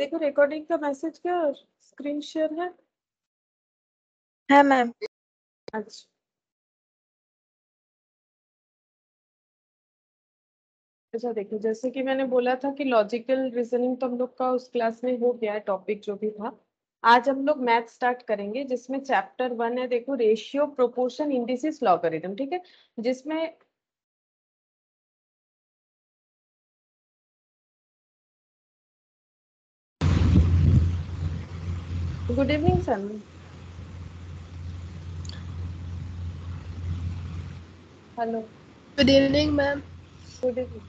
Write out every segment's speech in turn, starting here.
देखो रिकॉर्डिंग का मैसेज क्या स्क्रीन शेयर है मैम। अच्छा अच्छा देखो, जैसे कि मैंने बोला था कि लॉजिकल रीजनिंग तो हम लोग का उस क्लास में हो गया है, टॉपिक जो भी था। आज हम लोग मैथ स्टार्ट करेंगे, जिसमें चैप्टर 1 है, देखो रेशियो प्रोपोर्शन इंडिसेस लॉगरिथम, ठीक है। जिसमें good evening sir. Hello. Good evening ma'am. Good evening.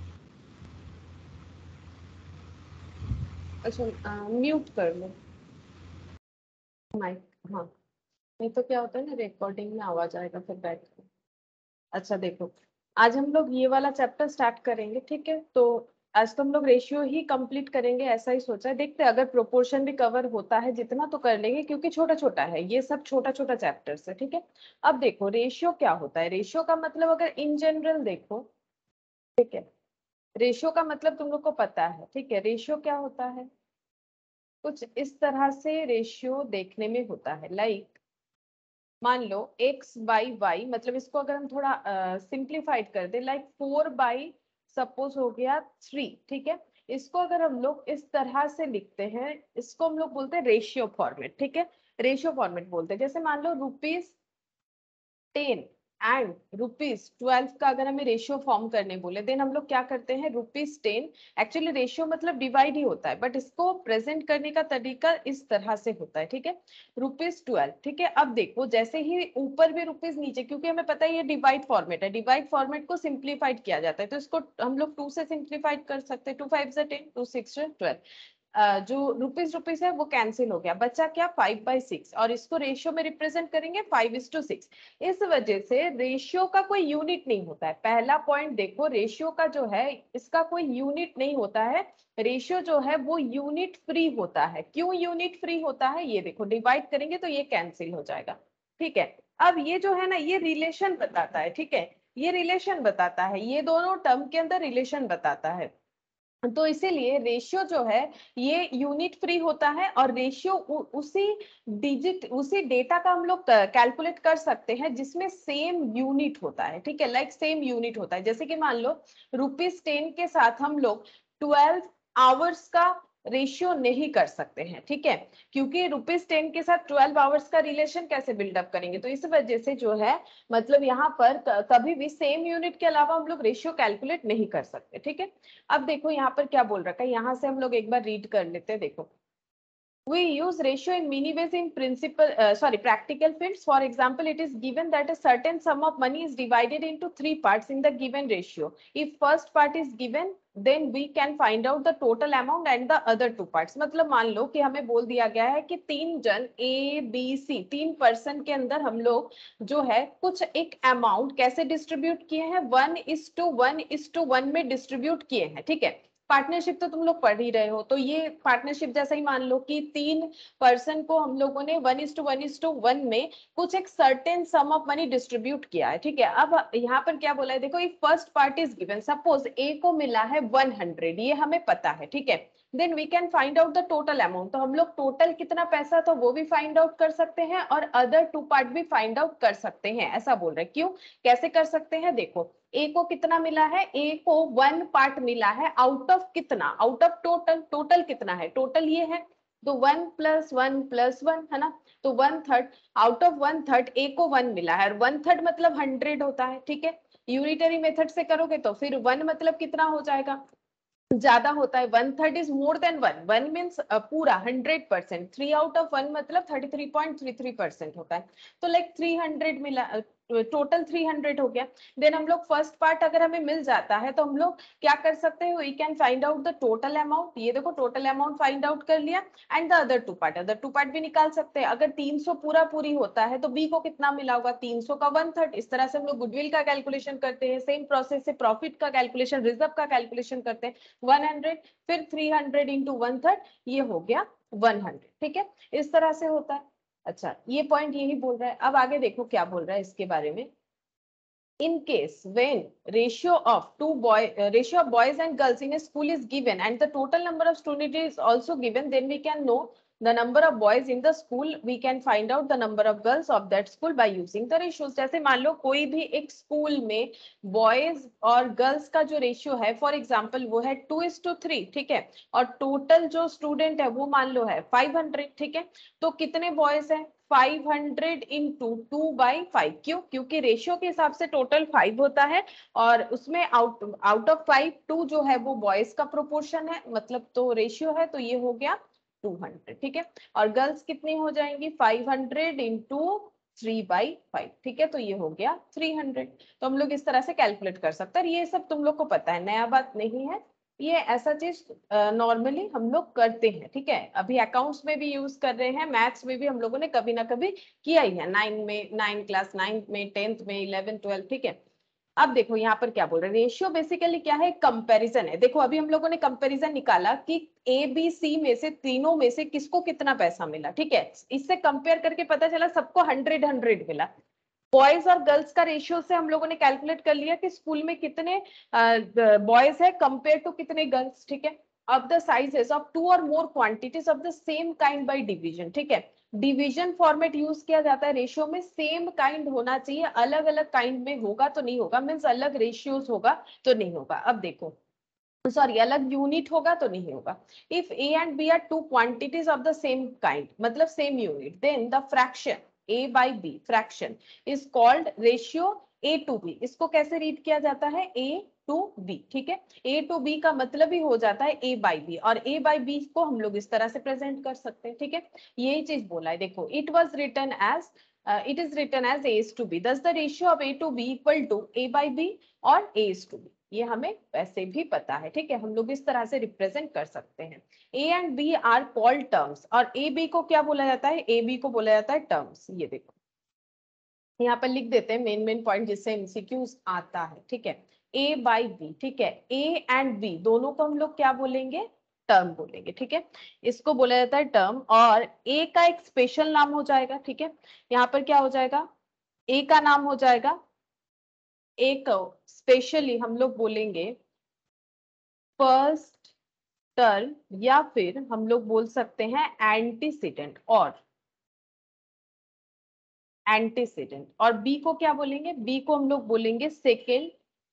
अच्छा म्यूट कर लो माइक। हाँ, नहीं तो क्या होता है ना, रिकॉर्डिंग में आवाज आएगा फिर बैठ के। अच्छा देखो, आज हम लोग ये वाला चैप्टर स्टार्ट करेंगे, ठीक है। तो आज तो हम लोग रेशियो ही कंप्लीट करेंगे, ऐसा ही सोचा है। देखते हैं अगर प्रोपोर्शन भी कवर होता है जितना तो कर लेंगे, क्योंकि छोटा छोटा है, ये सब छोटा छोटा चैप्टर्स है, ठीक है। अब देखो रेशियो क्या होता है। रेशियो का मतलब अगर इन जनरल देखो, ठीक है, रेशियो का मतलब तुम लोग को पता है, ठीक है। रेशियो क्या होता है, कुछ इस तरह से रेशियो देखने में होता है। लाइक मान लो x/y, मतलब इसको अगर हम थोड़ा सिंप्लीफाइड कर दे, लाइक 4/, सपोज हो गया 3, ठीक है। इसको अगर हम लोग इस तरह से लिखते हैं, इसको हम लोग बोलते हैं रेशियो फॉर्मेट, ठीक है। रेशियो फॉर्मेट बोलते हैं। जैसे मान लो ₹10 एंड ₹12 का अगर हमें रेशियो फॉर्म करने बोले, देन हम लोग क्या करते हैं, ₹10, एक्चुअली रेशियो मतलब डिवाइड ही होता है, बट इसको प्रेजेंट करने का तरीका इस तरह से होता है, ठीक है। ₹12, ठीक है। अब देखो जैसे ही ऊपर भी रुपीज नीचे, क्योंकि हमें पता है ये डिवाइड फॉर्मेट है, डिवाइड फॉर्मेट को सिंप्लीफाइड किया जाता है, तो इसको हम लोग 2 से सिंप्लीफाइड कर सकते हैं। 2 5 10, 2 6 12। जो रुपीज रुपीज है वो कैंसिल हो गया, बचा क्या, 5/6, और इसको रेशियो में रिप्रेजेंट करेंगे 5:6। इस वजह से रेशियो का कोई यूनिट नहीं होता है। पहला पॉइंट देखो, रेशियो का जो है इसका कोई यूनिट नहीं होता है। रेशियो जो है वो यूनिट फ्री होता है। क्यों यूनिट फ्री होता है, ये देखो डिवाइड करेंगे तो ये कैंसिल हो जाएगा, ठीक है। अब ये जो है ना, ये रिलेशन बताता है, ठीक है। ये रिलेशन बताता है, ये दोनों टर्म के अंदर रिलेशन बताता है। तो इसीलिए रेशियो जो है ये यूनिट फ्री होता है, और रेशियो उसी डिजिट, उसी डेटा का हम लोग कैलकुलेट कर सकते हैं जिसमें सेम यूनिट होता है, ठीक है। लाइक सेम यूनिट होता है। जैसे कि मान लो ₹10 के साथ हम लोग 12 आवर्स का रेशियो नहीं कर सकते हैं, ठीक है। क्योंकि ₹10 के साथ 12 आवर्स का रिलेशन कैसे बिल्डअप करेंगे, तो इस वजह से जो है, मतलब यहाँ पर कभी भी सेम यूनिट के अलावा हम लोग रेशियो कैलकुलेट नहीं कर सकते, ठीक है। अब देखो यहाँ पर क्या बोल रखा है, यहाँ से हम लोग एक बार रीड कर लेते हैं। देखो, we use ratio in many ways in principle, practical fields. For example, it is given that a certain sum of money is divided into 3 parts in the given ratio. If first part is given, then we can find out the total amount and the other 2 parts. मतलब मान लो कि हमें बोल दिया गया है कि 3 जन ABC, 3 पर्सन के अंदर हम लोग जो है कुछ एक अमाउंट कैसे डिस्ट्रीब्यूट किए हैं, 1:1:1 में डिस्ट्रीब्यूट किए हैं, ठीक है। पार्टनरशिप तो तुम लोग पढ़ ही रहे हो, तो ये पार्टनरशिप जैसा ही मान लो कि 3 पर्सन को हम लोगों ने 1:1:1 में कुछ एक certain sum of money distribute किया है, ठीक है। अब यहाँ पर क्या बोला है, देखो if first part is given, suppose A को मिला है 100, ये हमें पता है, ठीक है। Then we can find out the total amount, तो हम लोग टोटल कितना पैसा था वो भी फाइंड आउट कर सकते हैं, और अदर 2 पार्ट भी फाइंड आउट कर सकते हैं, ऐसा बोल रहे हैं। क्यों, कैसे कर सकते हैं, देखो ए को कितना मिला है, ए को 1 पार्ट मिला है, आउट ऑफ कितना, आउट ऑफ टोटल, टोटल कितना है, टोटल ये है, तो 1 + 1 + 1 है ना, तो 1/3, आउट ऑफ 1/3 ए को 1 मिला है, और 1/3 मतलब 100 होता है, ठीक है। यूनिटरी मेथड से करोगे तो फिर 1 मतलब कितना हो जाएगा, ज्यादा होता है, 1/3 इज मोर देन 1, 1 मीन्स पूरा 100%, 3 आउट ऑफ 1 मतलब 33.33% होता है। तो लाइक 300 मिला, टोटल 300 हो गया। देन हम लोग फर्स्ट पार्ट अगर हमें मिल जाता है तो हम लोग क्या कर सकते हैं, we can find out the total amount, ये देखो टोटल अमाउंट फाइंड आउट कर लिया, and the other 2 part, other 2 part भी निकाल सकते हैं। अगर 300 पूरा पूरी होता है तो बी को कितना मिला होगा, 300 का 1/3। इस तरह से हम लोग गुडविल का कैलकुलेशन करते हैं, सेम प्रोसेस से प्रॉफिट का कैलकुलेशन, रिजर्व का कैलकुलेशन करते हैं। 100, फिर 300 इंटू 1/3, ये हो गया 100, ठीक है। इस तरह से होता है। अच्छा, ये पॉइंट यही बोल रहा है। अब आगे देखो क्या बोल रहा है इसके बारे में। in case when ratio of ratio of boys and girls in a school is given and the total number of students is also given, then we can know the number of boys in the school. We can find out the number of girls of that school by using the ratios. जैसे मान लो कोई भी एक school में boys और girls का जो ratio है, फॉर एग्जांपल वो है 2:3, ठीक है, और टोटल जो स्टूडेंट है वो मान लो है 500, ठीक है, तो कितने बॉयज है 500 इंटू 2/5। क्यों? क्योंकि रेशियो के हिसाब से टोटल 5 होता है और उसमें आउट ऑफ 5 2 जो है वो बॉयज का प्रोपोर्शन है, मतलब तो रेशियो है, तो ये हो गया 200, ठीक है। और गर्ल्स कितनी हो जाएंगी 500 इंटू 3/5, ठीक है, तो ये हो गया 300। तो हम लोग इस तरह से कैलकुलेट कर सकते हैं। ये सब तुम लोग को पता है, नया बात नहीं है, ये ऐसा चीज नॉर्मली हम लोग करते हैं, ठीक है। अभी अकाउंट्स में भी यूज कर रहे हैं, मैथ्स में भी हम लोगों ने कभी ना कभी किया ही है, 9 क्लास 9 में, 10th में, 11 12, ठीक है। अब देखो यहाँ पर क्या बोल रहे हैं, रेशियो बेसिकली क्या है, कंपैरिजन है। देखो अभी हम लोगों ने कंपैरिजन निकाला कि ए बी सी में से तीनों में से किसको कितना पैसा मिला, ठीक है, इससे कंपेयर करके पता चला सबको 100 मिला। बॉयज और गर्ल्स का रेशियो से हम लोगों ने कैलकुलेट कर लिया कि स्कूल में कितने बॉयज है कंपेयर टू कितने गर्ल्स, ठीक है। ऑफ द साइजेस ऑफ 2 और more quantities of the same kind by division, ठीक है। डिवीजन फॉर्मेट यूज किया जाता है रेशियो में, सेम काइंड होना चाहिए, अलग अलग काइंड में होगा तो नहीं होगा, मीन्स अलग रेशियोज होगा तो नहीं होगा। अब देखो सॉरी, अलग यूनिट होगा तो नहीं होगा। If A and B are two quantities of the same kind, मतलब same unit, then the fraction A by B fraction is called ratio A to B. इसको कैसे रीड किया जाता है, ए टू बी, ठीक है। ए टू बी का मतलब ही हो जाता है ए बाई बी, और ए बाई बी को हम लोग इस तरह से प्रेजेंट कर सकते हैं, ठीक है। यही चीज बोला है, देखो it was written as it is written as a is to b, thus the ratio of a to b equal to a by b और a is to b। ये हमें वैसे भी पता है, ठीक है, हम लोग इस तरह से रिप्रेजेंट कर सकते हैं। a and b are called terms, और a b को क्या बोला जाता है, a b को बोला जाता है टर्म्स। ये देखो यहाँ पर लिख देते हैं मेन पॉइंट जिससे एमसीक्यूज आता है, ठीक है। a बाई बी, ठीक है, a एंड b दोनों को हम लोग क्या बोलेंगे, टर्म बोलेंगे, ठीक है। इसको बोला जाता है टर्म, और a का एक स्पेशल नाम हो जाएगा, ठीक है। यहाँ पर क्या हो जाएगा, a का नाम हो जाएगा, एक स्पेशली हम लोग बोलेंगे फर्स्ट टर्म, या फिर हम लोग बोल सकते हैं एंटीसीडेंट, और बी को क्या बोलेंगे, बी को हम लोग बोलेंगे सेकेंड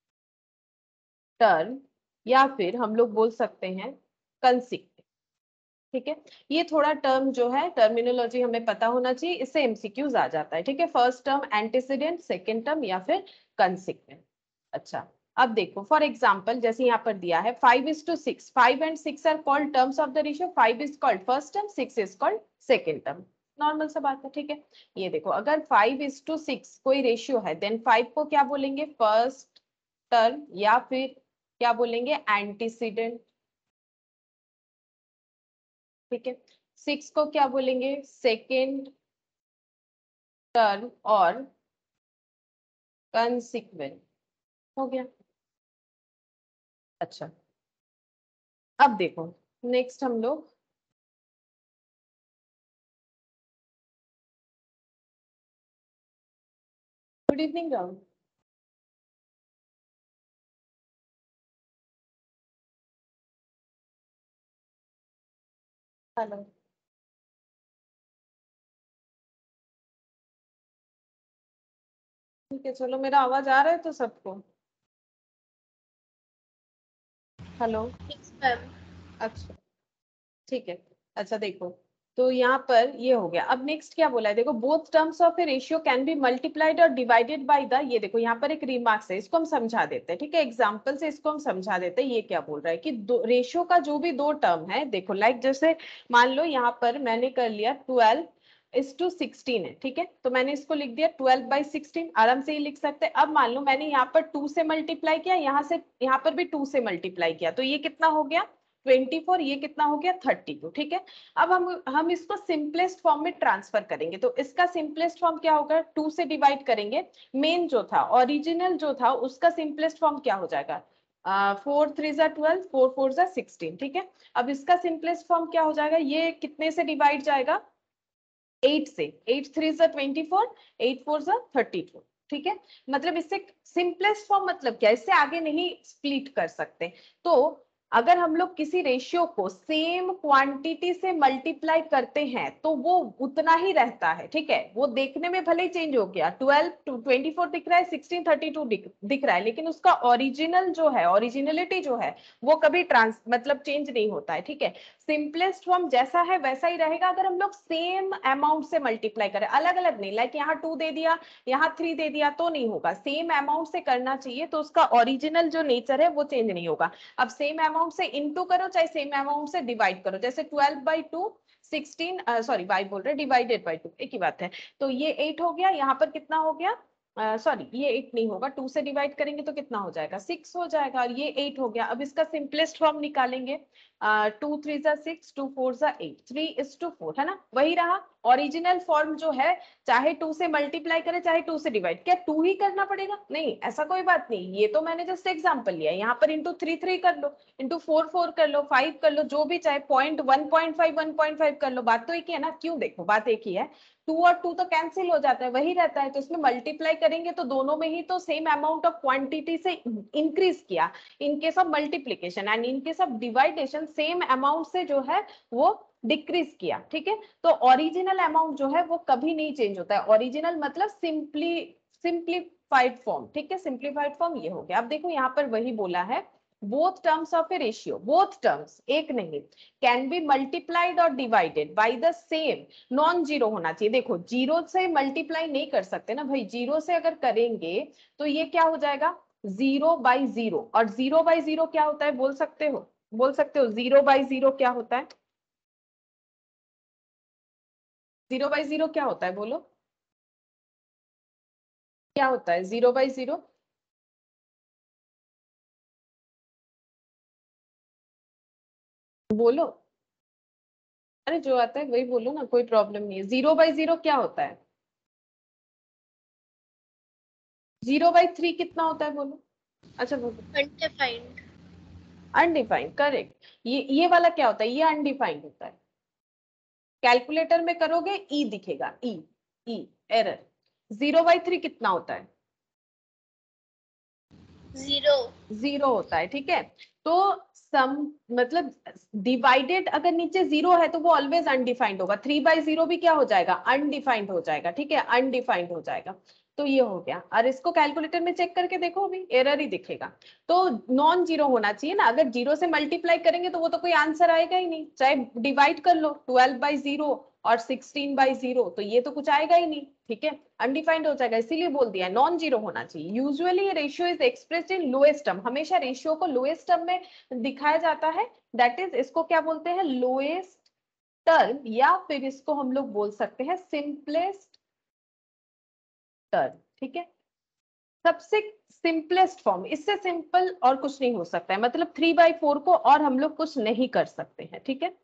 टर्म, या फिर हम लोग बोल सकते हैं कंसिक्वेंट, ठीक है। ये थोड़ा टर्म जो है टर्मिनोलॉजी हमें पता होना चाहिए, इससे एमसीक्यूज आ जाता है, ठीक है। First term antecedent, second term या फिर कंसिक्वेंट। अच्छा अब देखो फॉर एग्जाम्पल जैसे यहाँ पर दिया है 5:6, 5 and 6 are called terms of the ratio, 5 is called first term, 6 is called second term. Normal सा बात है, ठीक है। ये देखो अगर 5:6 कोई रेशियो है, देन 5 को क्या बोलेंगे, फर्स्ट टर्म, या फिर क्या बोलेंगे, एंटीसीडेंट, ठीक है। 6 को क्या बोलेंगे, सेकेंड टर्म और कंसिक्वेंट, हो गया। अच्छा अब देखो नेक्स्ट हम लोग गुड इवनिंग राहुल। हेलो, ठीक है, चलो मेरा आवाज आ रहा है तो सबको, हेलो, Yes, ma'am. अच्छा ठीक है। अच्छा देखो, तो यहाँ पर ये हो गया। अब नेक्स्ट क्या बोला है, देखो both terms of a ratio can be multiplied और डिवाइडेड बाय द, ये देखो यहाँ पर एक रिमार्क्स है, इसको हम समझा देते हैं, ठीक है। एग्जांपल से इसको हम समझा देते हैं। ये क्या बोल रहा है कि रेशियो का जो भी दो टर्म है, देखो लाइक जैसे मान लो यहाँ पर मैंने कर लिया 12:16 है, ठीक है, तो मैंने इसको लिख दिया 12/16, आराम से ही लिख सकते हैं। अब मान लो मैंने यहाँ पर 2 से मल्टीप्लाई किया, यहाँ पर भी 2 से मल्टीप्लाई किया, तो ये कितना हो गया 24, ये कितना हो गया 32, ठीक है। अब हम इसको सिंपलेस्ट फॉर्म में ट्रांसफर करेंगे, तो इसका सिंपलेस्ट फॉर्म क्या होगा, 2 से डिवाइड करेंगे, मेन जो था ओरिजिनल जो था उसका सिंपलेस्ट फॉर्म क्या हो जाएगा, 4×3 = 12, 4×4 = 16, ठीक है। अब इसका सिंपलेस्ट फॉर्म क्या हो जाएगा, ये कितने से डिवाइड जाएगा, 8 से, 8×3 = 24, 8×4 = 32, ठीक है, मतलब इससे सिंपलेस्ट फॉर्म मतलब क्या, इससे आगे नहीं स्प्लिट कर सकते। तो अगर हम लोग किसी रेशियो को सेम क्वांटिटी से मल्टीप्लाई करते हैं तो वो उतना ही रहता है, ठीक है। वो देखने में भले ही चेंज हो गया, 12 to 24 दिख रहा है, 16 32 दिख रहा है, लेकिन उसका ओरिजिनल जो है, ओरिजिनलिटी जो है वो कभी मतलब चेंज नहीं होता है, ठीक है। सिंपलेस्ट फॉर्म जैसा है वैसा ही रहेगा अगर हम लोग सेम अमाउंट से मल्टीप्लाई करें, अलग अलग नहीं, लाइक यहाँ 2 दे दिया, यहाँ 3 दे दिया तो नहीं होगा, सेम अमाउंट से करना चाहिए, तो उसका ओरिजिनल जो नेचर है वो चेंज नहीं होगा। अब सेम अमाउंट से इनटू करो चाहे सेम अमाउंट से डिवाइड करो, जैसे 12/2 16 सॉरी बाई बोल रहे, डिवाइडेड बाई 2 एक ही बात है। तो ये 8 हो गया, यहाँ पर कितना हो गया, सॉरी ये 8 नहीं होगा, 2 से डिवाइड करेंगे तो कितना हो जाएगा, 6 हो जाएगा, और ये 8 हो गया। अब इसका सिंपलेस्ट फॉर्म निकालेंगे, 2 3 6, 2 4 8, 3:4 है ना, वही रहा। ओरिजिनल फॉर्म जो है, चाहे 2 से मल्टीप्लाई करे चाहे 2 से डिवाइड, क्या 2 ही करना पड़ेगा, नहीं ऐसा कोई बात नहीं, ये तो मैंने जस्ट एग्जांपल लिया, यहाँ पर इंटू 3 3 कर लो, इंटू 4 4 कर लो, 5 कर लो, जो भी चाहे, 1.5 1.5 कर लो, बात तो एक ही है ना, क्यों, देखो बात एक ही है, 2 और 2 तो कैंसिल हो जाता है, वही रहता है, तो इसमें मल्टीप्लाई करेंगे तो दोनों में ही तो सेम अमाउंट ऑफ क्वांटिटी से इंक्रीज किया, in case of multiplication, and in case of division same amount से जो है वो डिक्रीज किया, ठीक है। तो ओरिजिनल अमाउंट जो है वो कभी नहीं चेंज होता है, ओरिजिनल मतलब सिंप्लीफाइड फॉर्म, ठीक है, सिंप्लीफाइड फॉर्म ये हो गया। अब देखो यहाँ पर वही बोला है, both terms of a ratio, both terms एक नहीं, can be multiplied और divided by the same, non zero होना चाहिए। देखो जीरो से मल्टीप्लाई नहीं कर सकते ना भाई, जीरो से अगर करेंगे तो ये क्या हो जाएगा, 0/0, और 0/0 क्या होता है, बोल सकते हो, बोल सकते हो 0/0 क्या होता है, 0/0 क्या होता है, बोलो क्या होता है 0/0, बोलो, अरे जो आता है वही बोलो ना, कोई प्रॉब्लम नहीं है। 0/0 क्या होता है, 0/3 कितना होता है, बोलो, अच्छा बोलो, अनडिफाइंड। Undefined, correct. ये वाला क्या होता है, ये अनडिफाइंड होता है, कैलकुलेटर में करोगे ई दिखेगा, ई, ई एरर। 0/3 कितना होता है, 0। 0 होता है, ठीक है। तो सम मतलब डिवाइडेड अगर नीचे 0 है तो वो ऑलवेज अनडिफाइंड होगा, 3/0 भी क्या हो जाएगा, अनडिफाइंड हो जाएगा, ठीक है, अनडिफाइंड हो जाएगा। तो ये हो गया, और इसको कैलकुलेटर में चेक करके देखो, अभी एरर ही दिखेगा। तो नॉन जीरो होना चाहिए ना, अगर जीरो से मल्टीप्लाई करेंगे तो वो तो कोई आंसर आएगा ही नहीं, चाहे डिवाइड कर लो 12/0 और 16/0, तो ये तो कुछ आएगा ही नहीं, ठीक है, अनडिफाइंड हो जाएगा, इसीलिए बोल दिया नॉन जीरो होना चाहिए। Usually ratio is expressed in lowest term, हमेशा रेशियो को लोएस्ट टर्म में दिखाया जाता है, दैट इज इसको क्या बोलते हैं, लोएस्ट टर्म, या फिर इसको हम लोग बोल सकते हैं सिंपलेस्ट टर्म, ठीक है, सबसे सिंपलेस्ट फॉर्म, इससे सिंपल और कुछ नहीं हो सकता है, मतलब 3/4 को और हम लोग कुछ नहीं कर सकते हैं, ठीक है।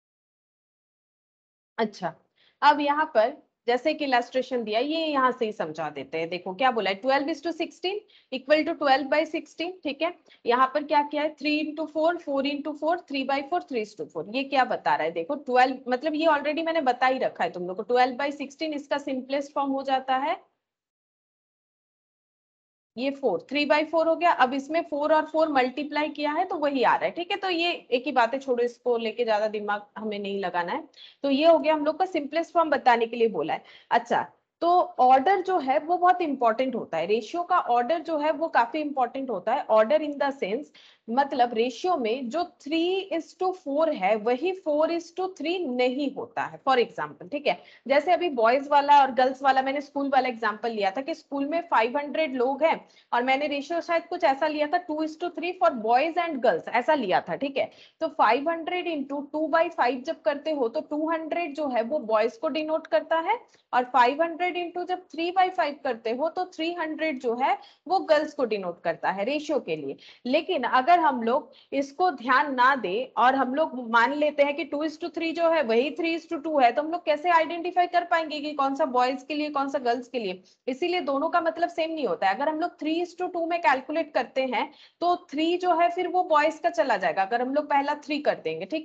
अच्छा, अब यहाँ पर जैसे कि इलस्ट्रेशन दिया, ये यहाँ से ही समझा देते हैं, देखो क्या बोला है, 12:16 इक्वल टू 12/16, ठीक है। यहाँ पर क्या किया है, 3 × 4, 4 × 4, 3/4, 3:4, ये क्या बता रहा है, देखो 12 मतलब ये ऑलरेडी मैंने बता ही रखा है तुम लोग को, 12/16 इसका सिंपलेस्ट फॉर्म हो जाता है ये 4, 3/4 हो गया। अब इसमें 4 और 4 मल्टीप्लाई किया है तो वही आ रहा है, ठीक है। तो ये एक ही बात है, छोड़ो, इसको लेके ज्यादा दिमाग हमें नहीं लगाना है। तो ये हो गया, हम लोग का सिंपलेस्ट फॉर्म बताने के लिए बोला है। अच्छा, तो ऑर्डर जो है वो बहुत इंपॉर्टेंट होता है, रेशियो का ऑर्डर जो है वो काफी इंपॉर्टेंट होता है, ऑर्डर इन द सेंस मतलब रेशियो में जो 3:4 है वही 4:3 नहीं होता है, फॉर एग्जाम्पल, ठीक है। जैसे अभी बॉयज वाला और गर्ल्स वाला मैंने स्कूल वाला एग्जाम्पल लिया था कि स्कूल में 500 लोग हैं और मैंने रेशियो शायद कुछ ऐसा लिया था 2:3 फॉर बॉयज एंड गर्ल्स, ऐसा लिया था, ठीक है। तो 500 इंटू 2/5 जब करते हो तो 200 जो है वो बॉयज को डिनोट करता है, और 500 इंटू जब 3/5 करते हो तो 300 जो है वो गर्ल्स को डिनोट करता है रेशियो के लिए। लेकिन अगर हम लोग इसको ध्यान ना दे और हम लोग मान लेते हैं कि 2:3 जो है वही 3:2 है, तो हम लोग कैसे आइडेंटिफाई कर पाएंगे कि कौन सा बॉयज के लिए कौन सा गर्ल्स के लिए, इसीलिए दोनों का मतलब सेम नहीं होता है। अगर हम लोग 3:2 में कैलकुलेट करते हैं तो 3 जो है फिर वो बॉयज का चला जाएगा, अगर हम लोग पहला 3 कर देंगे, ठीक है।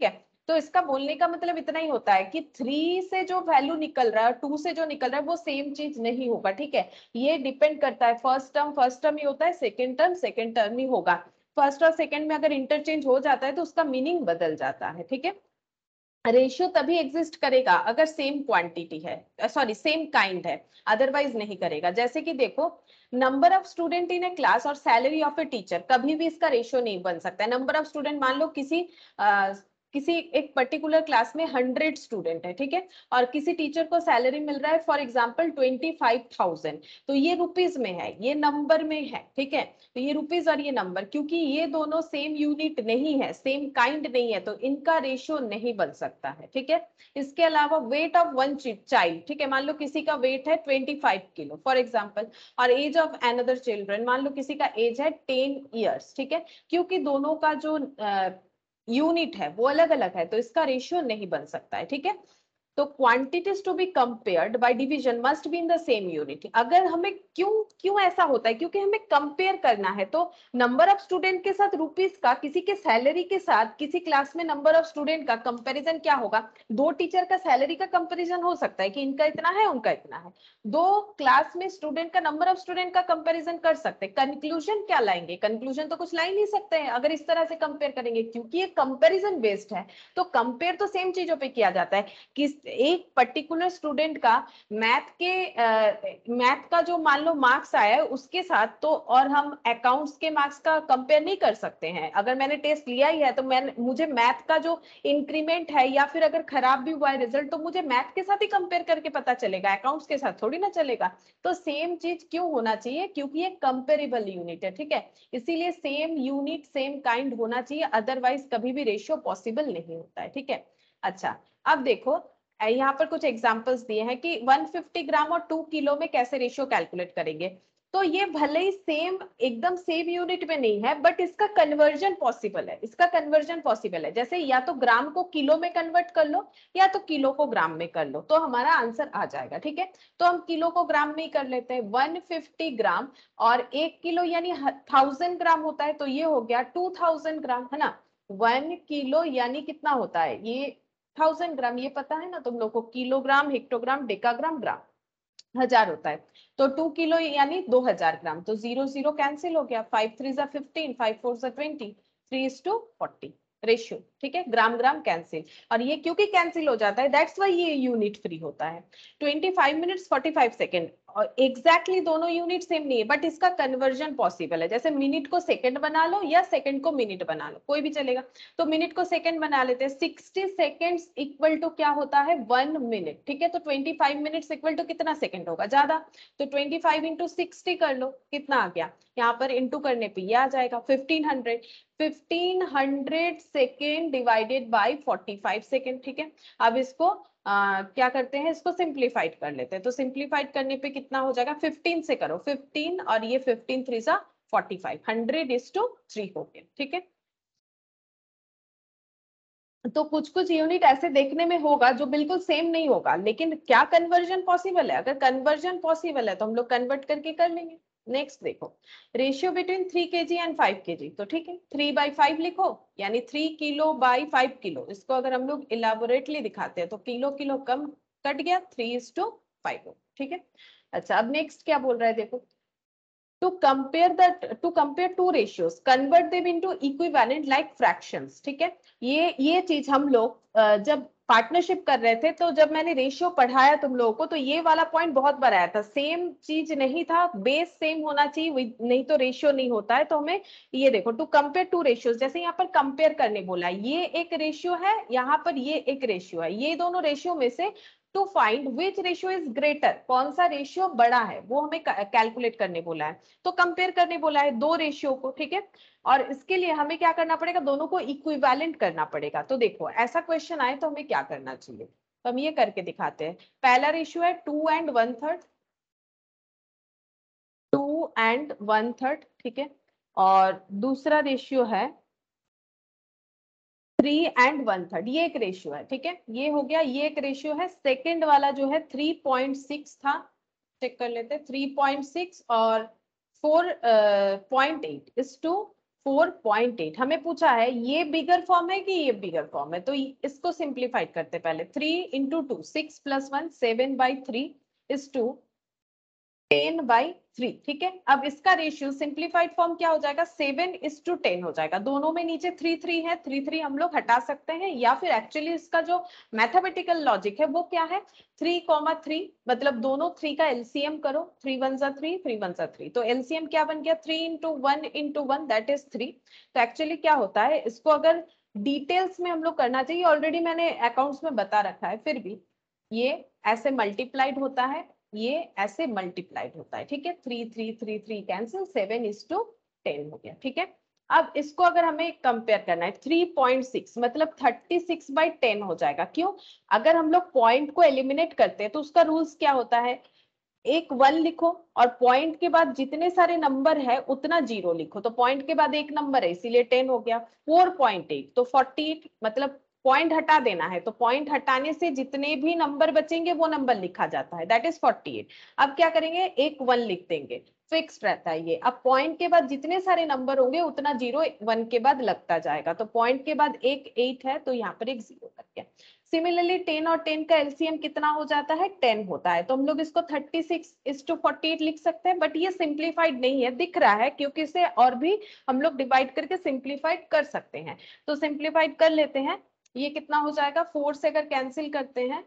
तो इसका बोलने का मतलब इतना ही होता है कि 3 से जो वैल्यू निकल रहा है और 2 से जो निकल रहा है वो सेम चीज नहीं होगा, ठीक है। ये डिपेंड करता है, फर्स्ट टर्म ही होता है, सेकेंड टर्म ही होगा। फर्स्ट और सेकेंड में अगर इंटरचेंज हो जाता है तो उसका मीनिंग बदल जाता है, ठीक है। रेशियो तभी एग्जिस्ट करेगा अगर सेम क्वांटिटी है, सॉरी सेम काइंड है, अदरवाइज नहीं करेगा। जैसे कि देखो, number of student in a class और सैलरी ऑफ ए टीचर, कभी भी इसका रेशियो नहीं बन सकता है। नंबर ऑफ स्टूडेंट, मान लो किसी एक पर्टिकुलर क्लास में 100 स्टूडेंट है, ठीक है, और किसी टीचर को सैलरी मिल रहा है फॉर एग्जांपल 25,000, तो ये रुपीज में है, ये नंबर में है, ठीक है। तो ये रुपीज और ये नंबर, क्योंकि ये दोनों सेम यूनिट नहीं है, सेम काइंड नहीं है, तो इनका रेशियो नहीं बन सकता है, ठीक है। इसके अलावा वेट ऑफ वन चाइल्ड, ठीक है, मान लो किसी का वेट है 25 किलो फॉर एग्जाम्पल, और एज ऑफ अनदर चिल्ड्रन, मान लो किसी का एज है 10 ईयर्स, ठीक है। क्योंकि दोनों का जो यूनिट है वो अलग अलग है, तो इसका रेशियो नहीं बन सकता है, ठीक है। तो quantities to be compared by division must be in the same unit. अगर हमें क्यों क्यों ऐसा होता है, क्योंकि हमें कंपेयर करना है, तो नंबर ऑफ स्टूडेंट के साथ रुपीस का, किसी के सैलरी के साथ किसी क्लास में नंबर ऑफ स्टूडेंट का कंपैरिजन क्या होगा, दो टीचर का सैलरी का कंपैरिजन हो सकता है कि इनका इतना है उनका इतना है, दो क्लास में स्टूडेंट का नंबर ऑफ स्टूडेंट का कंपैरिजन कर सकते हैं। कंक्लूजन क्या लाएंगे, कंक्लूजन तो कुछ ला ही नहीं सकते हैं अगर इस तरह से कंपेयर करेंगे, क्योंकि ये कंपैरिजन बेस्ड है। तो कंपेयर तो सेम चीजों पे किया जाता है कि एक पर्टिकुलर स्टूडेंट का मैथ का जो मान लो मार्क्स आया है उसके साथ, तो और हम अकाउंट्स के मार्क्स का कंपेयर नहीं कर सकते हैं। अगर मैंने टेस्ट लिया ही है तो मुझे मैथ का जो इंक्रीमेंट है, या फिर अगर खराब भी हुआ है रिजल्ट, तो मुझे मैथ के साथ ही कंपेयर करके पता चलेगा, अकाउंट्स के साथ थोड़ी ना चलेगा। तो सेम चीज क्यों होना चाहिए, क्योंकि ये कंपेरेबल यूनिट है, ठीक है। इसीलिए सेम यूनिट सेम काइंड होना चाहिए, अदरवाइज कभी भी रेशियो पॉसिबल नहीं होता है, ठीक है। अच्छा, अब देखो यहाँ पर कुछ एग्जांपल्स दिए हैं कि 150 ग्राम और 2 किलो में कैसे रेशियो कैलकुलेट करेंगे। तो ये भले ही सेम एकदम सेम यूनिट में नहीं है, बट इसका कन्वर्जन पॉसिबल है, इसका कन्वर्जन पॉसिबल है। जैसे या तो ग्राम को किलो में कन्वर्ट कर लो, या तो किलो को ग्राम में कर लो, तो हमारा आंसर आ जाएगा, ठीक है। तो हम किलो को ग्राम में ही कर लेते हैं, 150 ग्राम और 1 किलो यानी 1000 ग्राम होता है, तो ये हो गया 2000 ग्राम, है ना। 1 किलो यानी कितना होता है, ये 1000 ग्राम, ये पता है ना तुम लोग को, किलोग्राम, हेक्टोग्राम, डेकाग्राम, ग्राम 1000 होता है। तो 2 किलो यानी 2000 ग्राम, तो 0 0 कैंसिल हो गया, 5 3 जा 15, 5 4 जा 20, 3:40 रेशियो, ठीक है। ग्राम ग्राम कैंसिल, और ये क्योंकि कैंसिल हो जाता है दैट्स वाई ये यूनिट फ्री होता है। 25 मिनट्स 45 सेकेंड, और एग्जैक्टली दोनों यूनिट सेम नहीं है, बट इसका कन्वर्जन पॉसिबल है। जैसे मिनट को सेकंड बना लो या सेकंड को मिनट बना लो, कोई भी चलेगा। तो मिनट को सेकंड बना लेते हैं, 60 सेकेंड्स इक्वल टू क्या होता है, 1 मिनट, ठीक है। तो 25 मिनट्स इक्वल टू कितना सेकंड होगा, ज्यादा, तो 25 इंटू 60 कर लो, कितना आ गया, यहाँ पर इंटू करने पे ये आ जाएगा 1500। 1500 सेकेंड डिवाइडेड बाई 45 सेकेंड, ठीक है। अब इसको क्या करते हैं, इसको सिंप्लीफाइड कर लेते हैं। तो सिंप्लीफाइड करने पे कितना हो जाएगा, 15 से करो, 15 और ये 15 3 जा 45, 100:3 हो गया, ठीक है। तो कुछ कुछ यूनिट ऐसे देखने में होगा जो बिल्कुल सेम नहीं होगा, लेकिन क्या कन्वर्जन पॉसिबल है, अगर कन्वर्जन पॉसिबल है तो हम लोग कन्वर्ट करके कर लेंगे। नेक्स्ट देखो, ratio between 3 kg and 5 kg, तो ठीक है 3/5 लिखो, यानी 3 किलो बाई 5 किलो। इसको अगर हम लोग इलाबोरेटली दिखाते हैं तो किलो किलो कम कट गया, 3:5, ठीक है। अच्छा, अब नेक्स्ट क्या बोल रहा है देखो, to compare two ratios, convert them into equivalent like fractions, ठीक है। ये चीज हम लोग जब पार्टनरशिप कर रहे थे, तो जब मैंने रेशियो पढ़ाया तुम लोगों को, तो ये वाला पॉइंट बहुत बार आया था, सेम चीज नहीं था, बेस सेम होना चाहिए, नहीं तो रेशियो नहीं होता है। तो हमें ये देखो, टू कंपेयर टू रेशियोज, जैसे यहाँ पर कंपेयर करने बोला है, ये एक रेशियो है, यहाँ पर ये एक रेशियो है, ये दोनों रेशियो में से to find which ratio is greater, कौन सा रेशियो बड़ा है, वो हमें कैलकुलेट करने बोला है। तो कंपेयर करने बोला है दो रेशियो को, ठीक है। और इसके लिए हमें क्या करना पड़ेगा, दोनों को इक्विवेलेंट करना पड़ेगा। तो देखो, ऐसा क्वेश्चन आए तो हमें क्या करना चाहिए, तो हम ये करके दिखाते हैं। पहला रेशियो है 2 and 1/3, 2 and 1/3, ठीक है। और दूसरा रेशियो है 3 and 1/3, ये एक रेशियो है, ठीक है, ये हो गया, ये एक रेशियो है। सेकेंड वाला जो है 3.6 था, चेक कर लेते हैं, 3.6 और 4.8 is to 4.8। हमें पूछा है ये बिगर फॉर्म है कि ये बिगर फॉर्म है, तो इसको सिंप्लीफाइड करते पहले। 3 इंटू 2 6 प्लस 1 7/3 इज टू 10/3। ठीक है, अब इसका रेशियो सिंप्लीफाइड फॉर्म क्या हो जाएगा, 7:10 हो जाएगा। दोनों में नीचे 3 है, 3 हम लोग हटा सकते हैं, या फिर एक्चुअली इसका जो मैथमेटिकल लॉजिक है वो क्या है, 3,3 मतलब दोनों 3 का एलसीएम करो, 3 1 जा 3 3 1 जा 3, तो एलसीएम क्या बन गया, 3 इंटू 1 दैट इज 3। तो एक्चुअली क्या होता है, इसको अगर डिटेल्स में हम लोग करना चाहिए, ऑलरेडी मैंने अकाउंट्स में बता रखा है, फिर भी ये ऐसे मल्टीप्लाइड होता है, ये ऐसे मल्टीप्लाइड होता है। ठीक है, 3 कैंसिल, 7:10 हो गया। ठीक है, अब इसको अगर हमें कंपेयर करना है 3.6 मतलब 36/10 हो जाएगा। क्यों, अगर हम लोग पॉइंट को एलिमिनेट करते हैं तो उसका रूल्स क्या होता है, एक 1 लिखो और पॉइंट के बाद जितने सारे नंबर है उतना 0 लिखो, तो पॉइंट के बाद एक नंबर है इसीलिए 10 हो गया। 4.8 तो 48 मतलब पॉइंट हटा देना है, तो पॉइंट हटाने से जितने भी नंबर बचेंगे वो नंबर लिखा जाता है, दैट इज 48। अब क्या करेंगे, एक 1 लिख देंगे, फिक्स रहता है ये। अब पॉइंट के बाद जितने सारे नंबर होंगे उतना 0 1 के बाद लगता जाएगा, तो पॉइंट के बाद एक 8 है तो यहाँ पर एक 0 लग गया। सिमिलरली 10 और 10 का एलसीएम कितना हो जाता है, 10 होता है, तो हम लोग इसको 36:48 लिख सकते हैं, बट ये सिंप्लीफाइड नहीं है, दिख रहा है, क्योंकि इसे और भी हम लोग डिवाइड करके सिंप्लीफाइड कर सकते हैं। तो सिंप्लीफाइड कर लेते हैं, ये कितना हो जाएगा, 4 से अगर कैंसिल करते हैं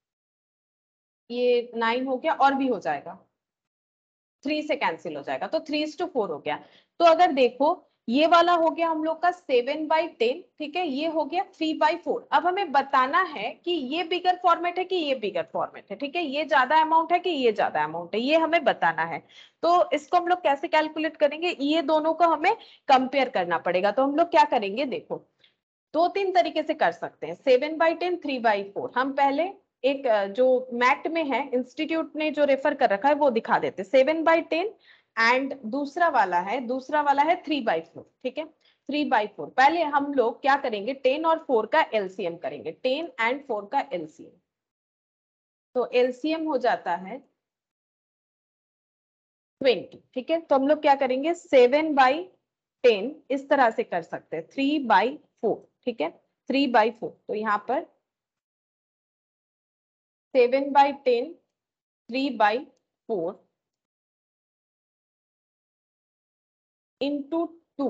ये 9 हो गया, और भी हो जाएगा, 3 से कैंसिल हो जाएगा, तो 3:4 हो गया। तो अगर देखो ये वाला हो गया हम लोग का 7/10, ठीक है, ये हो गया 3/4। अब हमें बताना है कि ये बिगर फॉर्मेट है कि ये बिगर फॉर्मेट है, ठीक है, ये ज्यादा अमाउंट है कि ये ज्यादा अमाउंट है, ये हमें बताना है। तो इसको हम लोग कैसे कैलकुलेट करेंगे, ये दोनों को हमें कंपेयर करना पड़ेगा। तो हम लोग क्या करेंगे, देखो 2-3 तरीके से कर सकते हैं, 7/10 3/4। हम पहले एक जो मैट में है, इंस्टीट्यूट ने जो रेफर कर रखा है वो दिखा देते, 7/10 एंड दूसरा वाला है 3/4। ठीक है, 3/4 पहले हम लोग क्या करेंगे, 10 और 4 का एलसीएम करेंगे, 10 एंड 4 का एलसीएम, तो एलसीएम हो जाता है 20। ठीक है, तो हम लोग क्या करेंगे, 7/10 इस तरह से कर सकते हैं, 3/4। ठीक है, 3/4, तो यहाँ पर 7/10 3/4 इंटू 2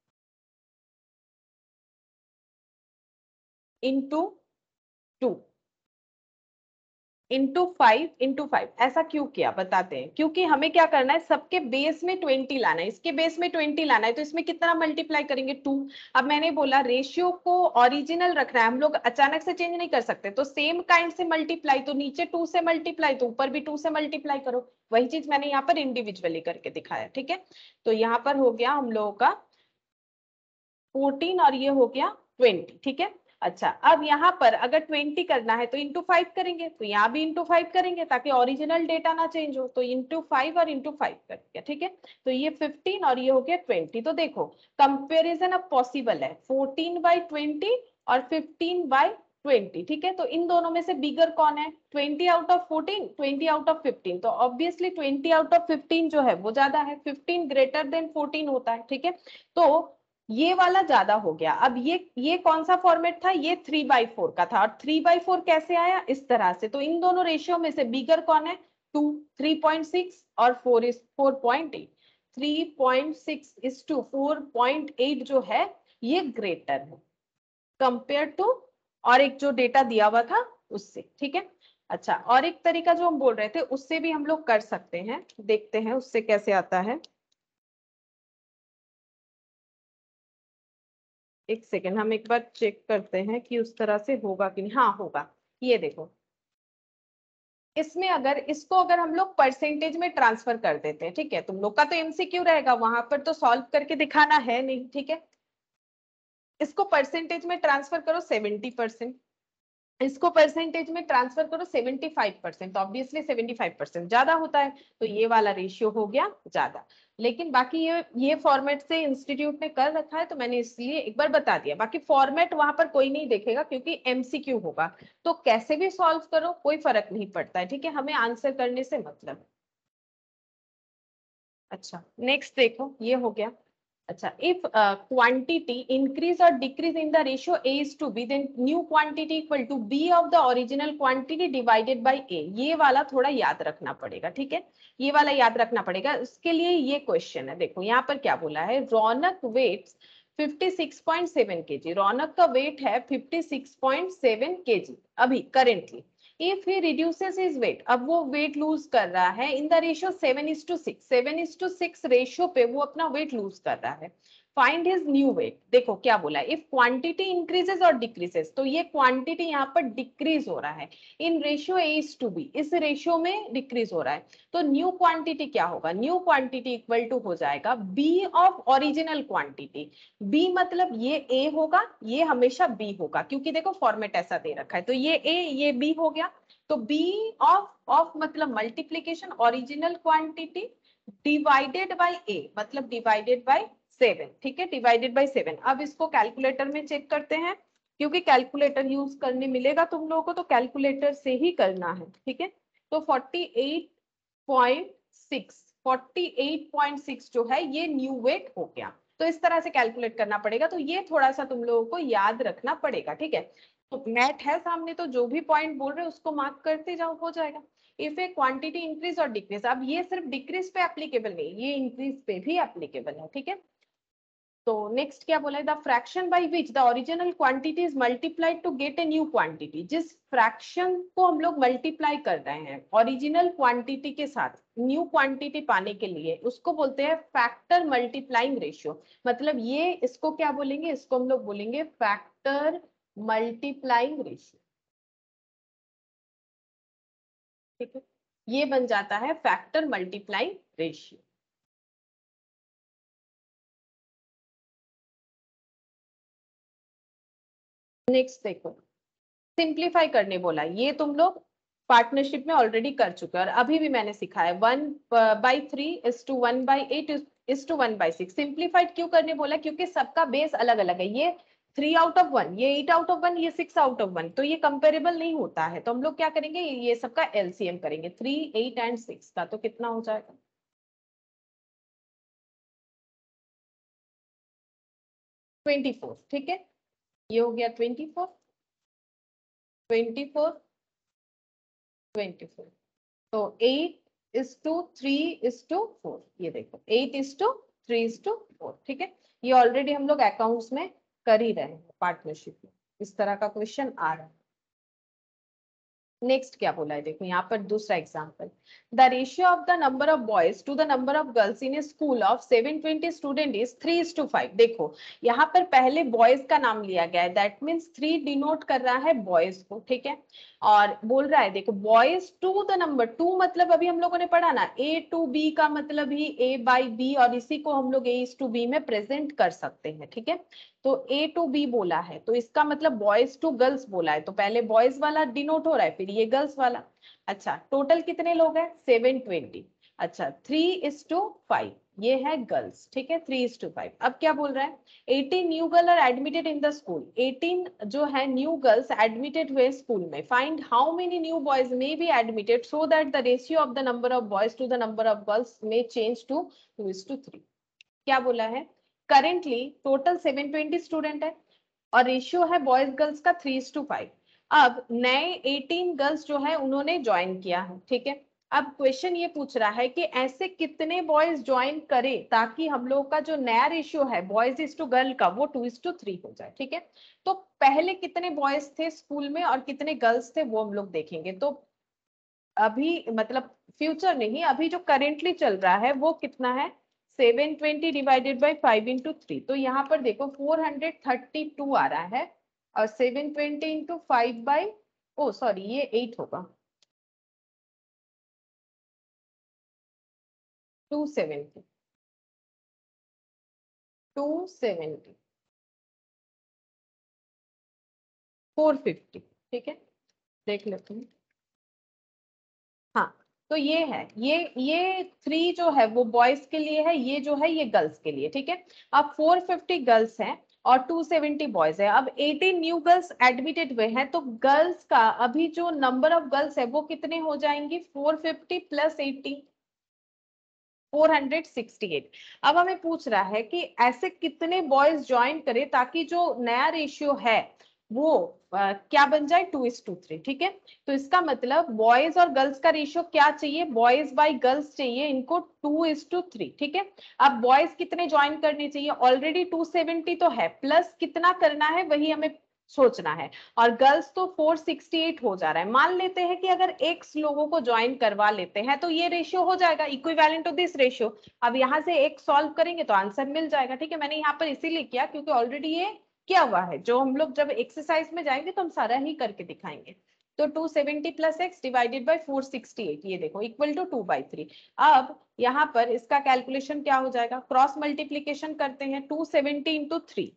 इंटू 2 इंटू 5 ऐसा क्यों किया बताते हैं, क्योंकि हमें क्या करना है, सबके बेस में 20 लाना है, इसके बेस में 20 लाना है, तो इसमें कितना मल्टीप्लाई करेंगे, 2। अब मैंने बोला रेशियो को ओरिजिनल रखना है, हम लोग अचानक से चेंज नहीं कर सकते, तो सेम काइंड से मल्टीप्लाई, तो नीचे 2 से मल्टीप्लाई तो ऊपर भी 2 से मल्टीप्लाई करो, वही चीज मैंने यहाँ पर इंडिविजुअली करके दिखाया। ठीक है, तो यहाँ पर हो गया हम लोगों का 14 और ये हो गया 20। ठीक है, अच्छा अब यहाँ पर अगर 20 करना है तो इंटू 5 करेंगे, तो यहाँ भी इंटू 5 करेंगे ताकि ओरिजिनल डेटा ना चेंज हो, तो इंटू 5 और इंटू 5 करेंगे। ठीक है, तो ये 15 और ये हो गया 20। तो देखो कंपेरिजन अब पॉसिबल है, 14/20 और 15/20। ठीक है, तो इन दोनों में से बिगर कौन है, 20 आउट ऑफ 14 20 आउट ऑफ 15, तो ऑब्वियसली 20 आउट ऑफ 15 जो है वो ज्यादा है, 15 ग्रेटर देन 14 होता है। ठीक है, तो ये वाला ज्यादा हो गया। अब ये कौन सा फॉर्मेट था, ये 3/4 का था, और 3/4 कैसे आया, इस तरह से। तो इन दोनों रेशियो में से बिगर कौन है, 2 3.6 और 4 इज 4.8, 3.6:4.8 जो है ये ग्रेटर है कंपेयर टू और एक जो डेटा दिया हुआ था उससे। ठीक है, अच्छा और एक तरीका जो हम बोल रहे थे उससे भी हम लोग कर सकते हैं, देखते हैं उससे कैसे आता है। एक सेकेंड, हम एक बार चेक करते हैं कि उस तरह से होगा कि नहीं। हाँ होगा, ये देखो इसमें अगर इसको अगर हम लोग परसेंटेज में ट्रांसफर कर देते हैं, ठीक है, तुम लोग का तो एमसीक्यू रहेगा, वहां पर तो सॉल्व करके दिखाना है नहीं। ठीक है, इसको परसेंटेज में ट्रांसफर करो 70%, इसको परसेंटेज में ट्रांसफर करो 75%, तो ऑब्वियसली 75% ज्यादा होता है, तो ये वाला रेशियो हो गया ज्यादा। लेकिन बाकी ये फॉर्मेट से इंस्टीट्यूट ने कर रखा है, तो मैंने इसलिए एक बार बता दिया, बाकी फॉर्मेट वहां पर कोई नहीं देखेगा क्योंकि एमसीक्यू होगा, तो कैसे भी सॉल्व करो कोई फर्क नहीं पड़ता है। ठीक है, हमें आंसर करने से मतलब। अच्छा नेक्स्ट देखो, ये हो गया अच्छा, if quantity increase or decrease in the ratio A is to B, then new quantity equal to B of the original quantity divided by A. ये वाला थोड़ा याद रखना पड़ेगा, ठीक है, ये वाला याद रखना पड़ेगा। उसके लिए ये क्वेश्चन है, देखो यहाँ पर क्या बोला है, रौनक वेट्स 56.7 kg, रौनक का वेट है 56.7 kg अभी currently. If he reduces his weight, अब वो वेट लूज कर रहा है इन द रेशियो 7:6, 7:6 रेशियो पे वो अपना वेट लूज कर रहा है। फाइंड हिज न्यू वेट, देखो क्या बोला है, इफ क्वांटिटी इंक्रीजेस और डिक्रीजेस, तो ये क्वांटिटी यहाँ पर डिक्रीज हो रहा है इन रेशियो A:B, इस रेशियो में डिक्रीज हो रहा है, तो न्यू क्वांटिटी क्या होगा, न्यू क्वांटिटी इक्वल टू हो जाएगा B of original quantity. B मतलब ये A होगा, ये हमेशा B होगा, क्योंकि देखो फॉर्मेट ऐसा दे रखा है, तो ये A ये B हो गया, तो B ऑफ मतलब multiplication original quantity divided by A, मतलब डिवाइडेड बाय 7, ठीक है, डिवाइडेड बाय 7। अब इसको कैलकुलेटर में चेक करते हैं, क्योंकि कैलकुलेटर यूज करने मिलेगा तुम लोगों को, तो कैलकुलेटर से ही करना है, ठीक है। तो 48.6 जो है ये न्यू वेट हो गया, तो इस तरह से कैलकुलेट करना पड़ेगा, तो ये थोड़ा सा तुम लोगों को याद रखना पड़ेगा, ठीक है। तो मैथ है सामने, तो जो भी पॉइंट बोल रहे हैं उसको मार्क करते जाओ, हो जाएगा। इफ ए क्वांटिटी इंक्रीज और डिक्रीज, अब ये सिर्फ डिक्रीज पे एप्लीकेबल नहीं, ये इंक्रीज पे भी एप्लीकेबल है, ठीक है। तो नेक्स्ट क्या बोला है, the fraction by which the original quantity is multiplied to get a new quantity, जिस फ्रैक्शन को हम लोग मल्टीप्लाई कर रहे हैं ओरिजिनल क्वांटिटी के साथ न्यू क्वांटिटी पाने के लिए, उसको बोलते हैं फैक्टर मल्टीप्लाइंग रेशियो। मतलब ये इसको क्या बोलेंगे, इसको हम लोग बोलेंगे फैक्टर मल्टीप्लाइंग रेशियो, ठीक है, ये बन जाता है फैक्टर मल्टीप्लाइंग रेशियो। नेक्स्ट देखो, सिंप्लीफाई करने बोला, ये तुम लोग पार्टनरशिप में ऑलरेडी कर चुके हो और अभी भी मैंने सिखाया 1/3:1/8:1/6। सिंप्लीफाइड क्यों करने बोला, क्योंकि सबका बेस अलग अलग है, ये 3 आउट ऑफ 1, ये 8 आउट ऑफ 1, ये 6 आउट ऑफ 1, तो ये कंपेरेबल नहीं होता है, तो हम लोग क्या करेंगे, ये सबका एलसीएम करेंगे, 3, 8 एंड 6 का, तो कितना हो जाएगा 24, ठीक है, ये हो गया 24, 24, 24, तो 8:3:4, ये देखो 8:3:4, ठीक है, ये ऑलरेडी हम लोग अकाउंट्स में कर ही रहे हैं पार्टनरशिप में, इस तरह का क्वेश्चन आ रहा है। नेक्स्ट क्या बोला है, देखो यहाँ पर दूसरा example, the ratio of the number of boys to the number of girls in a school of 720 student is 3:5। देखो यहाँ पर पहले बॉयज का नाम लिया गया है, दैट मीन्स 3 डिनोट कर रहा है बॉयज को, ठीक है, और बोल रहा है देखो boys to the number, to मतलब अभी हम लोगों ने पढ़ा ना A to B का मतलब ही A/B, और इसी को हम लोग A:B में प्रेजेंट कर सकते हैं, ठीक है। तो A to B बोला है, तो इसका मतलब बॉयज टू गर्ल्स बोला है, तो पहले बॉयज वाला डिनोट हो रहा है, फिर ये गर्ल्स वाला। अच्छा, टोटल कितने लोग हैं 720, अच्छा 3:5, ये है गर्ल्स, ठीक है, 3:5। अब क्या बोल रहा है, 18 new girl are admitted in the school, 18 जो है न्यू गर्ल्स एडमिटेड हुए स्कूल में, find how many new boys may be admitted so that the ratio of the number of boys to the number of girls में change to 2:3। क्या बोला है, currently total 720 student है और ratio है boys girls का 3:5। अब नए 18 गर्ल्स जो है उन्होंने ज्वाइन किया है, ठीक है। अब क्वेश्चन ये पूछ रहा है कि ऐसे कितने बॉयज ज्वाइन करें ताकि हम लोग का जो नया रेशियो है बॉयज इज टू गर्ल का वो 2:3 हो जाए, ठीक है। तो पहले कितने बॉयज थे स्कूल में और कितने गर्ल्स थे वो हम लोग देखेंगे, तो अभी मतलब फ्यूचर नहीं, अभी जो करेंटली चल रहा है वो कितना है, 720 डिवाइडेड बाई 5 into 3, तो यहाँ पर देखो 432 आ रहा है, और 720 into 5 बाई, ओ सॉरी ये 8 होगा, 270, 270, 450, ठीक है, देख लेते हैं। हाँ, तो ये है, ये 3 जो है वो बॉयज के लिए है, ये जो है ये गर्ल्स के लिए, ठीक है। अब 450 गर्ल्स हैं और 270 बॉयज है, अब 18 न्यू गर्ल्स एडमिटेड हुए हैं, तो गर्ल्स का अभी जो नंबर ऑफ गर्ल्स है वो कितने हो जाएंगी, 450 + 80, 468। अब हमें पूछ रहा है कि ऐसे कितने बॉयज ज्वाइन करें ताकि जो नया रेशियो है वो क्या बन जाए, 2:3। ठीक है, तो इसका मतलब बॉयज और गर्ल्स का रेशियो क्या चाहिए, बॉयज बाय गर्ल्स चाहिए इनको 2:3। ठीक है, अब बॉयज कितने ज्वाइन करने चाहिए, ऑलरेडी 270 तो है, प्लस कितना करना है वही हमें सोचना है, और गर्ल्स तो 468 हो जा रहा है। मान लेते हैं कि अगर x लोगों को ज्वाइन करवा लेते हैं तो ये रेशियो हो जाएगा इक्विवेलेंट टू दिस रेशियो। अब यहाँ से x सॉल्व करेंगे तो आंसर मिल जाएगा। ठीक है, मैंने यहाँ पर इसीलिए किया क्योंकि ऑलरेडी ये किया हुआ है, जो हम लोग जब एक्सरसाइज में जाएंगे तो हम सारा ही करके दिखाएंगे। तो 270 प्लस एक्स डिवाइडेड बाई 468, ये देखो इक्वल टू 2/3। अब यहाँ पर इसका कैलकुलेशन क्या हो जाएगा, क्रॉस मल्टीप्लीकेशन करते हैं, 270 into 3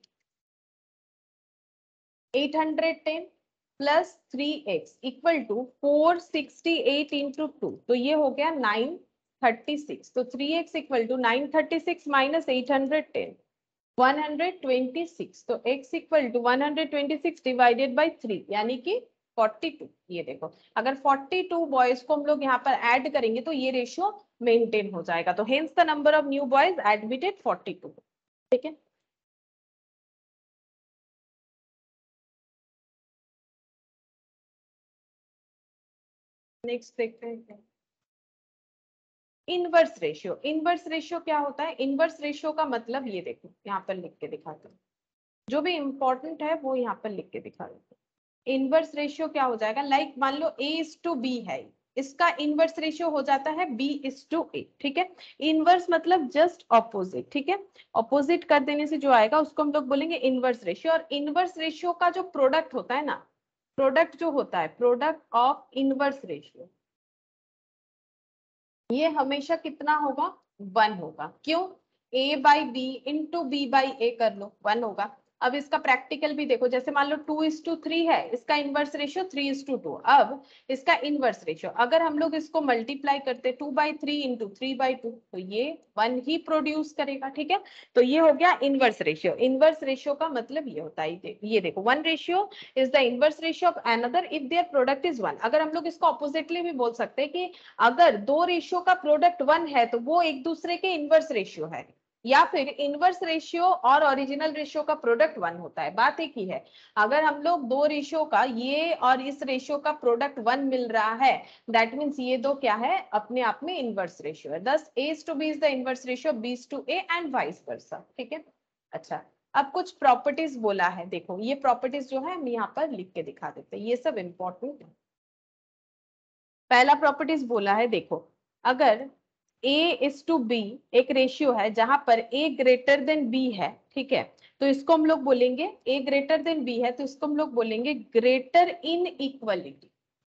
810 plus 3x equal to 468 into 2, तो ये हो गया 936। तो 3x इक्वल टू 936 माइनस 810 126। तो x equal to 126 divided by 3 यानी कि 42। ये देखो अगर 42 बॉयज को हम लोग यहाँ पर ऐड करेंगे तो ये रेशियो मेंटेन हो जाएगा। तो hence the number of new boys admitted 42। ठीक है, नेक्स्ट देखते हैं इनवर्स रेशियो। इनवर्स रेशियो क्या होता है, इनवर्स रेशियो का मतलब ये देखो यहाँ पर लिख के दिखाते हैं, जो भी इंपॉर्टेंट है वो यहाँ पर लिख के दिखा देते हैं। इनवर्स रेशियो क्या हो जाएगा, लाइक मान लो A:B है, इसका इनवर्स रेशियो हो जाता है B:A। ठीक है, इनवर्स मतलब जस्ट ऑपोजिट। ठीक है, ऑपोजिट कर देने से जो आएगा उसको हम लोग बोलेंगे इनवर्स रेशियो। और इनवर्स रेशियो का जो प्रोडक्ट होता है ना, प्रोडक्ट जो होता है, प्रोडक्ट ऑफ इनवर्स रेशियो, ये हमेशा कितना होगा, 1 होगा। क्यों, A/B इंटू B/A कर लो, 1 होगा। अब इसका प्रैक्टिकल भी देखो, जैसे मान लो 2:3 है, इसका इनवर्स रेशियो 3:2। अब इसका इनवर्स रेशियो अगर हम लोग इसको मल्टीप्लाई करते 2/3 इंटू 3/2 तो ये 1 ही प्रोड्यूस करेगा। ठीक है, तो ये हो गया इनवर्स रेशियो। इनवर्स रेशियो का मतलब ये होता है, ये देखो 1 ratio is the inverse ratio of another if their product is 1। अगर हम लोग इसको ऑपोजिटली भी बोल सकते हैं कि अगर दो रेशियो का प्रोडक्ट 1 है तो वो एक दूसरे के इनवर्स रेशियो है, या फिर इनवर्स रेशियो और ओरिजिनल रेशियो का प्रोडक्ट 1 होता है, बात एक ही है। अगर हम लोग दो रेशियो का, ये और इस रेशियो का प्रोडक्ट 1 मिल रहा है, दैट मींस ये दो क्या है, अपने आप में इनवर्स रेशियो है। Thus A:B is the inverse ratio B:A and vice versa. ठीक है, अच्छा अब कुछ प्रॉपर्टीज बोला है, देखो ये प्रॉपर्टीज जो है हम यहाँ पर लिख के दिखा देते हैं, ये सब इंपॉर्टेंट है। पहला प्रॉपर्टीज बोला है, देखो अगर A:B एक रेशियो है जहां पर A ग्रेटर देन B है, ठीक है, तो इसको हम लोग बोलेंगे, A ग्रेटर देन B है तो इसको हम लोग बोलेंगे ग्रेटर इन इक्वलिटी।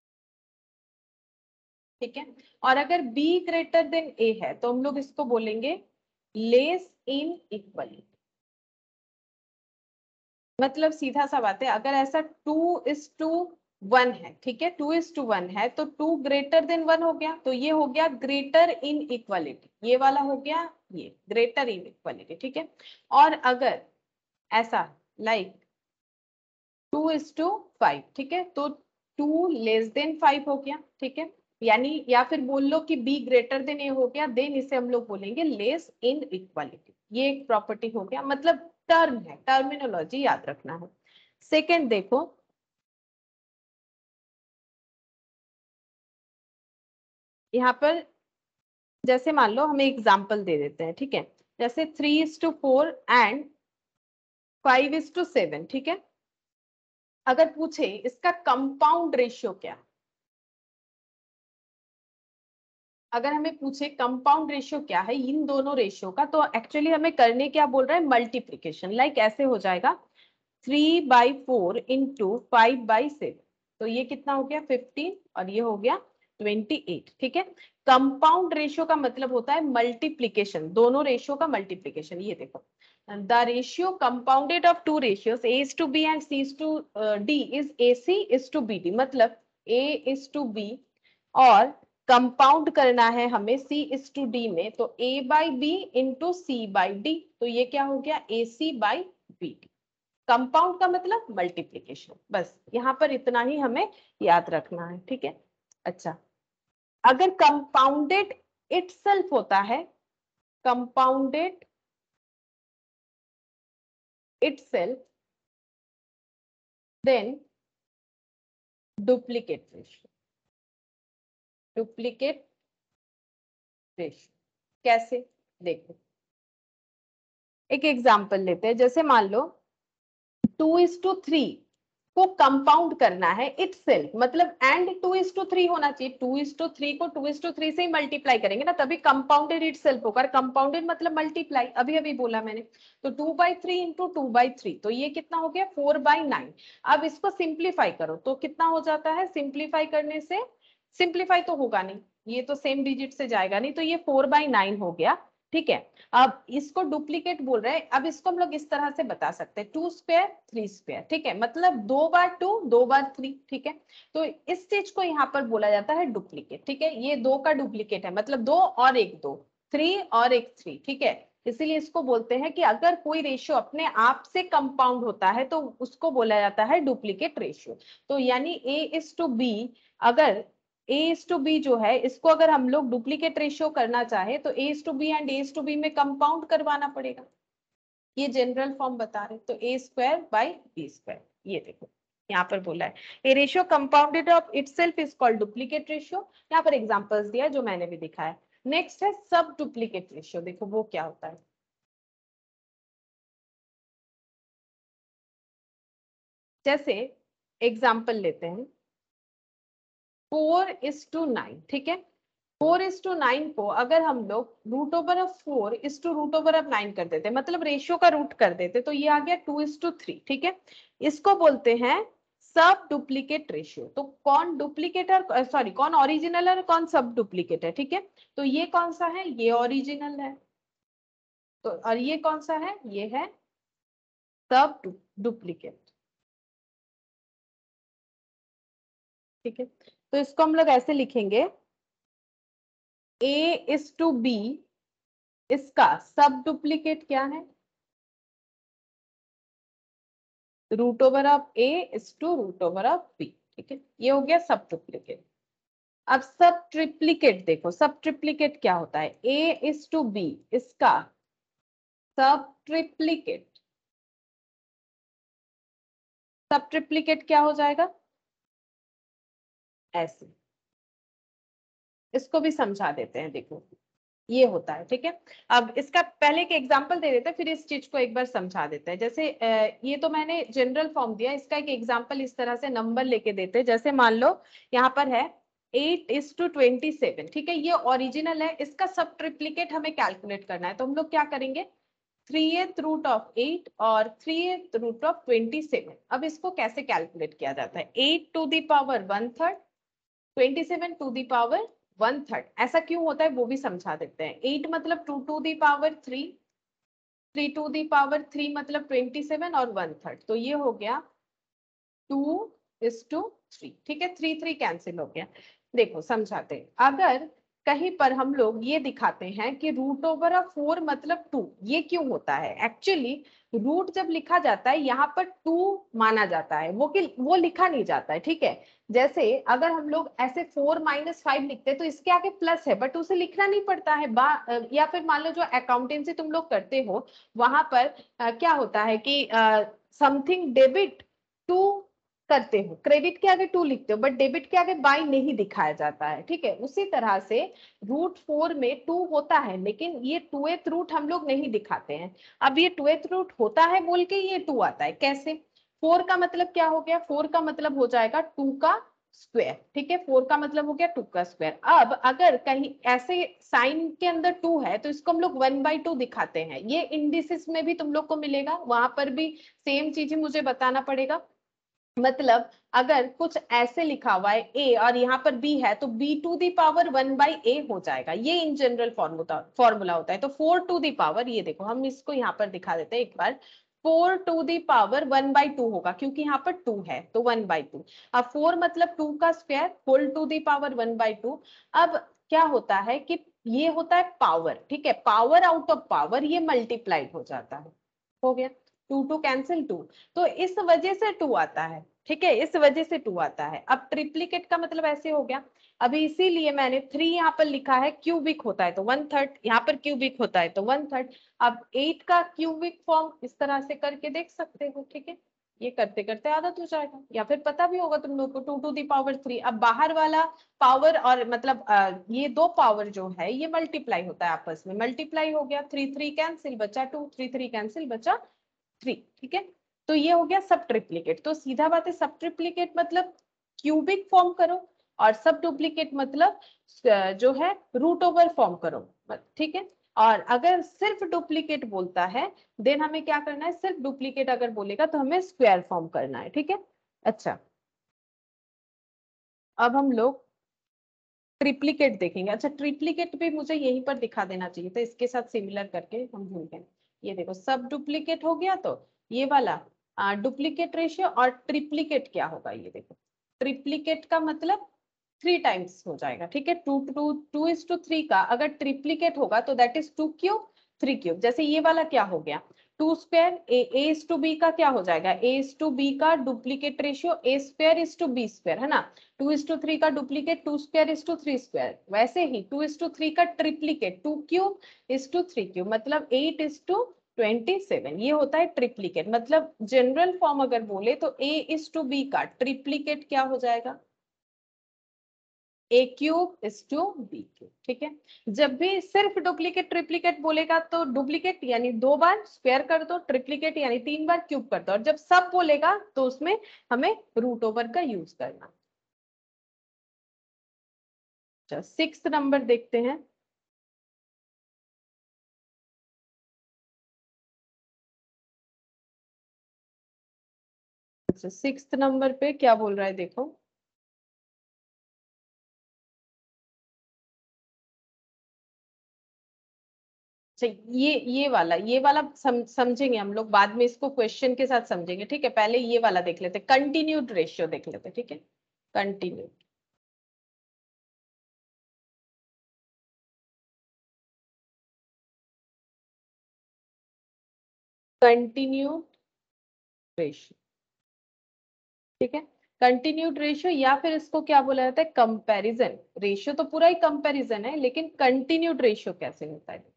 ठीक है, और अगर B ग्रेटर देन A है तो हम लोग इसको बोलेंगे लेस इन इक्वलिटी। मतलब सीधा सा बात है, अगर ऐसा 2:1 है, ठीक है, 2:1 है तो 2 ग्रेटर देन 1 हो गया, तो ये हो गया ग्रेटर इन इक्वालिटी, ये वाला हो गया ये ग्रेटर इन इक्वालिटी। ठीक है, और अगर ऐसा लाइक 2:5, ठीक है, तो 2 लेस देन 5 हो गया। ठीक है, यानी या फिर बोल लो कि B ग्रेटर देन A हो गया, देन इसे हम लोग बोलेंगे लेस इन इक्वालिटी। ये एक प्रॉपर्टी हो गया, मतलब टर्म है, टर्मिनोलॉजी याद रखना है। सेकेंड देखो, यहाँ पर जैसे मान लो हमें एग्जाम्पल दे देते हैं, ठीक है, जैसे 3:4 एंड 5:7। ठीक है, अगर पूछे इसका कंपाउंड रेशियो क्या, अगर हमें पूछे कंपाउंड रेशियो क्या है इन दोनों रेशियो का, तो एक्चुअली हमें करने क्या बोल रहा है, मल्टीप्लीकेशन। लाइक ऐसे हो जाएगा 3/4 इंटू 5/7, तो ये कितना हो गया 15 और ये हो गया 28। ठीक है, कंपाउंड रेशियो का मतलब होता है मल्टीप्लीकेशन, दोनों रेशियो का मल्टीप्लीकेशन। ये देखो the ratio compounded of two ratios A:B and C:D is AC:B, मतलब A:B और कंपाउंड करना है हमें C:D में, तो A/B इंटू C/D, तो ये क्या हो गया AC/B। कंपाउंड का मतलब मल्टीप्लीकेशन, बस यहाँ पर इतना ही हमें याद रखना है। ठीक है, अच्छा अगर कंपाउंडेड इटसेल्फ होता है compounded itself, then duplicate ratio. Duplicate ratio कैसे, देखो एक एग्जांपल लेते हैं, जैसे मान लो 2:3 को कंपाउंड करना है इटसेल्फ, मतलब एंड 2:3 होना चाहिए, 2:3 को 2:3 से ही मल्टीप्लाई करेंगे ना, तभी कंपाउंडेड इटसेल्फ होगा। कंपाउंडेड मतलब मल्टीप्लाई, अभी अभी बोला मैंने। तो 2/3 इंटू 2/3, तो ये कितना हो गया 4/9। अब इसको सिंप्लीफाई करो तो कितना हो जाता है, सिंप्लीफाई करने से, सिंप्लीफाई तो होगा नहीं, ये तो सेम डिजिट से जाएगा नहीं, तो ये 4/9 हो गया। ठीक है, अब इसको डुप्लीकेट बोल रहे हैं। अब इसको हम लोग इस तरह से बता सकते हैं 2 स्क्वायर 3 स्क्वायर, ठीक है, मतलब 2 बार 2 2 बार 3, ठीक है। तो इस चीज को यहाँ पर बोला जाता है डुप्लीकेट, ठीक है। ये 2 का डुप्लीकेट है, मतलब 2 और एक 2, 3 और एक 3, ठीक है। इसीलिए इसको बोलते हैं कि अगर कोई रेशियो अपने आप से कंपाउंड होता है तो उसको बोला जाता है डुप्लीकेट रेशियो। तो यानी A:B, अगर A:B जो है, इसको अगर हम लोग डुप्लीकेट रेशियो करना चाहे तो A:B एंड A:B में कंपाउंड करवाना पड़ेगा। ये जनरल फॉर्म बता रहे, तो A²/B², ये देखो यहाँ पर बोला है a ratio compounded of itself is called duplicate ratio. यहाँ पर एग्जांपल्स दिया है जो मैंने भी दिखाया। नेक्स्ट है सब डुप्लीकेट रेशियो, देखो वो क्या होता है। जैसे एग्जांपल लेते हैं 4:9, ठीक है। 4:9 को अगर हम लोग √4 कर देते, मतलब रेशियो का रूट कर देते, तो ये आ गया 2:3, ठीक है। इसको बोलते हैं सब डुप्लीकेट रेशियो। तो कौन डुप्लीकेट और सॉरी कौन ओरिजिनल है, कौन सब डुप्लीकेट है, ठीक है। तो ये कौन सा है, ये ओरिजिनल है, तो और ये कौन सा है, ये है सब डुप्लीकेट, ठीक है। तो इसको हम लोग ऐसे लिखेंगे A:B, इसका सब डुप्लीकेट क्या है, √A:√B, ठीक है। ये हो गया सब डुप्लीकेट। अब सब ट्रिप्लीकेट देखो, सब ट्रिप्लीकेट क्या होता है, A:B, इसका सब ट्रिप्लीकेट, सब ट्रिप्लीकेट क्या हो जाएगा, ऐसे। इसको भी समझा देते हैं, देखो ये होता है, ठीक है। अब इसका पहले के एग्जांपल दे देते हैं, फिर इस चीज को एक बार समझा देते हैं। जैसे ये तो मैंने जनरल फॉर्म दिया, इसका एक एग्जांपल इस तरह से नंबर लेके देते हैं। जैसे मान लो यहाँ पर है 8:27, ठीक है, ये ओरिजिनल है। इसका सब ट्रिप्लीकेट हमें कैलकुलेट करना है, तो हम लोग क्या करेंगे 3th रूट ऑफ 8 और 3th रूट ऑफ 27। अब इसको कैसे कैलकुलेट किया जाता है, 8⁻1/3, 27⁻1/3, ऐसा क्यों होता है वो भी समझा देते हैं। 8 मतलब 2⁻3, 3⁻3 मतलब 27 और 1/3, तो ये हो गया 2:3, ठीक है। 3 3 कैंसिल हो गया। देखो समझाते हैं, अगर कहीं पर हम लोग ये दिखाते हैं कि √4 मतलब 2, ये क्यों होता है, एक्चुअली रूट जब लिखा जाता है यहाँ पर 2 माना जाता है, वो लिखा नहीं जाता है, ठीक है। जैसे अगर हम लोग ऐसे 4-5 लिखते हैं तो इसके आगे प्लस है, बट उसे लिखना नहीं पड़ता है। या फिर मान लो जो अकाउंटेंसी तुम लोग करते हो वहां पर क्या होता है कि समथिंग डेबिट टू करते हो, क्रेडिट के आगे 2 लिखते हो, बट डेबिट के आगे बाय नहीं दिखाया जाता है, ठीक है। उसी तरह से √4 में 2 होता है, लेकिन ये 2th रूट हम लोग नहीं दिखाते हैं। अब ये 2th रूट होता है बोल के ये 2 आता है, कैसे। 4 का मतलब क्या हो गया, 4 का मतलब हो जाएगा 2 का स्क्वायर, ठीक है। 4 का मतलब हो गया 2 का स्क्वायर। अब अगर कहीं ऐसे साइन के अंदर 2 है तो इसको हम लोग 1/2 दिखाते हैं। ये इंडिसेस में भी तुम लोग को मिलेगा, वहां पर भी सेम चीज ही मुझे बताना पड़ेगा। मतलब अगर कुछ ऐसे लिखा हुआ है a और यहाँ पर b है तो b⁻1/a हो जाएगा, ये इन जनरल फॉर्मूला होता है। तो 4 ये देखो हम इसको यहाँ पर दिखा देते हैं एक बार, 4⁻1/2 होगा, क्योंकि यहाँ पर 2 है तो 1/2। अब 4 मतलब 2 का square, whole to the power 1/2। अब क्या होता है कि ये होता है पावर, ठीक है, पावर आउट ऑफ पावर, ये मल्टीप्लाइड हो जाता है, हो गया। टू टू कैंसिल 2, तो इस वजह से 2 आता है, ठीक है, इस वजह से 2 आता है। अब ट्रिप्लिकेट का मतलब ऐसे हो गया, अभी इसीलिए मैंने 3 यहाँ पर लिखा है, क्यूबिक होता है तो 1/3, यहाँ पर क्यूबिक होता है तो 1/3। अब 8 का क्यूबिक फॉर्म इस तरह से करके देख सकते हो, ठीक है, ये करते करते आदत हो जाएगा, या फिर पता भी होगा तुम लोग को 2 टू द पावर 3। अब बाहर वाला पावर और मतलब ये दो पावर जो है ये मल्टीप्लाई होता है आपस में, मल्टीप्लाई हो गया, 3 3 कैंसिल बचा 2, 3 3 कैंसिल बचा 3, ठीक है। तो ये हो गया सब ट्रिप्लीकेट। तो सीधा बात है, सब ट्रिप्लीकेट मतलब क्यूबिक फॉर्म करो, और सब डुप्लीकेट मतलब जो है रूट ओवर फॉर्म करो, ठीक है। और अगर सिर्फ डुप्लीकेट बोलता है देन हमें क्या करना है, सिर्फ डुप्लीकेट अगर बोलेगा तो हमें स्क्वायर फॉर्म करना है, ठीक है। अच्छा, अब हम लोग ट्रिप्लीकेट देखेंगे। अच्छा, ट्रिप्लीकेट भी मुझे यहीं पर दिखा देना चाहिए था, इसके साथ सिमिलर करके हम भूल गए। ये देखो सब डुप्लीकेट हो गया, तो ये वाला डुप्लीकेट रेशियो, और ट्रिप्लीकेट क्या होगा ये देखो, ट्रिप्लीकेट का मतलब 3 टाइम्स हो जाएगा, ठीक है। 2:3 का अगर ट्रिप्लीकेट होगा तो दैट इज 2 क्यूब 3 क्यूब। जैसे ये वाला क्या हो गया 2 स्क्वायर, a:2b का क्या हो जाएगा, a:2b का डुप्लीकेट रेशियो a²:b स्क्वायर, है ना। 2:3 का डुप्लीकेट 2²:3 वैसे ही 2:3 का ट्रिप्लीकेट 2³ मतलब 8:27। ये होता है ट्रिप्लीकेट। मतलब जनरल फॉर्म अगर बोले तो a:b का ट्रिप्लीकेट क्या हो जाएगा, a³:b³, ठीक है। जब भी सिर्फ डुप्लीकेट ट्रिप्लीकेट बोलेगा तो डुप्लीकेट यानी 2 बार स्क्वायर कर दो, ट्रिप्लीकेट यानी 3 बार क्यूब कर दो, और जब सब बोलेगा तो उसमें हमें रूट ओवर का यूज करना। अच्छा, 6th नंबर देखते हैं। अच्छा, 6th नंबर पे क्या बोल रहा है देखो, अच्छा ये वाला समझेंगे हम लोग बाद में, इसको क्वेश्चन के साथ समझेंगे, ठीक है। पहले ये वाला देख लेते, कंटिन्यूड रेशियो देख लेते, ठीक है। कंटिन्यूड कंटिन्यूड रेशियो, ठीक है। कंटिन्यूड रेशियो, या फिर इसको क्या बोला जाता है, कंपैरिजन रेशियो। तो पूरा ही कंपैरिजन है, लेकिन कंटिन्यूड रेशियो कैसे होता है,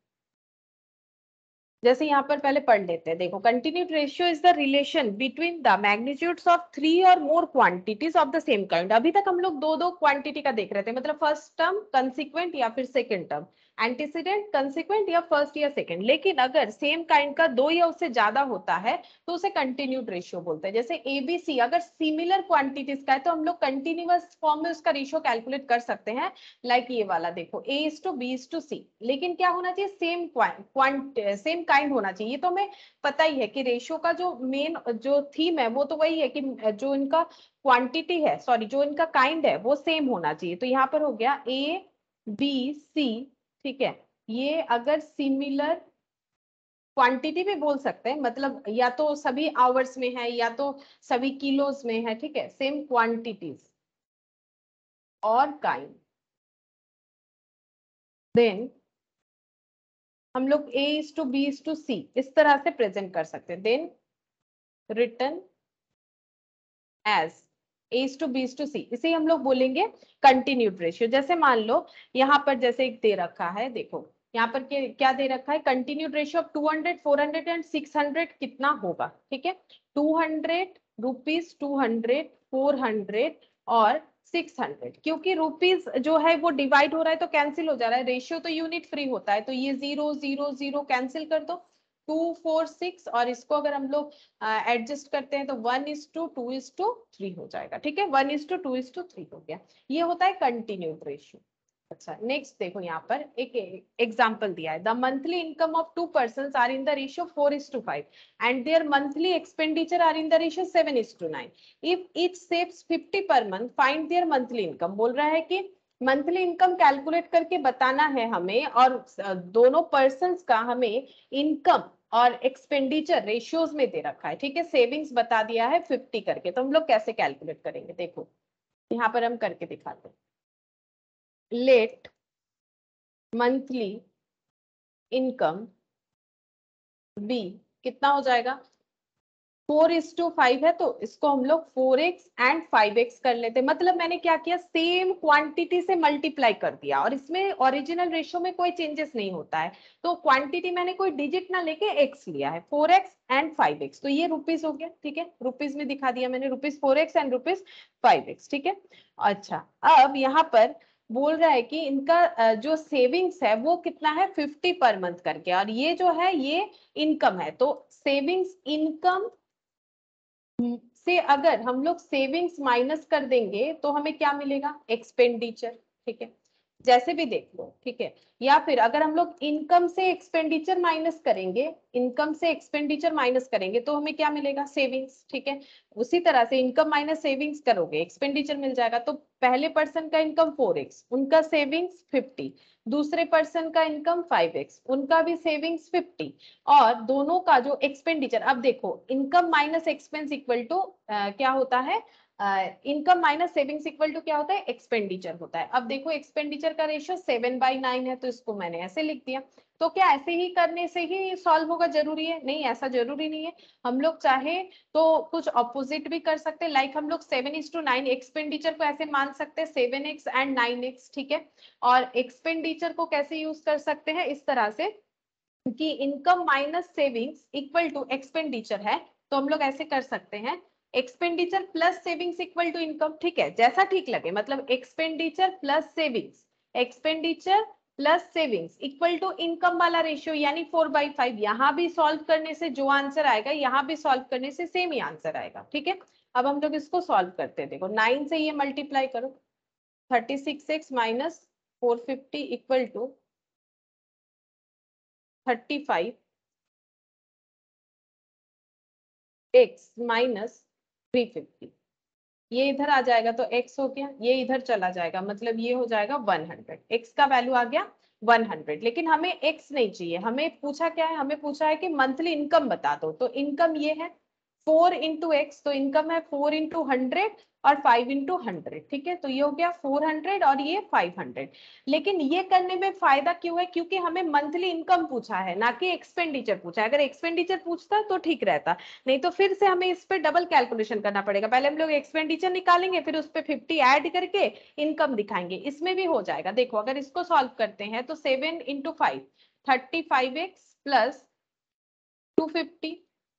जैसे यहाँ पर पहले पढ़ लेते हैं। देखो, continued ratio is the relation between the magnitudes of 3 और more quantities of the same kind. अभी तक हम लोग दो दो क्वांटिटी का देख रहे थे, मतलब फर्स्ट टर्म कंसिक्वेंट या फिर सेकंड टर्म, एंटीसीडेंट कंसिक्वेंट या फर्स्ट या सेकंड। लेकिन अगर सेम काइंड का 2 या उससे ज्यादा होता है तो उसे कंटिन्यूड रेशियो बोलते हैं। जैसे एबीसी अगर सिमिलर क्वांटिटीज का है तो हम लोग कंटिन्यूअस फॉर्म में उसका रेशियो कैलकुलेट कर सकते हैं। लाइक ये वाला देखो A:B:C, लेकिन क्या होना चाहिए, सेम काइंड होना चाहिए। ये तो हमें पता ही है कि रेशियो का जो मेन जो थीम है वो तो वही है कि जो इनका क्वांटिटी है, सॉरी जो इनका काइंड है वो सेम होना चाहिए। तो यहाँ पर हो गया A, B, C, ठीक है। ये अगर सिमिलर क्वांटिटी भी बोल सकते हैं, मतलब या तो सभी आवर्स में है या तो सभी किलोज में है, ठीक है। सेम क्वांटिटीज और काइंड, देन हम लोग A:B:C इस तरह से प्रेजेंट कर सकते हैं। देन रिटर्न एज A:B:C, इसे हम लोग बोलेंगे कंटिन्यूड रेशियो। जैसे मान लो यहाँ पर जैसे एक दे रखा है, देखो यहाँ पर क्या दे रखा है, कंटिन्यूड रेशियो ऑफ 200, 400 एंड 600 कितना होगा, ठीक है। 200 रुपीज, 200, 400 और 600। क्योंकि रुपीज जो है वो डिवाइड हो रहा है तो कैंसिल हो जा रहा है, रेशियो तो यूनिट फ्री होता है, तो ये 0 0 0 कैंसिल कर दो, 2 4 6, और इसको अगर हम लोग एडजस्ट करते हैं तो 1:2:3 हो जाएगा, ठीक है। 1:2:3 हो गया, ये होता है कंटिन्यूड रेशियो। अच्छा, नेक्स्ट देखो, यहाँ पर एक एग्जांपल दिया है, the monthly income of 2 persons are in the ratio 4:5 and their monthly expenditure are in the ratio 7:9। If each saves 50 per month find their monthly income. बोल रहा है कि मंथली इनकम कैलकुलेट करके बताना है हमें, और दोनों पर्सन्स का हमें इनकम और एक्सपेंडिचर रेशियोज में दे रखा है, ठीक है। सेविंग्स बता दिया है 50 करके, तो हम लोग कैसे कैलकुलेट करेंगे, देखो यहाँ पर हम करके दिखाते हैं। लेट मंथली इनकम बी कितना हो जाएगा, 4:5 है, तो इसको हम लोग 4x एंड 5x कर लेते हैं। मतलब मैंने क्या किया, सेम क्वांटिटी से मल्टीप्लाई कर दिया, और इसमें ओरिजिनल रेशियो में कोई चेंजेस नहीं होता है, तो क्वांटिटी मैंने कोई डिजिट ना लेके x लिया है, 4x एंड 5x। तो ये रुपीस हो गया, ठीक है, रुपीस में दिखा दिया मैंने, rupees 4x and rupees 5x, ठीक है। अच्छा, अब यहाँ पर बोल रहा है कि इनका जो सेविंग्स है वो कितना है, 50 पर मंथ करके, और ये जो है ये इनकम है। तो सेविंग्स इनकम से अगर हम लोग सेविंग्स माइनस कर देंगे तो हमें क्या मिलेगा, एक्सपेंडिचर, ठीक है, जैसे भी देख लो, ठीक है। या फिर अगर हम लोग इनकम से एक्सपेंडिचर माइनस करेंगे, इनकम से एक्सपेंडिचर माइनस करेंगे तो हमें क्या मिलेगा, सेविंग्स, ठीक है। उसी तरह से इनकम माइनस सेविंग्स करोगे, एक्सपेंडिचर मिल जाएगा। तो पहले पर्सन का इनकम 4x, उनका सेविंग्स 50, दूसरे पर्सन का इनकम 5x, उनका भी सेविंग्स 50, और दोनों का जो एक्सपेंडिचर, अब देखो income minus expense equal to क्या होता है, income minus savings equal to क्या होता है, एक्सपेंडिचर होता है। अब देखो एक्सपेंडिचर का रेशियो 7/9 है, तो इसको मैंने ऐसे लिख दिया। तो क्या ऐसे ही करने से ही सॉल्व होगा, जरूरी है? नहीं, ऐसा जरूरी नहीं है। हम लोग चाहे तो कुछ ऑपोजिट भी कर सकते हैं, लाइक हम लोग 7:9 एक्सपेंडिचर को ऐसे मान सकते हैं 7x एंड 9x, ठीक है। और एक्सपेंडिचर को कैसे यूज कर सकते हैं, इस तरह से कि income minus savings equal to expenditure है, तो हम लोग ऐसे कर सकते हैं, expenditure plus savings equal to income, ठीक है, जैसा ठीक लगे। मतलब expenditure plus savings, expenditure plus savings equal to income वाला रेशियो, यानी 4/5। यहाँ भी सॉल्व करने से जो आंसर आएगा, यहाँ भी सॉल्व करने से सेम ही आंसर आएगा, ठीक है। अब हम लोग इसको सॉल्व करते हैं। देखो 9 से ये मल्टीप्लाई करो, 36x minus 450 equal to 35 x minus 350, ये इधर आ जाएगा तो x हो गया, ये इधर चला जाएगा, मतलब ये हो जाएगा 100। x का वैल्यू आ गया 100। लेकिन हमें x नहीं चाहिए, हमें पूछा क्या है, हमें पूछा है कि मंथली इनकम बता दो। तो इनकम ये है 4 इंटू एक्स, तो इनकम है 4 इंटू 100 और 5 इंटू 100, ठीक है। तो ये हो गया 400 और ये 500। लेकिन ये करने में फायदा क्यों है, क्योंकि हमें मंथली इनकम पूछा है, ना कि एक्सपेंडिचर पूछा है। अगर एक्सपेंडिचर पूछता तो ठीक रहता, नहीं तो फिर से हमें इस पे डबल कैलकुलेशन करना पड़ेगा। पहले हम लोग एक्सपेंडिचर निकालेंगे, फिर उस पे 50 ऐड करके इनकम दिखाएंगे। इसमें भी हो जाएगा। देखो अगर इसको सॉल्व करते हैं तो 7 into 5 35x plus 250,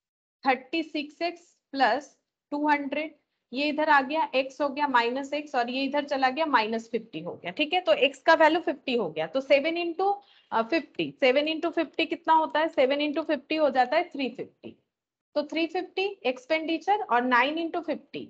36x plus 200, ये इधर आ गया, x हो गया माइनस एक्स, और ये इधर चला गया -50 हो गया, ठीक है। तो x का वैल्यू 50 हो गया, तो 7 इंटू 50, 7 इंटू 50 कितना होता है, 7 इंटू 50 हो जाता है 350। तो 350 एक्सपेंडिचर और 9 इंटू 50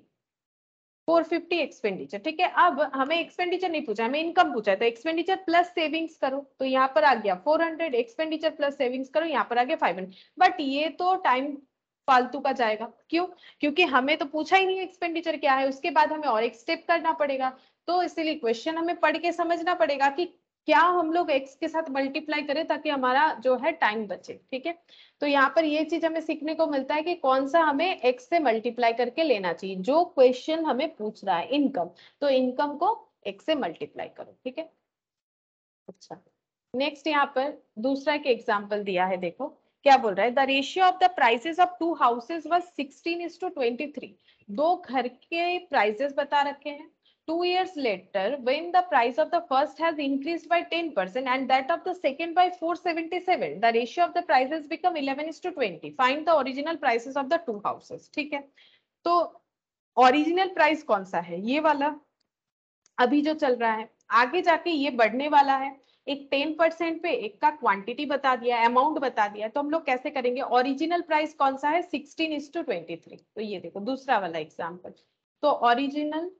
450 एक्सपेंडिचर, ठीक है। अब हमें एक्सपेंडिचर नहीं पूछा, हमें इनकम पूछा है, तो एक्सपेंडिचर प्लस सेविंग्स करो, तो यहाँ पर आ गया 400, एक्सपेंडिचर प्लस सेविंग्स करो, यहाँ पर आ गया 500। बट ये तो टाइम फालतू का जाएगा, क्यों? क्योंकि हमें तो पूछा ही नहीं एक्सपेंडिचर क्या है, उसके बाद हमें और एक स्टेप करना पड़ेगा। तो इसीलिए क्वेश्चन हमें पढ़ के समझना पड़ेगा कि क्या हम लोग एक्स के साथ मल्टीप्लाई करें, ताकि हमारा जो है टाइम बचे, ठीक है। तो यहाँ पर ये चीज हमें सीखने को मिलता है कि कौन सा हमें x से मल्टीप्लाई करके लेना चाहिए। जो क्वेश्चन हमें पूछ रहा है इनकम, तो इनकम को x से मल्टीप्लाई करो, ठीक है। अच्छा, नेक्स्ट यहाँ पर दूसरा एक एग्जांपल दिया है, देखो क्या बोल रहा है, the ratio of the prices of 2 houses was 16:23। दो घर के प्राइसेस बता रखे हैं। 2 years later, when the price of the first has increased by 10% and that of the second by 477, the ratio of the prices become 11:20. Find the original prices of the 2 houses, ठीक है। तो original price कौन सा है, ये वाला अभी जो चल रहा है, आगे जाके ये बढ़ने वाला है। एक 10% पे एक का क्वांटिटी बता दिया, अमाउंट बता दिया, तो हम लोग कैसे करेंगे, ओरिजिनल प्राइस कौन सा है, 16:23। तो ये देखो दूसरा वाला एग्जांपल, तो ओरिजिनल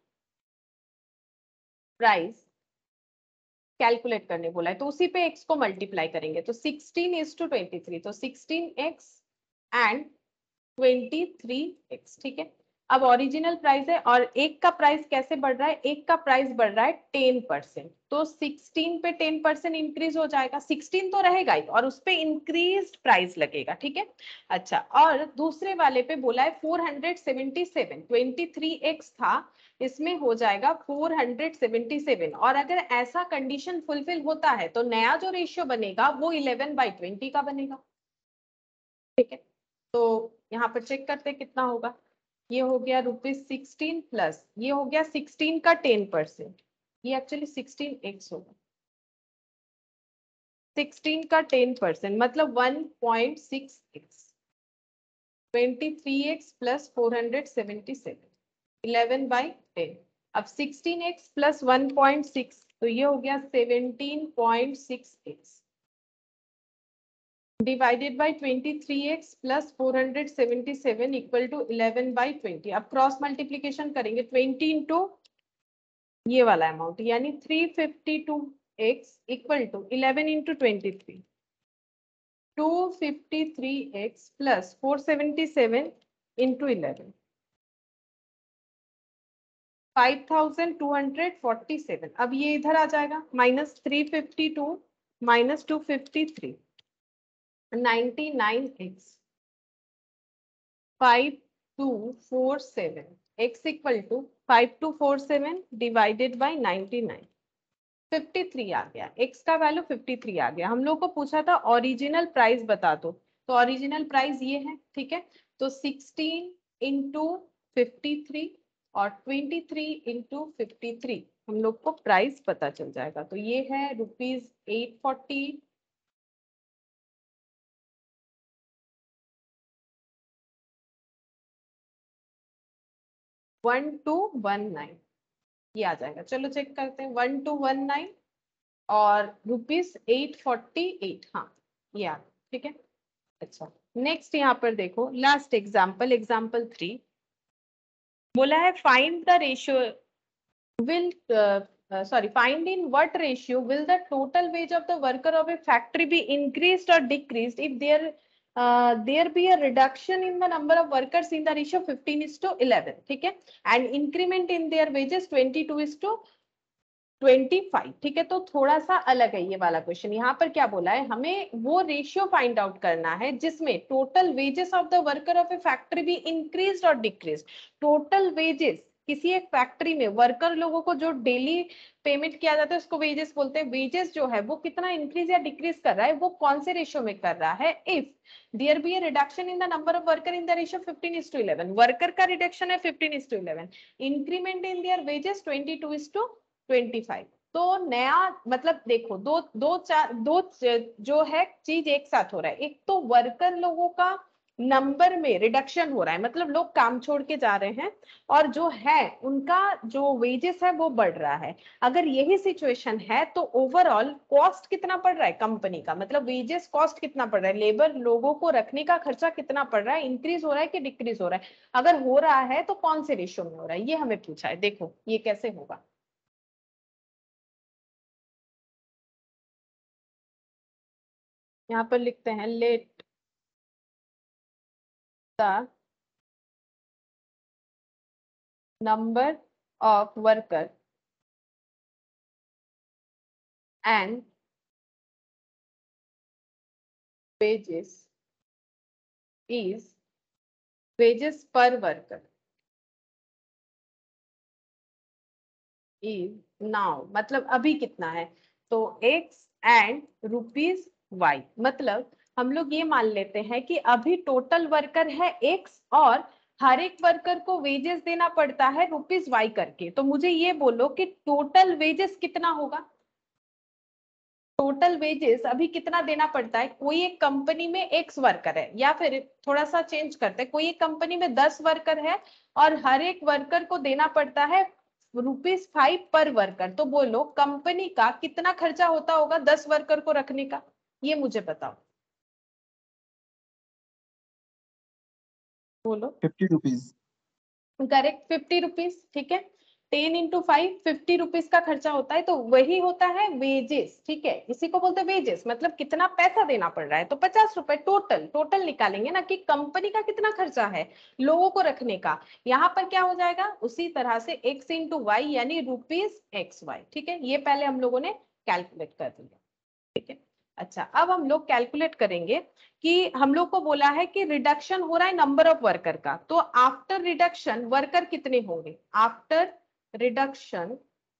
प्राइस कैलकुलेट करने बोला है, तो उसी पे x को मल्टीप्लाई करेंगे, तो 16:23, तो 16x एंड 23x, ठीक है। अब ओरिजिनल प्राइस है, और एक का प्राइस कैसे बढ़ रहा है, एक का प्राइस बढ़ रहा है 10%, तो 16 पे 10% इंक्रीज हो जाएगा, 16 तो रहेगा ही और उस पे इंक्रीज प्राइस लगेगा, ठीक है। अच्छा, और दूसरे वाले पे बोला है 477, 23x था, इसमें हो जाएगा 477। और अगर ऐसा कंडीशन फुलफिल होता है तो नया जो रेशियो बनेगा वो 11/20 का बनेगा, ठीक है। तो यहाँ पर चेक करते हैं कितना होगा। ये हो गया ₹16 प्लस ये हो गया 16 का 10%, ये एक्चुअली 16x होगा। 16 का 10% मतलब 1.6x, 23x प्लस 477, 11/10। अब 16x प्लस 1.6 तो ये हो गया 17.6x divided by 23x plus 477 equal to 11/20। अब क्रॉस मल्टीप्लीकेशन करेंगे 20 इंटू ये वाला अमाउंट यानी 352x equal to 11 into 23, 253x plus 477 into 11, 5247। अब ये इधर आ जाएगा -352 minus 253, 99x 5247 x equal to 5247 divided by 99, 53 आ गया। x का वैल्यू 53 आ गया। हम लोग को पूछा था ओरिजिनल प्राइस बता दो, तो ओरिजिनल प्राइस ये है, ठीक है। तो 16 इंटू 53 और 23 इंटू 53 हम लोग को प्राइस पता चल जाएगा। तो ये है ₹840, 1219 ये आ जाएगा। चलो चेक करते हैं 1219 और ₹848, हाँ ये आ गया, ठीक है। अच्छा नेक्स्ट यहाँ पर देखो लास्ट एग्जाम्पल, एग्जाम्पल 3 बोला है find the ratio will find in what ratio will the total wage of the worker of a factory be increased or decreased if there be a reduction in the number of workers in the ratio 15:11, ठीक है, and increment in their wages 22:25, ठीक है। तो थोड़ा सा अलग है ये वाला क्वेश्चन। यहाँ पर क्या बोला है, हमें वो रेशियो फाइंड आउट करना है जिसमें total wages of the worker of a factory भी इंक्रीज और डिक्रीज। टोटल वेजेस किसी एक फैक्ट्री में वर्कर लोगों को जो डेली पेमेंट किया जाता है उसको वेजेस बोलते हैं। वेजेस जो है वो कितना इंक्रीज या डिक्रीज कर रहा है, वो कौन से रेशियो में कर रहा है। If there be a reduction in the number of worker in the ratio 15:11, worker का रिडक्शन है 15:11, इंक्रीमेंट इन देयर वेजेस 22:25। तो नया मतलब देखो दो जो है चीज एक साथ हो रहा है। एक तो वर्कर लोगों का नंबर में रिडक्शन हो रहा है, मतलब लोग काम छोड़ के जा रहे हैं, और जो है उनका जो वेजेस है वो बढ़ रहा है। अगर यही सिचुएशन है तो ओवरऑल कॉस्ट कितना पड़ रहा है कंपनी का, मतलब वेजेस कॉस्ट कितना पड़ रहा है, लेबर लोगों को रखने का खर्चा कितना पड़ रहा है, इंक्रीज हो रहा है कि डिक्रीज हो रहा है। अगर हो रहा है तो कौन से रेशियो में हो रहा है, ये हमें पूछा है। देखो ये कैसे होगा। यहाँ पर लिखते हैं let the number of worker and wages is wages per worker is now, मतलब अभी कितना है, तो x एंड ₹y, मतलब हम लोग ये मान लेते हैं कि अभी टोटल वर्कर है x और हर एक वर्कर को वेजेस देना पड़ता है ₹y करके। तो मुझे ये बोलो कि टोटल वेजेस कितना होगा। टोटल वेजेस अभी कितना देना पड़ता है। कोई एक कंपनी में एक्स वर्कर है, या फिर थोड़ा सा चेंज करते हैं, कोई एक कंपनी में 10 वर्कर है और हर एक वर्कर को देना पड़ता है ₹5 पर वर्कर। तो बोलो कंपनी का कितना खर्चा होता होगा 10 वर्कर को रखने का, ये मुझे बताओ। बोलो। ₹50। करेक्ट, ₹50, ठीक है। 10 इंटू 5 ₹50 का खर्चा होता है, तो वही होता है वेजेस, ठीक है। इसी को बोलते हैं वेजेस, मतलब कितना पैसा देना पड़ रहा है। तो ₹50 टोटल, टोटल निकालेंगे ना कि कंपनी का कितना खर्चा है लोगों को रखने का। यहाँ पर क्या हो जाएगा उसी तरह से x इंटू वाई यानी ₹XY, ठीक है। ये पहले हम लोगों ने कैलकुलेट कर दिया, ठीक है। अच्छा अब हम लोग कैलकुलेट करेंगे कि हम लोग को बोला है कि रिडक्शन हो रहा है नंबर ऑफ वर्कर का, तो आफ्टर रिडक्शन वर्कर कितने होंगे। After reduction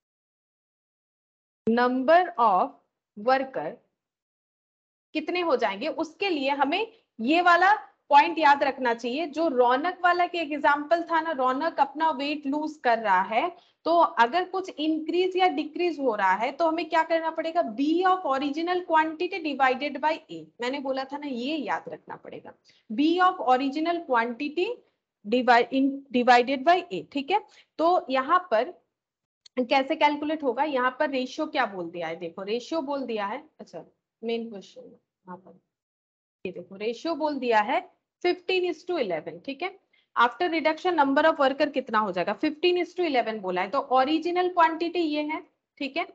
number of worker कितने हो जाएंगे, उसके लिए हमें ये वाला पॉइंट याद रखना चाहिए, जो रौनक वाला के एग्जाम्पल था ना, रौनक अपना वेट लूज कर रहा है, तो अगर कुछ इंक्रीज या डिक्रीज हो रहा है तो हमें क्या करना पड़ेगा, B of original quantity divided by A. मैंने बोला था ना, ये याद रखना पड़ेगा, B of original quantity divided by A. ठीक है, तो यहाँ पर कैसे कैलकुलेट होगा, यहाँ पर रेशियो क्या बोल दिया है, देखो रेशियो बोल दिया है, अच्छा मेन क्वेश्चन यहाँ पर ये देखो रेशियो बोल दिया है 15:11। ठीक है, after reduction number of worker कितना हो जाएगा, 15:11 बोला है, तो ओरिजिनल क्वांटिटी ये है। ठीक है,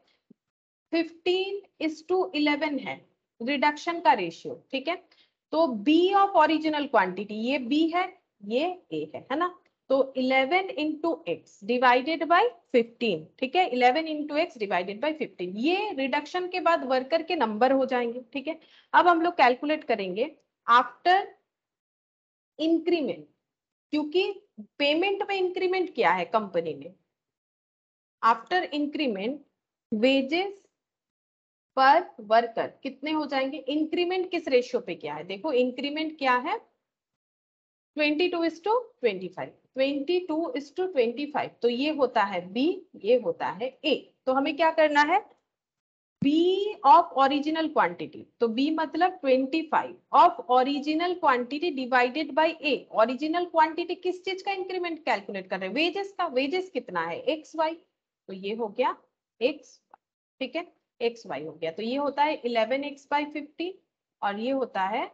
15:11 है रिडक्शन का रेशियो। ठीक है, तो बी ऑफ ओरिजिनल क्वांटिटी, ये बी है, ये ए है ना, तो 11 इंटू एक्स डिवाइडेड बाई 15। ठीक है, 11 इंटू एक्स डिवाइडेड बाई 15, ये रिडक्शन के बाद वर्कर के नंबर हो जाएंगे। ठीक है, अब हम लोग कैलकुलेट करेंगे आफ्टर इंक्रीमेंट, क्योंकि पेमेंट में इंक्रीमेंट किया है कंपनी ने। After increment wages per worker कितने हो जाएंगे, इंक्रीमेंट किस रेशियो पे किया है, देखो इंक्रीमेंट क्या है 22:25, 22:25, तो ये होता है बी, ये होता है ए। तो हमें क्या करना है, बी ऑफ ओरिजिनल क्वांटिटी, तो बी मतलब 25 of original quantity divided by A. Original quantity किस चीज का इंक्रीमेंट कैलकुलेट कर रहे हैं, वेजेस का, वेजेस कितना है एक्स वाई, तो ये हो गया एक्स। ठीक है, एक्स वाई हो गया, तो ये होता है 11x/50 और ये होता है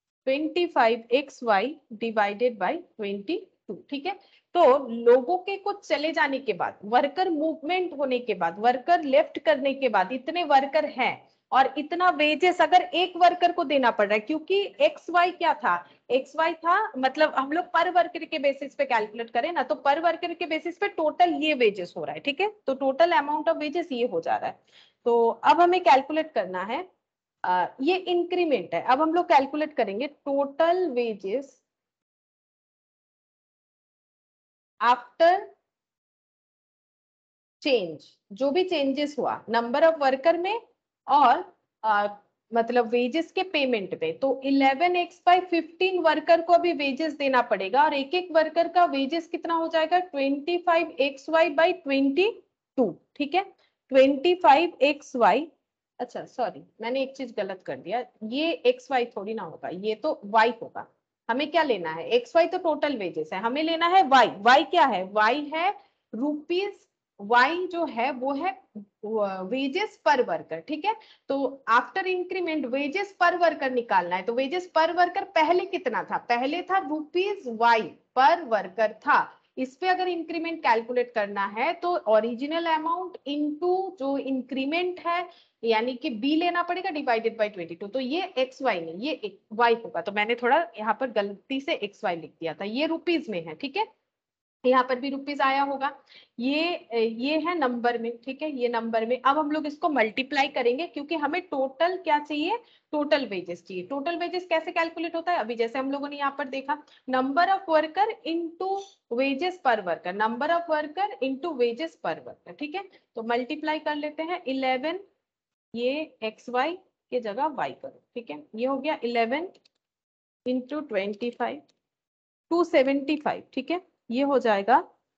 25xy डिवाइडेड बाई 22। ठीक है, तो लोगों के कुछ चले जाने के बाद, वर्कर मूवमेंट होने के बाद, वर्कर लेफ्ट करने के बाद, इतने वर्कर हैं और इतना वेजेस अगर एक वर्कर को देना पड़ रहा है, क्योंकि एक्स वाई क्या था, एक्स वाई था, मतलब हम लोग पर वर्कर के बेसिस पे कैलकुलेट करें ना, तो पर वर्कर के बेसिस पे टोटल ये वेजेस हो रहा है। ठीक है, तो टोटल अमाउंट ऑफ वेजेस ये हो जा रहा है। तो अब हमें कैलकुलेट करना है, ये इंक्रीमेंट है, अब हम लोग कैलकुलेट करेंगे टोटल वेजेस आफ्टर चेंज, जो भी चेंजेस हुआ नंबर ऑफ वर्कर में और मतलब वेजेस के पेमेंट में, तो 11x/15 वर्कर को अभी वेजेस देना पड़ेगा और एक एक वर्कर का वेजेस कितना हो जाएगा 25xy/22। ठीक है, 25xy, अच्छा सॉरी मैंने एक चीज गलत कर दिया, ये एक्स वाई थोड़ी ना होगा, ये तो वाई होगा। हमें क्या लेना है, एक्स वाई तो टोटल वेजेस है, हमें लेना है वाई। वाई क्या है, वाई है रुपीज, वाई जो है वो है वेजेस पर वर्कर। ठीक है, तो after increment wages per worker निकालना है, तो वेजेस पर वर्कर पहले कितना था, पहले था रुपीज वाई पर वर्कर था, इस पे अगर इंक्रीमेंट कैलकुलेट करना है तो ओरिजिनल अमाउंट इनटू जो इंक्रीमेंट है, यानी कि बी लेना पड़ेगा डिवाइडेड बाय 22, तो ये एक्स वाई नहीं ये वाई होगा, तो मैंने थोड़ा यहाँ पर गलती से एक्स वाई लिख दिया था, ये रुपीज में है। ठीक है, यहाँ पर भी रुपीज आया होगा, ये है नंबर में। ठीक है, ये नंबर में, अब हम लोग इसको मल्टीप्लाई करेंगे क्योंकि हमें टोटल क्या चाहिए, टोटल वेजेस चाहिए। टोटल वेजेस कैसे कैलकुलेट होता है, अभी जैसे हम लोगों ने यहाँ पर देखा, number of worker into wages per worker, number of worker into wages per worker. ठीक है, तो मल्टीप्लाई कर लेते हैं 11, ये एक्स वाई के जगह वाई करो। ठीक है, ये हो गया 11 इंटू 25, 275। ठीक है, ये हो जाएगा,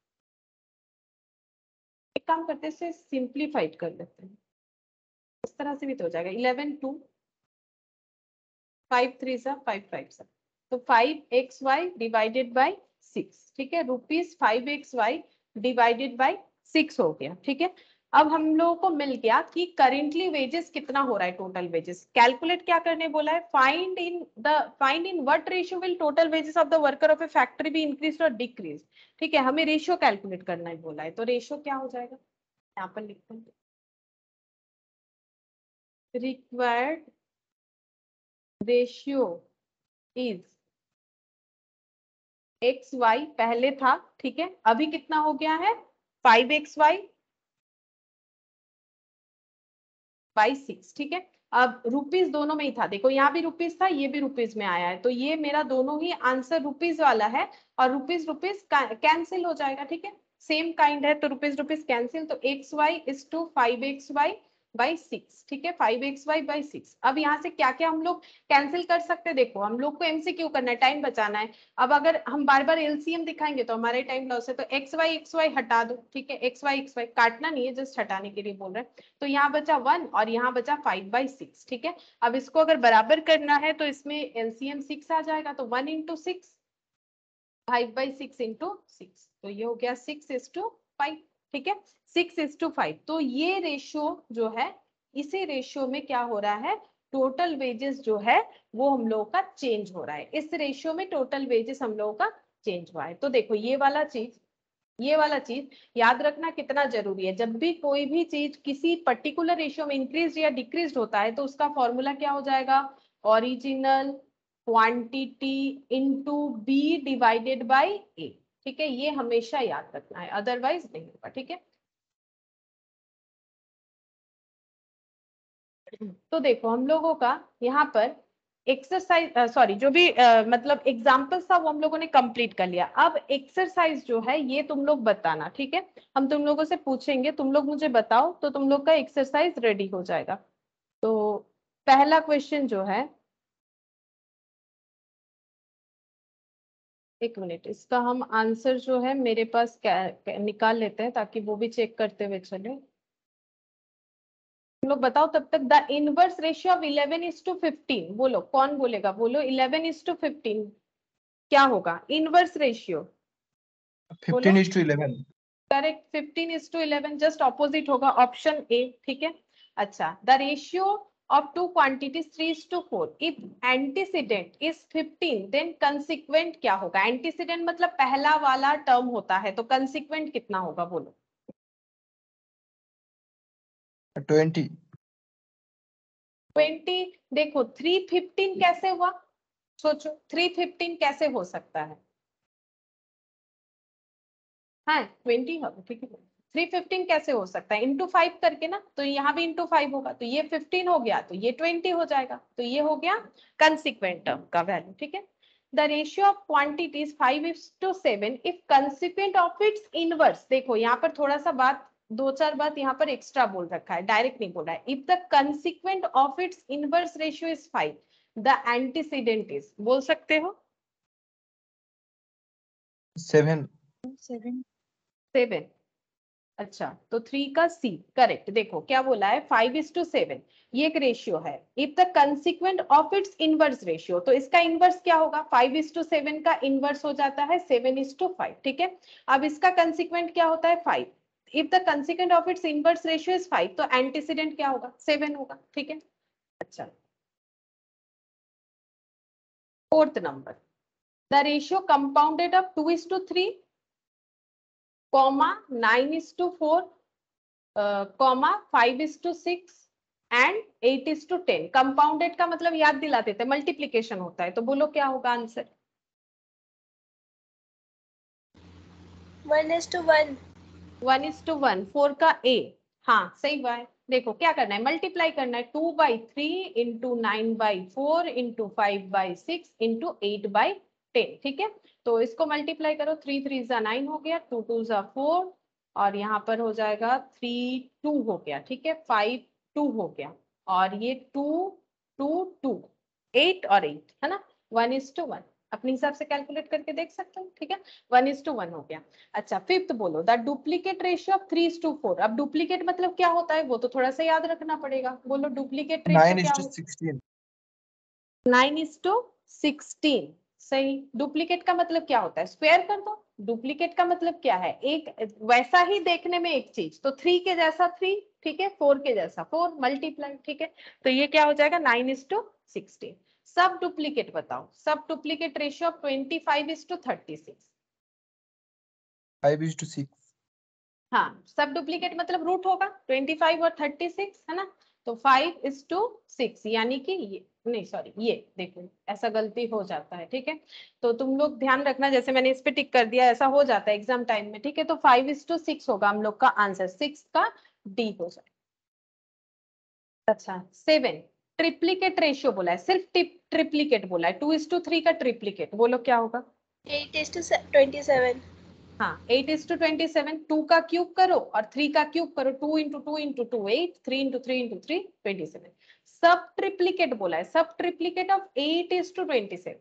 एक काम करते हैं इसे सिंप्लीफाइड कर लेते हैं, इस तरह से भी तो हो जाएगा 11 2 5 3 सा 5 5 सा, तो 5xy डिवाइडेड बाय 6। ठीक है, रुपीज 5xy डिवाइडेड बाय 6 हो गया। ठीक है, अब हम लोगों को मिल गया कि करेंटली वेजेस कितना हो रहा है, टोटल वेजेस कैलकुलेट क्या करने बोला है, find in what ratio will total wages of the worker of a factory be increase और डिक्रीज। ठीक है, हमें रेशियो कैलकुलेट करना है बोला है, तो रेशियो क्या हो जाएगा, यहाँ पर लिखते हैं required ratio is x y, पहले था। ठीक है, अभी कितना हो गया है 5xy/6। ठीक है, अब रुपीज दोनों में ही था, देखो यहाँ भी रुपीज था, ये भी रुपीज में आया है, तो ये मेरा दोनों ही आंसर रुपीज वाला है और रुपीज रुपीज कैंसिल हो जाएगा। ठीक है, सेम काइंड है तो रुपीज रुपीज कैंसिल, तो x y is to 5xy by 6, ठीक है, 5xy/6। अब यहाँ से क्या क्या हम लोग कैंसिल कर सकते हैं, देखो हम लोग को एमसीक्यू करना है, टाइम बचाना है। अब अगर हम बार बार एलसीएम दिखाएंगे तो हमारे टाइम लॉस है, तो xy हटा दो, ठीक है, xy काटना नहीं है, जस्ट हटाने के लिए बोल रहे हैं। तो यहाँ बचा 1 और यहाँ बचा 5/6, ठीक है। अब इसको अगर बराबर करना है तो इसमें एलसीएम 6 आ जाएगा, तो 1 × 6, 5/6 × 6, तो ये हो गया 6:5, ठीक है, 6:5। तो ये रेशियो जो है, इसी रेशियो में क्या हो रहा है, टोटल वेजेस जो है वो हम लोगों का चेंज हो रहा है, इस रेशियो में टोटल वेजेस हम लोगों का चेंज हुआ है। तो देखो ये वाला चीज याद रखना कितना जरूरी है। जब भी कोई भी चीज किसी पर्टिकुलर रेशियो में इंक्रीज या डिक्रीज होता है तो उसका फॉर्मूला क्या हो जाएगा, original quantity into B divided by A, ठीक है, ये हमेशा याद रखना है, अदरवाइज नहीं होगा, ठीक है। तो देखो हम लोगों का यहाँ पर एक्सरसाइज सॉरी जो भी मतलब एग्जाम्पल्स था वो हम लोगों ने कंप्लीट कर लिया। अब एक्सरसाइज जो है ये तुम लोग बताना, ठीक है, हम तुम लोगों से पूछेंगे, तुम लोग मुझे बताओ, तो तुम लोग का एक्सरसाइज रेडी हो जाएगा। तो पहला क्वेश्चन जो है, एक मिनट, इसका हम आंसर जो है मेरे पास निकाल लेते हैं ताकि वो भी चेक करते हुए चले। तुम लोग बताओ तब तक, द इनवर्स रेशियो ऑफ 11:15, बोलो कौन बोलेगा, बोलो 11:15 क्या होगा inverse ratio, 15:11। Correct, 15:11, just opposite होगा, ऑप्शन ए, ठीक है। अच्छा, the ratio of two quantities 3:4, if antecedent is 15 then consequent क्या होगा, antecedent मतलब पहला वाला टर्म होता है, तो consequent कितना होगा बोलो। 20। देखो 3:15 कैसे हुआ, सोचो 3:15 कैसे हो सकता है, हाँ 20 होगा, ठीक है, 3:15 कैसे हो सकता है, इंटू 5 करके ना, तो यहाँ भी इंटू 5 होगा, तो ये 15 हो गया, तो ये 20 हो जाएगा, तो ये हो गया कंसिक्वेंट टर्म का वैल्यू, ठीक है। The ratio of quantities 5:7 if consequent of its inverse, देखो यहाँ पर थोड़ा सा बात, 2-4 बात यहाँ पर एक्स्ट्रा बोल रखा है, डायरेक्ट नहीं बोला है। If the consequent of its inverse ratio is 5, the antecedent is, बोल सकते हो 7। 7। अच्छा, तो 3 का सी करेक्ट। देखो क्या बोला है, 5:7, ये एक रेशियो है। If the consequent of its inverse ratio, तो इसका इनवर्स क्या होगा, 5:7 का इनवर्स हो जाता है 7:5, ठीक है। अब इसका कंसिक्वेंट क्या होता है 5, if the consequent of its inverse ratio is 5, तो एंटीसीडेंट क्या होगा 7 होगा, ठीक है। अच्छा, fourth number, the ratio compounded of 2:3, comma 9:4, comma 5:6 and 8:10। Compounded का मतलब याद दिला देते, मल्टीप्लीकेशन होता है, तो बोलो क्या होगा आंसर। 1:1। 1:1, 4 का ए, हाँ सही हुआ है। देखो क्या करना है, मल्टीप्लाई करना है, 2/3 इंटू 9/4 इंटू 5/6 इंटू 8/10, ठीक है। तो इसको मल्टीप्लाई करो, 3 3 9 हो गया, 2 2 4, और यहाँ पर हो जाएगा 3 2 हो गया, ठीक है, 5 2 हो गया, और ये 2 2 2, 8 और 8 है ना, 1:1, अपने हिसाब से कैलकुलेट करके देख सकते हो, ठीक है, 1:1 हो गया। अच्छा, फिफ्थ बोलो, द डुप्लीकेट रेशियो ऑफ 3:4। अब डुप्लीकेट मतलब क्या होता है वो तो थोड़ा सा याद रखना पड़ेगा, बोलो डुप्लीकेट रेशियो क्या होता है। 9:16, सही। डुप्लीकेट का मतलब क्या होता है, स्क्वायर कर दो। डुप्लीकेट का मतलब क्या है, एक वैसा ही देखने में एक चीज, तो 3 के जैसा 3, ठीक है, 4 के जैसा 4 मल्टीप्लाई, ठीक है, तो ये क्या हो जाएगा 9:16। सब डुप्लीकेट बताओ, सब डुप्लीकेट रेशियो ऑफ 25:36। 5:6। हाँ, सब डुप्लीकेट मतलब रूट होगा 25 और 36 है ना, तो 5:6, यानी कि ये नहीं, सॉरी, ये देखो ऐसा गलती हो जाता है, ठीक है, तो तुम लोग ध्यान रखना, जैसे मैंने इस पे टिक कर दिया, ऐसा हो जाता है एग्जाम टाइम में, ठीक है। तो 5:6 होगा हम लोग का आंसर, 6 का डी हो जाए। अच्छा, 7, ट्रिप्लीकेट रेशियो बोला है, सिर्फ ट्रिप्लीकेट बोला है, 2:3 का ट्रिप्लीकेट, बोलो क्या होगा। 8:27। हाँ 8:27, 2 का क्यूब करो और 3 का क्यूब करो, 2 इंटू 2 इंटू 2 8, 3 इंटू 3 इंटू 3 27। सब ट्रिप्लीकेट बोला है, सब ट्रिप्लीकेट ऑफ 8:27।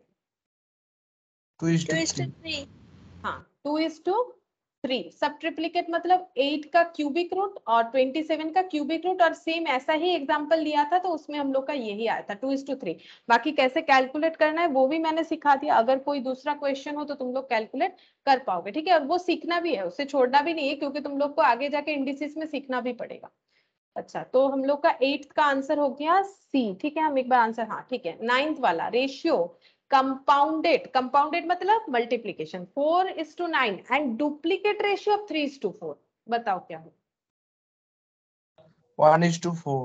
2:3। हाँ 2:3। सब ट्रिप्लीकेट मतलब 8 का क्यूबिक रूट और 27 का क्यूबिक रूट, और सेम ऐसा ही एग्जांपल लिया था तो उसमें हम लोग का यही आया था 2:3। बाकी कैसे कैलकुलेट करना है वो भी मैंने सिखा दिया, अगर कोई दूसरा क्वेश्चन हो तो तुम लोग कैलकुलेट कर पाओगे, ठीक है। और वो सीखना भी है, उसे छोड़ना भी नहीं है, क्योंकि तुम लोग को आगे जाके इंडिसेस में सीखना भी पड़ेगा। अच्छा, तो हम लोग का 8th का आंसर हो गया सी, ठीक है। हम एक बार आंसर, हाँ ठीक है। 9th वाला रेशियो कंपाउंडेड, कंपाउंडेड मतलब multiplication 4:9 and duplicate ratio of 3:4, बताओ क्या हो। 1:4।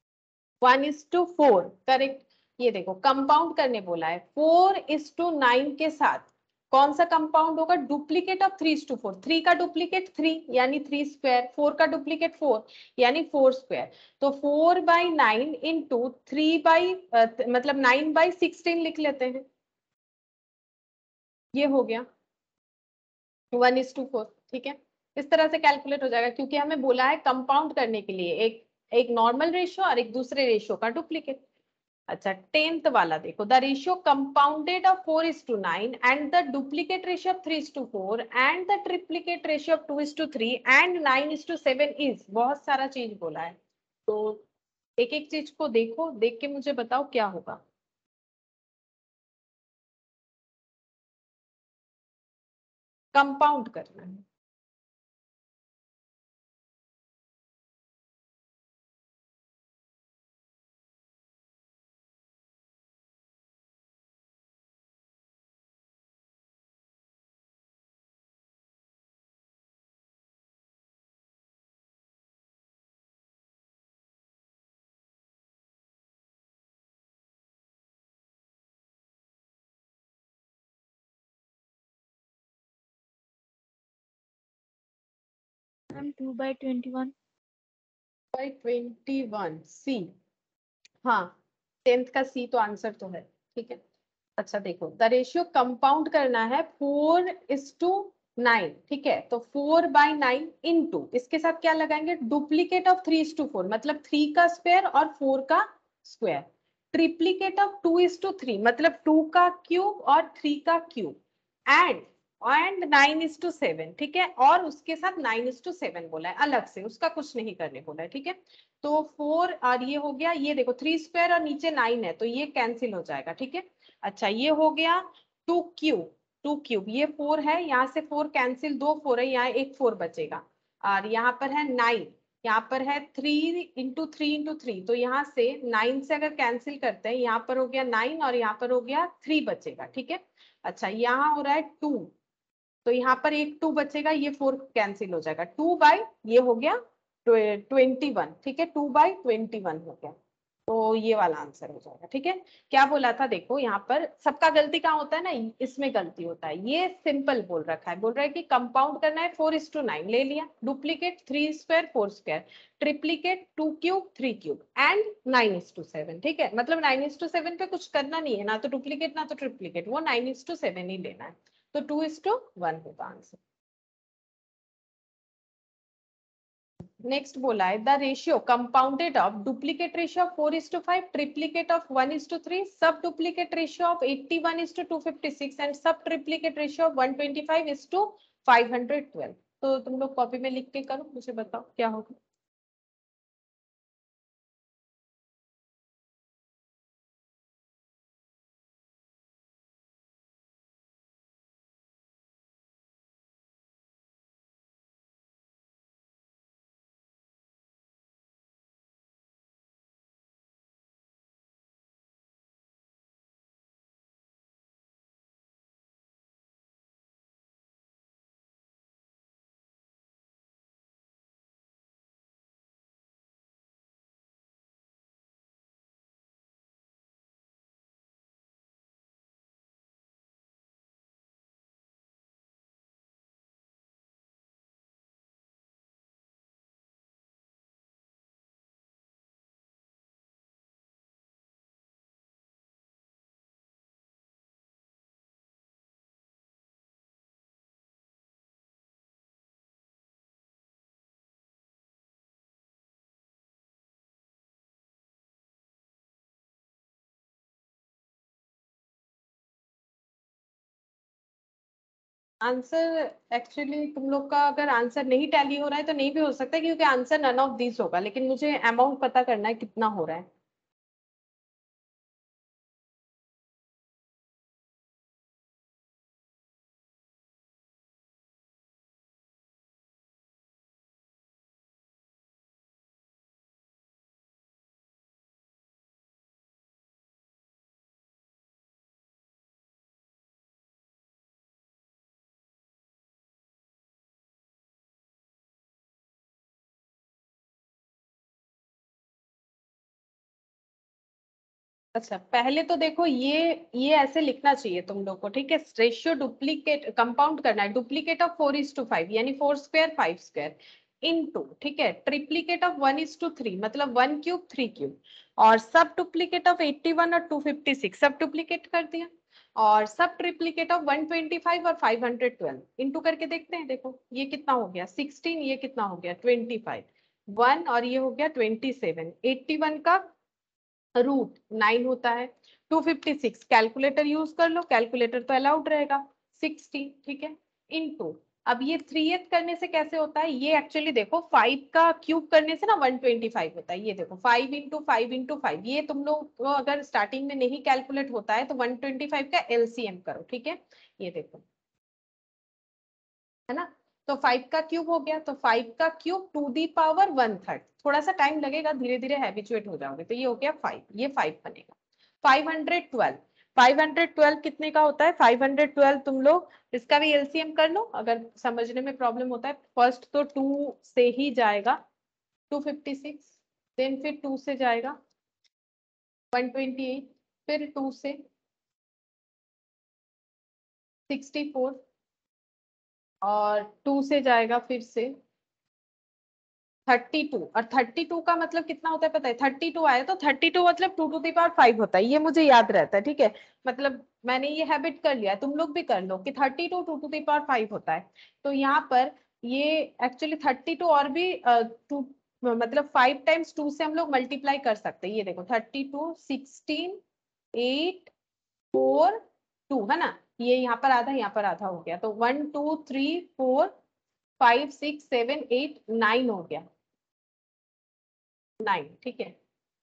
1:4, करेक्ट। ये देखो कंपाउंड करने बोला है 4:9 के साथ, कौन सा कंपाउंड होगा, डुप्लीकेट ऑफ 3:4। 3 का डुप्लीकेट 3 यानी 3 स्क्वायर, 4 का डुप्लीकेट 4 यानी 4 स्क्वायर। तो 4/9 इंटू 3 मतलब 9/16 लिख लेते हैं, ये हो गया 1:4, ठीक है। इस तरह से कैलकुलेट हो जाएगा, क्योंकि हमें बोला है कंपाउंड करने के लिए एक एक नॉर्मल रेशियो और एक दूसरे रेशियो का डुप्लीकेट। अच्छा 10th वाला देखो, the ratio compounded of 4:9 and the duplicate ratio of 3:4 and the triplicate ratio of 2:3 and 9:7 is, बहुत सारा चीज बोला है, तो एक एक चीज को देखो, देख के मुझे बताओ क्या होगा। कंपाउंड करना है। मैम 2/21। 21 सी, हाँ 10th का सी तो आंसर तो है, ठीक है। अच्छा देखो, द रेशियो कंपाउंड करना है 4:9, ठीक है। तो 4/9 इंटू, इसके साथ क्या लगाएंगे, डुप्लीकेट ऑफ 3:4 मतलब 3 का स्क्वायर और 4 का स्क्वायर। ट्रिप्लीकेट ऑफ 2:3 मतलब 2 का क्यूब और 3 का क्यूब। एंड 9:7, ठीक है। और उसके साथ 9:7 बोला है अलग से, उसका कुछ नहीं करने बोला है, ठीक है। तो 4 और ये हो गया, ये देखो 3 स्क्वायर और नीचे 9 है तो ये कैंसिल हो जाएगा, ठीक है। अच्छा ये हो गया 2 क्यूब, 2 क्यूब, ये 4 है, यहाँ से 4 कैंसिल, 2 4 है, यहाँ एक 4 बचेगा। और यहाँ पर है 9, यहाँ पर है 3 इंटू 3 तो यहाँ से 9 से अगर कैंसिल करते हैं, यहाँ पर हो गया 9 और यहाँ पर हो गया 3 बचेगा, ठीक है। अच्छा यहाँ हो रहा है 2, तो यहाँ पर एक 2 बचेगा, ये 4 कैंसिल हो जाएगा, 2 बाई ये हो गया 21, ठीक है। 2/21 हो गया, तो ये वाला आंसर हो जाएगा, ठीक है। क्या बोला था देखो, यहाँ पर सबका गलती कहाँ होता है ना, इसमें गलती होता है। ये सिंपल बोल रखा है, बोल रहा है कि कंपाउंड करना है 4:9 ले लिया, duplicate 3 square 4 square, triplicate 2 cube 3 cube and 9:7, ठीक है। मतलब 9:7 पे कुछ करना नहीं है, ना तो डुप्लीकेट ना तो ट्रिप्लीकेट, वो 9:7 ही लेना है। तो 2:1 होगा आंसर। नेक्स्ट बोला है the ratio compounded of duplicate ratio of 4:5, triplicate of 1:3, sub duplicate ratio of 81:256 and sub triplicate ratio of 125:512। तो तुम लोग कॉपी में लिख के करो, मुझे बताओ क्या होगा। आंसर एक्चुअली तुम लोग का अगर आंसर नहीं टैली हो रहा है तो नहीं भी हो सकता है, क्योंकि आंसर नन ऑफ दिस होगा, लेकिन मुझे अमाउंट पता करना है कितना हो रहा है। अच्छा, पहले तो देखो ये ऐसे लिखना चाहिए तुम लोग को, ठीक है। रेशियो डुप्लीकेट कंपाउंड करना है, डुप्लीकेट ऑफ 4:5 यानी 4 स्क्वायर 5 स्क्वायर इनटू, ठीक है, ट्रिप्लीकेट ऑफ 1:3 मतलब 1 क्यूब 3 क्यूब, और सब डुप्लीकेट ऑफ 81 और 256 सब डुप्लीकेट कर दिया, और सब ट्रिप्लीकेट ऑफ 125 और 512 इनटू करके देखते हैं। देखो ये कितना हो गया 16, ये कितना हो गया 25, 1 और ये हो गया 27, 81 का रूट 9 होता है, 256 कैलकुलेटर यूज कर लो, कैलकुलेटर तो अलाउड रहेगा, 60, ठीक है, इनटू, अब ये 3 करने से कैसे होता है, ये एक्चुअली देखो 5 का क्यूब करने से ना 125 होता है, ये देखो 5 इंटू 5 इंटू 5, ये तुम लोग को अगर स्टार्टिंग में नहीं कैलकुलेट होता है तो 125 का एलसीएम करो, ठीक है, ये देखो, है ना, तो 5 का क्यूब हो गया, तो 5 का क्यूब टू दी पावर 1/3, थोड़ा सा टाइम लगेगा, धीरे धीरे हैबिचुएट हो जाओगे, तो ये हो गया 5, ये 5 बनेगा, 512, 512 कितने का होता है, 512 तुम लोग इसका भी एलसीएम कर लो अगर समझने में प्रॉब्लम होता है। फर्स्ट तो 2 से ही जाएगा 256, देन फिर 2 से जाएगा 128, फिर 2 से 64, और 2 से जाएगा फिर से 32, और 32 का मतलब कितना होता है पता है, 32 आया तो 32 मतलब 2 to the power 5 होता है, ये मुझे याद रहता है, ठीक है, मतलब मैंने ये हैबिट कर लिया है, तुम लोग भी कर लो कि 32 2 to the power 5 होता है। तो यहाँ पर ये एक्चुअली 32 और भी टू मतलब 5 टाइम्स 2 से हम लोग मल्टीप्लाई कर सकते हैं, ये देखो 32 16 8 4 2, है ना, ये यहाँ पर आधा यहाँ पर आधा हो गया, तो 1 2 3 4 5 6 7 8 9 हो गया, 9, ठीक है,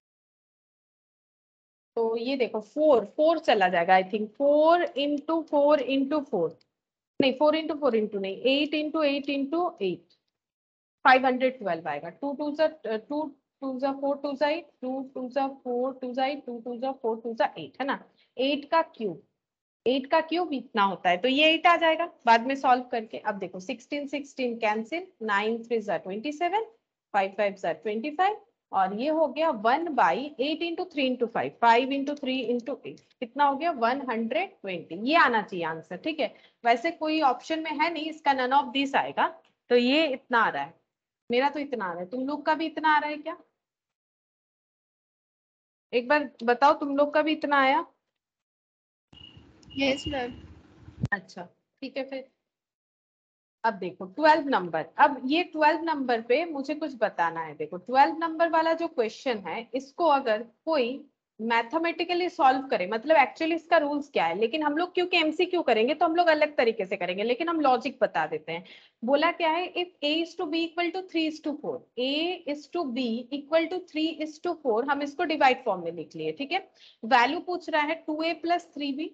तो ये देखो 4 चला जाएगा, आई थिंक 4 इंटू 4 इंटू 4, नहीं 4 इंटू 4 इंटू नहीं, 8 इंटू 8 इंटू 8, 512 आएगा, 2 2 4 2 2 4 2 8, 2 2 4 2 8, है ना, 8 का क्यूब, 8 का क्यूब इतना होता है, तो ये 8 आ जाएगा बाद में सॉल्व करके। अब देखो 16 16 कैंसिल, 9 3 27, 5 5 25, और ये हो गया 1/8 इंटू 3 इंटू 5, 5 इंटू 3 इंटू 8, कितना हो गया 120, ये आना चाहिए आंसर, ठीक है। वैसे कोई ऑप्शन में है नहीं इसका, नन ऑफ दिस आएगा, तो ये इतना आ रहा है, मेरा तो इतना आ रहा है, तुम लोग का भी इतना आ रहा है क्या, एक बार बताओ, तुम लोग का भी इतना आया? Yes ma'am. अच्छा, ठीक है फिर। अब देखो 12 नंबर, अब ये 12 नंबर पे मुझे कुछ बताना है। देखो 12 नंबर वाला जो क्वेश्चन है, इसको अगर कोई मैथमेटिकली सॉल्व करे, मतलब एक्चुअली इसका रूल्स क्या है, लेकिन हम लोग क्योंकि एमसीक्यू करेंगे तो हम लोग अलग तरीके से करेंगे, लेकिन हम लॉजिक बता देते हैं। बोला क्या है, if a is to b equal to 3:4, a is to b equal to 3:4, हम इसको डिवाइड फॉर्म में लिख लिए, ठीक है। वैल्यू पूछ रहा है 2a + 3b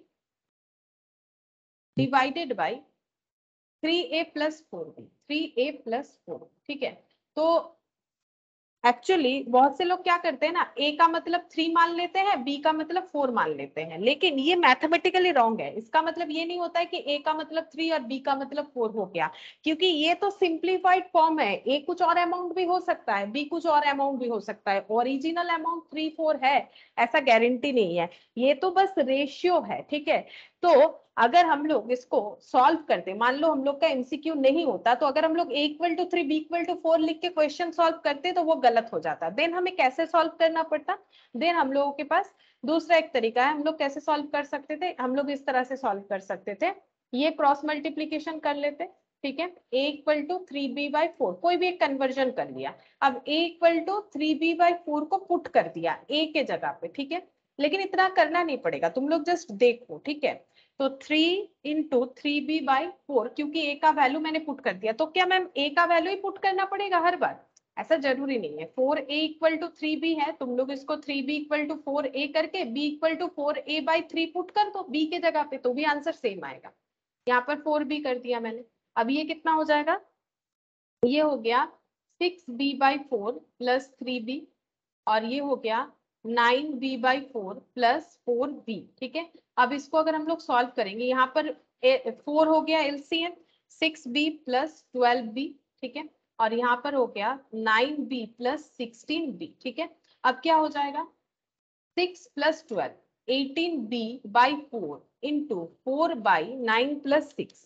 divided by 3a + 4b, 3a + 4, ठीक है। तो एक्चुअली बहुत से लोग क्या करते हैं ना, a का मतलब 3 मान लेते हैं, b का मतलब 4 मान लेते हैं, लेकिन ये मैथमेटिकली रॉन्ग है। इसका मतलब ये नहीं होता है कि a का मतलब 3 और b का मतलब 4 हो गया, क्योंकि ये तो सिंप्लीफाइड फॉर्म है, a कुछ और अमाउंट भी हो सकता है, b कुछ और अमाउंट भी हो सकता है, ओरिजिनल अमाउंट 3 4 है ऐसा गारंटी नहीं है, ये तो बस रेशियो है, ठीक है। तो अगर हम लोग इसको सॉल्व करते, मान लो हम लोग का एमसीक्यू नहीं होता, तो अगर हम लोग a = 3 b = 4 लिख के क्वेश्चन सॉल्व करते तो वो गलत हो जाता। देन हमें कैसे सॉल्व करना पड़ता, देन हम लोगों के पास दूसरा एक तरीका है, हम लोग कैसे सॉल्व कर सकते थे, हम लोग इस तरह से सॉल्व कर सकते थे, ये क्रॉस मल्टीप्लीकेशन कर लेते, ठीक है, a = 3b/4, कोई भी एक कन्वर्जन कर लिया, अब a = 3b/4 को पुट कर दिया a के जगह पे, ठीक है, लेकिन इतना करना नहीं पड़ेगा, तुम लोग जस्ट देखो, ठीक है। तो 3 इंटू 3b/4, क्योंकि a का वैल्यू मैंने पुट कर दिया, तो क्या मैम a का वैल्यू ही पुट करना पड़ेगा हर बार? ऐसा जरूरी नहीं है। 4a इक्वल टू 3b है, तुम लोग इसको 3b इक्वल टू 4a करके b equal to 4a/3 put कर दो b के जगह पे, तो भी आंसर सेम आएगा। यहाँ पर 4b कर दिया मैंने। अब ये कितना हो जाएगा? ये हो गया 6b/4 प्लस 3b, और ये हो गया 9b/4 प्लस 4b, ठीक है। अब इसको अगर हम लोग सॉल्व करेंगे, यहाँ पर 4 हो गया एलसीएम 6b प्लस 12b, ठीक है, और यहाँ पर हो गया 9b प्लस 16b, ठीक है। अब क्या हो जाएगा? 6 plus 12 18b/4 into 4/9 plus 6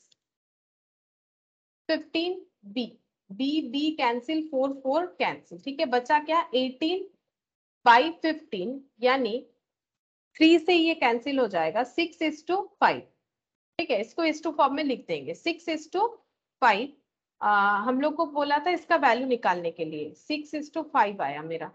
15b, b cancel 4 4 cancel, ठीक है। बचा क्या? 18/15, यानी 3 से ये कैंसिल हो जाएगा 6:5, ठीक है। इसको इस टू फॉर्म में लिख देंगे 6:5। हम लोग को बोला था इसका वैल्यू निकालने के लिए, 6:5 आया मेरा।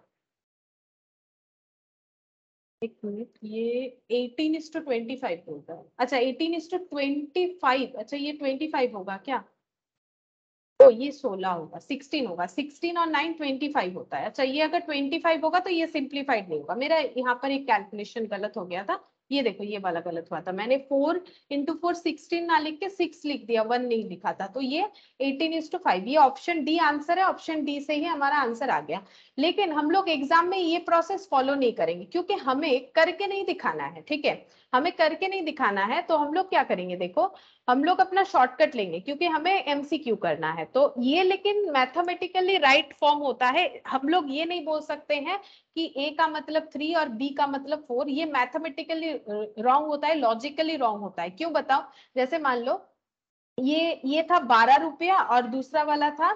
एक मिनट, ये 18:25 बोलता है। अच्छा 18:25, अच्छा ये 25 होगा क्या? तो ये 16 होगा, 16 होगा, 16 और 9 25 होता है। अच्छा ये अगर 25 होगा तो ये सिंप्लीफाइड नहीं होगा, मेरा यहाँ पर एक कैलकुलेशन गलत हो गया था। ये देखो ये वाला गलत हुआ था, मैंने 4 इंटू 4 16 ना लिख के 6 लिख दिया, 1 नहीं लिखा था, तो ये 18:5। ये ऑप्शन डी आंसर है, ऑप्शन डी से ही हमारा आंसर आ गया। लेकिन हम लोग एग्जाम में ये प्रोसेस फॉलो नहीं करेंगे, क्योंकि हमें करके नहीं दिखाना है, ठीक है। हमें करके नहीं दिखाना है, तो हम लोग क्या करेंगे, देखो हम लोग अपना शॉर्टकट लेंगे, क्योंकि हमें एमसीक्यू करना है। तो ये लेकिन मैथमेटिकली राइट फॉर्म होता है, हम लोग ये नहीं बोल सकते हैं कि ए का मतलब 3 और बी का मतलब 4, ये मैथमेटिकली रॉन्ग होता है, लॉजिकली रॉन्ग होता है। क्यों बताओ? जैसे मान लो ये था 12 रुपया और दूसरा वाला था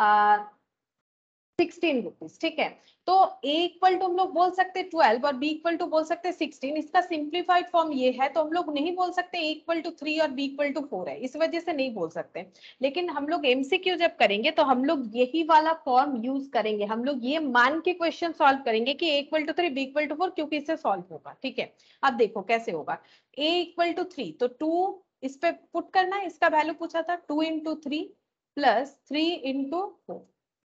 16 रुपीज, ठीक है। तो a इक्वल टू हम लोग बोल सकते 12 और b इक्वल टू बोल सकते 16, इसका सिंप्लीफाइड फॉर्म ये है, तो हम लोग नहीं बोल सकते a इक्वल टू 3 और b इक्वल टू 4 है, इस वजह से नहीं बोल सकते। लेकिन हम लोग एमसीक्यू जब करेंगे तो हम लोग यही वाला फॉर्म यूज करेंगे, हम लोग ये मान के क्वेश्चन सॉल्व करेंगे कि a equal to 3 b equal to 4, क्योंकि इससे सॉल्व होगा, ठीक है। अब देखो कैसे होगा। a इक्वल टू 3, तो 2 इस पे पुट करना है, इसका वैल्यू पूछा था, 2 into 3 plus 3 into 4,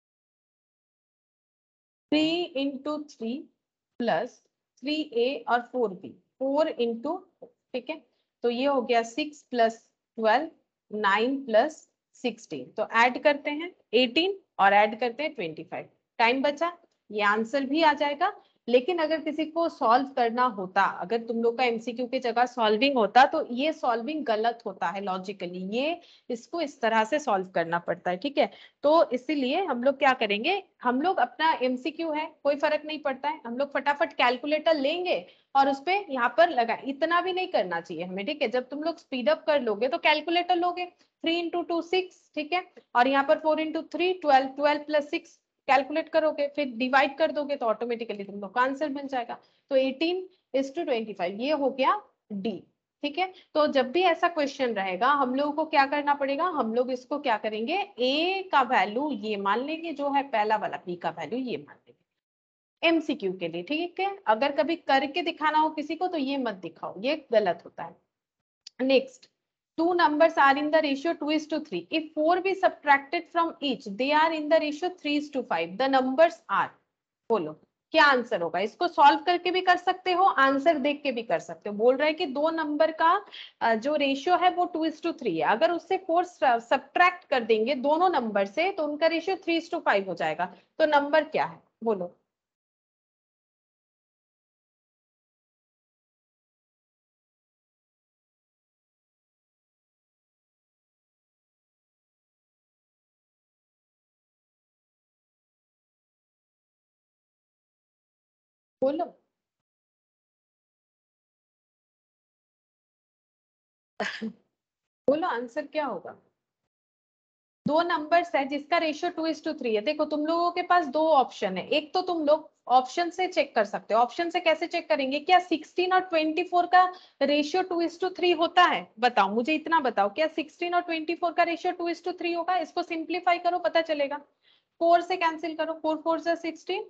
3 into 3 plus 3a और 4b, 4 इंटू, ठीक है। तो ये हो गया 6 प्लस 12, 9 प्लस 16, तो ऐड करते हैं 18 और ऐड करते हैं 25, टाइम बचा, ये आंसर भी आ जाएगा। लेकिन अगर किसी को सॉल्व करना होता, अगर तुम लोग का एमसीक्यू की जगह सॉल्विंग होता, तो ये सॉल्विंग गलत होता है लॉजिकली, ये इसको इस तरह से सॉल्व करना पड़ता है, ठीक है। तो इसीलिए हम लोग क्या करेंगे, हम लोग अपना एमसीक्यू है, कोई फर्क नहीं पड़ता है, हम लोग फटाफट कैलकुलेटर लेंगे और उस पे यहाँ पर लगा, इतना भी नहीं करना चाहिए हमें, ठीक है। जब तुम लोग स्पीड अप कर लोगे तो कैलकुलेटर लोगे, 3 इंटू 2 6, ठीक है, और यहाँ पर 4 इंटू 3 12, 12 प्लस 6 कैलकुलेट करोगे, फिर डिवाइड कर दोगे, तो ऑटोमेटिकली तुम लोग का आंसर मिल जाएगा। तो 18:25 ये हो गया डी, ठीक है। तो जब भी ऐसा क्वेश्चन रहेगा हम लोगों को क्या करना पड़ेगा, हम लोग इसको क्या करेंगे, ए का वैल्यू ये मान लेंगे जो है पहला वाला, बी का वैल्यू ये मान लेंगे एमसीक्यू के लिए, ठीक है। अगर कभी करके दिखाना हो किसी को तो ये मत दिखाओ, ये गलत होता है। Next, two numbers are in the ratio 2:3. If 4 be subtracted from each, they are in the ratio 3:5. The numbers are, बोलो क्या आंसर होगा। इसको सॉल्व करके भी कर सकते हो, आंसर देख के भी कर सकते हो। बोल रहा है कि दो नंबर का जो रेशियो है वो 2:3 है, अगर उससे 4 सब्ट्रैक्ट कर देंगे दोनों नंबर से तो उनका रेशियो 3:5 हो जाएगा। तो नंबर क्या है बोलो। बोलो बोलो आंसर क्या होगा। दो नंबर्स है जिसका रेशियो 2:3 है। देखो तुम लोगों के पास दो ऑप्शन है, एक तो तुम लोग ऑप्शन से चेक कर सकते हो। ऑप्शन से कैसे चेक करेंगे, क्या 16 और 24 का रेशियो 2:3 होता है? बताओ मुझे, इतना बताओ, क्या 16 और 24 का रेशियो 2:3 होगा? इसको सिंप्लीफाई करो पता चलेगा, 4 से कैंसिल करो, 4 4 16,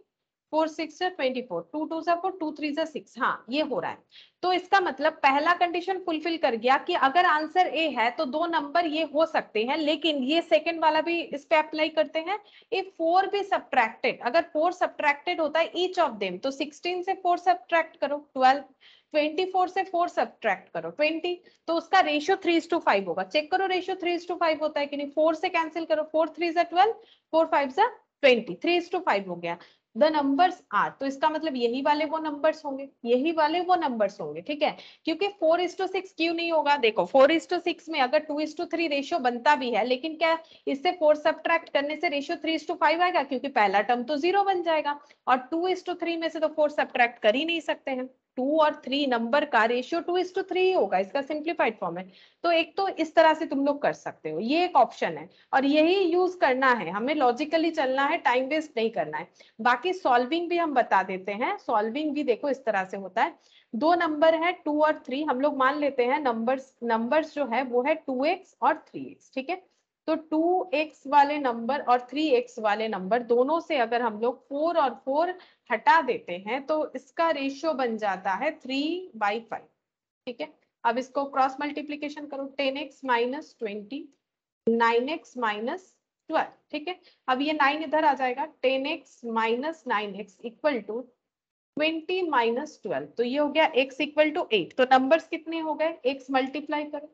4 6 24, 2 2 4, 2 3 6, हाँ ये हो रहा है। तो इसका मतलब पहला कंडीशन फुलफिल कर गया कि अगर आंसर ए है तो दो नंबर ये हो सकते हैं, लेकिन ये सेकंड वाला भी इस पे अप्लाई करते हैं। इफ 4 भी सब्ट्रैक्टेड, अगर 4 सब्ट्रैक्टेड होता है ईच ऑफ देम, तो 16 से 4 सब्ट्रैक्ट करो 12, 24 से 4 सब्ट्रैक्ट करो 20, तो उसका रेशियो 3:5 होगा। चेक करो रेशियो 3:5 होता है कि नहीं। 4 से कैंसिल करो, 4 3 12, 4 5 20, 3:5 हो गया। द नंबर्स आर, तो इसका मतलब यही वाले वो नंबर्स होंगे, यही वाले वो नंबर्स होंगे, ठीक है। क्योंकि 4:6 क्यों नहीं होगा, देखो 4:6 में अगर 2:3 रेशियो बनता भी है, लेकिन क्या इससे 4 सब्ट्रैक्ट करने से रेशियो 3:5 आएगा, क्योंकि पहला टर्म तो 0 बन जाएगा, और 2:3 में से तो 4 सब्ट्रैक्ट कर ही नहीं सकते हैं। 2 और 3 नंबर का रेशियो 2:3 होगा, इसका सिंप्लीफाइड फॉर्म है। तो एक तो इस तरह से तुम लोग कर सकते हो, ये एक ऑप्शन है, और यही यूज करना है हमें, लॉजिकली चलना है, टाइम वेस्ट नहीं करना है। बाकी सॉल्विंग भी हम बता देते हैं। सॉल्विंग भी देखो इस तरह से होता है, दो नंबर है 2 और 3, हम लोग मान लेते हैं नंबर्स जो है वो है 2x और 3x, ठीक है। तो 2x वाले नंबर और 3x वाले नंबर दोनों से अगर हम लोग 4 और 4 हटा देते हैं तो इसका रेशियो बन जाता है 3/5, ठीक है। अब इसको क्रॉस मल्टीप्लीकेशन करो, 10x माइनस 20, 9x माइनस 12, ठीक है। अब ये 9 इधर आ जाएगा, 10x minus 9x equal to 20 minus 12, तो ये हो गया x इक्वल टू 8। तो नंबर्स कितने हो गए, x मल्टीप्लाई करो,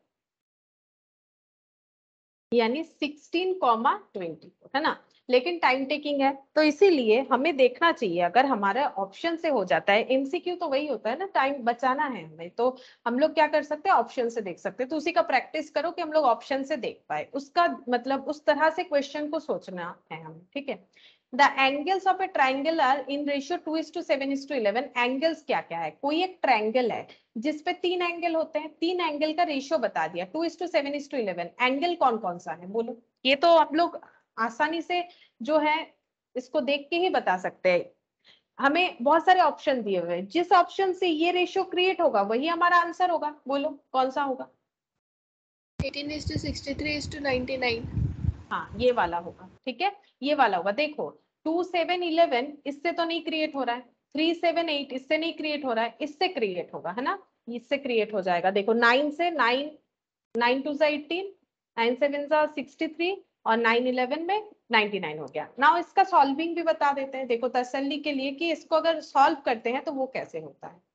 यानी 16, 20, है ना। लेकिन टाइम टेकिंग है, तो इसीलिए हमें देखना चाहिए, अगर हमारा ऑप्शन से हो जाता है, एमसीक्यू तो वही होता है ना, टाइम बचाना है हमें, तो हम लोग क्या कर सकते हैं, ऑप्शन से देख सकते हैं। तो उसी का प्रैक्टिस करो कि हम लोग ऑप्शन से देख पाए, उसका मतलब उस तरह से क्वेश्चन को सोचना है हमें, ठीक है। The angles of a triangle are in ratio 2:7:11। Angles क्या क्या है, कोई एक ट्राइंगल है जिसपे 3 एंगल होते हैं, 3 एंगल का रेशियो बता दिया 2:7:11। एंगल कौन कौन सा है बोलो, ये तो हम लोग आसानी से जो है इसको देख के ही बता सकते हैं। हमें बहुत सारे ऑप्शन दिए हुए हैं, जिस ऑप्शन से ये रेशियो क्रिएट होगा वही हमारा आंसर होगा, बोलो कौन सा होगा। 18:63:99। हाँ ये वाला होगा, ठीक है, ये वाला होगा। देखो 2:7:11 इससे तो नहीं क्रिएट हो रहा है, 3:7:8 इससे नहीं क्रिएट हो रहा है, इससे क्रिएट होगा, है ना, इससे क्रिएट हो जाएगा। देखो 9 से 9, 9 2 18, 9 7 63, और 9 11 में 99 हो गया। नाउ इसका सॉल्विंग भी बता देते हैं, देखो तसल्ली के लिए कि इसको अगर सॉल्व करते हैं तो वो कैसे होता है।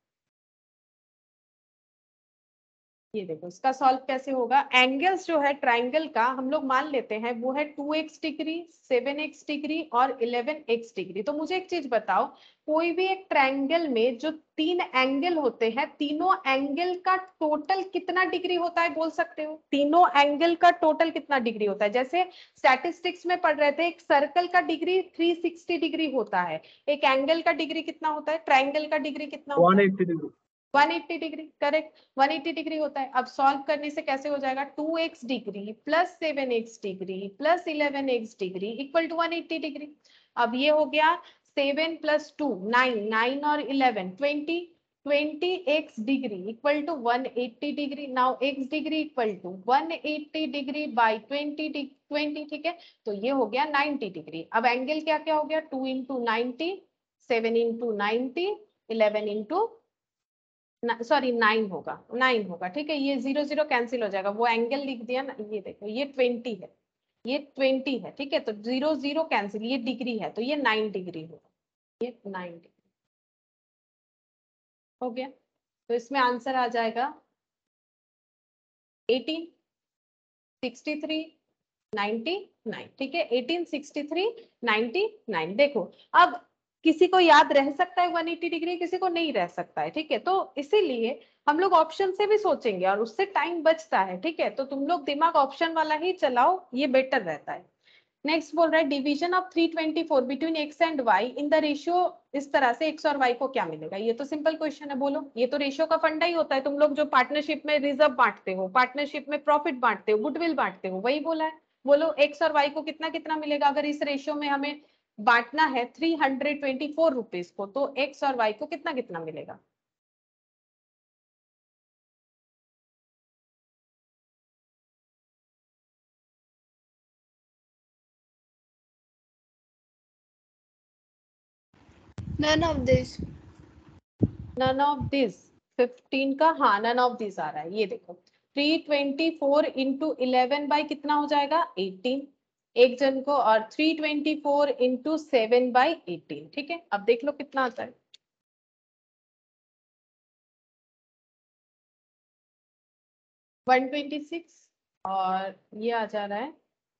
ये देखो इसका सॉल्व कैसे होगा। एंगल्स जो है ट्राइंगल का हम लोग मान लेते हैं वो है 2x डिग्री, 7x डिग्री और 11x डिग्री। तो मुझे एक चीज बताओ, कोई भी एक ट्राइंगल में जो 3 एंगल होते हैं, तीनों एंगल का टोटल कितना डिग्री होता है बोल सकते हो, तीनों एंगल का टोटल कितना डिग्री होता है। जैसे स्टैटिस्टिक्स में पढ़ रहे थे, एक सर्कल का डिग्री 360 डिग्री होता है, एक एंगल का डिग्री कितना होता है, ट्राइंगल का डिग्री कितना होता है, 180 डिग्री। 180 डिग्री, करेक्ट, 180 डिग्री होता है। अब सॉल्व करने से कैसे हो जाएगा, 2x degree plus 7x degree plus 11x degree equal to 180 degree. अब ये हो गया 7 प्लस 2 9, 9 और 11 20, 20x degree equal to 180 degree. Now x degree equal to 180 degree by 20, ठीक है। तो ये हो गया 90 डिग्री। अब एंगल क्या क्या हो गया, 2 इंटू 90, 7 इंटू 90, 11 इंटू सॉरी 9 होगा, 9 होगा, ठीक है। ये 0 0 कैंसिल हो जाएगा, वो एंगल लिख दिया ना, ये देखो ये 20 है, ये 20 है, ठीक है। तो 0 0 कैंसिल, ये डिग्री है तो ये 9 डिग्री होगा, ये 9 डिग्री हो गया। तो इसमें आंसर आ जाएगा 18 63 99, ठीक है, 1863 99। देखो अब किसी को याद रह सकता है 180 डिग्री, किसी को नहीं रह सकता है, ठीक है। तो इसीलिए हम लोग ऑप्शन से भी सोचेंगे और उससे टाइम बचता है, ठीक है। तो तुम लोग दिमाग ऑप्शन वाला ही चलाओ, ये बेटर रहता है। नेक्स्ट बोल रहा है division of 324 between x and y in the ratio, इस तरह से एक्स और वाई को क्या मिलेगा। ये तो सिंपल क्वेश्चन है, बोलो। ये तो रेशियो का फंडा ही होता है, तुम लोग जो पार्टनरशिप में रिजर्व बांटते हो, पार्टनरशिप में प्रॉफिट बांटते हो, गुडविल बांटते हो, वही बोला है। बोलो एक्स और वाई को कितना कितना मिलेगा, अगर इस रेशियो में हमें बांटना है 324 रुपीज को, तो एक्स और वाई को कितना कितना मिलेगा। None of this. None of this 15 का, हाँ नन ऑफ दिस आ रहा है। ये देखो 324 इंटू 11 बाई कितना हो जाएगा 18 एक जन को, और 324 इंटू 7 बाई 18। ठीक है, अब देख लो कितना आता है। 126 और ये आ जा रहा है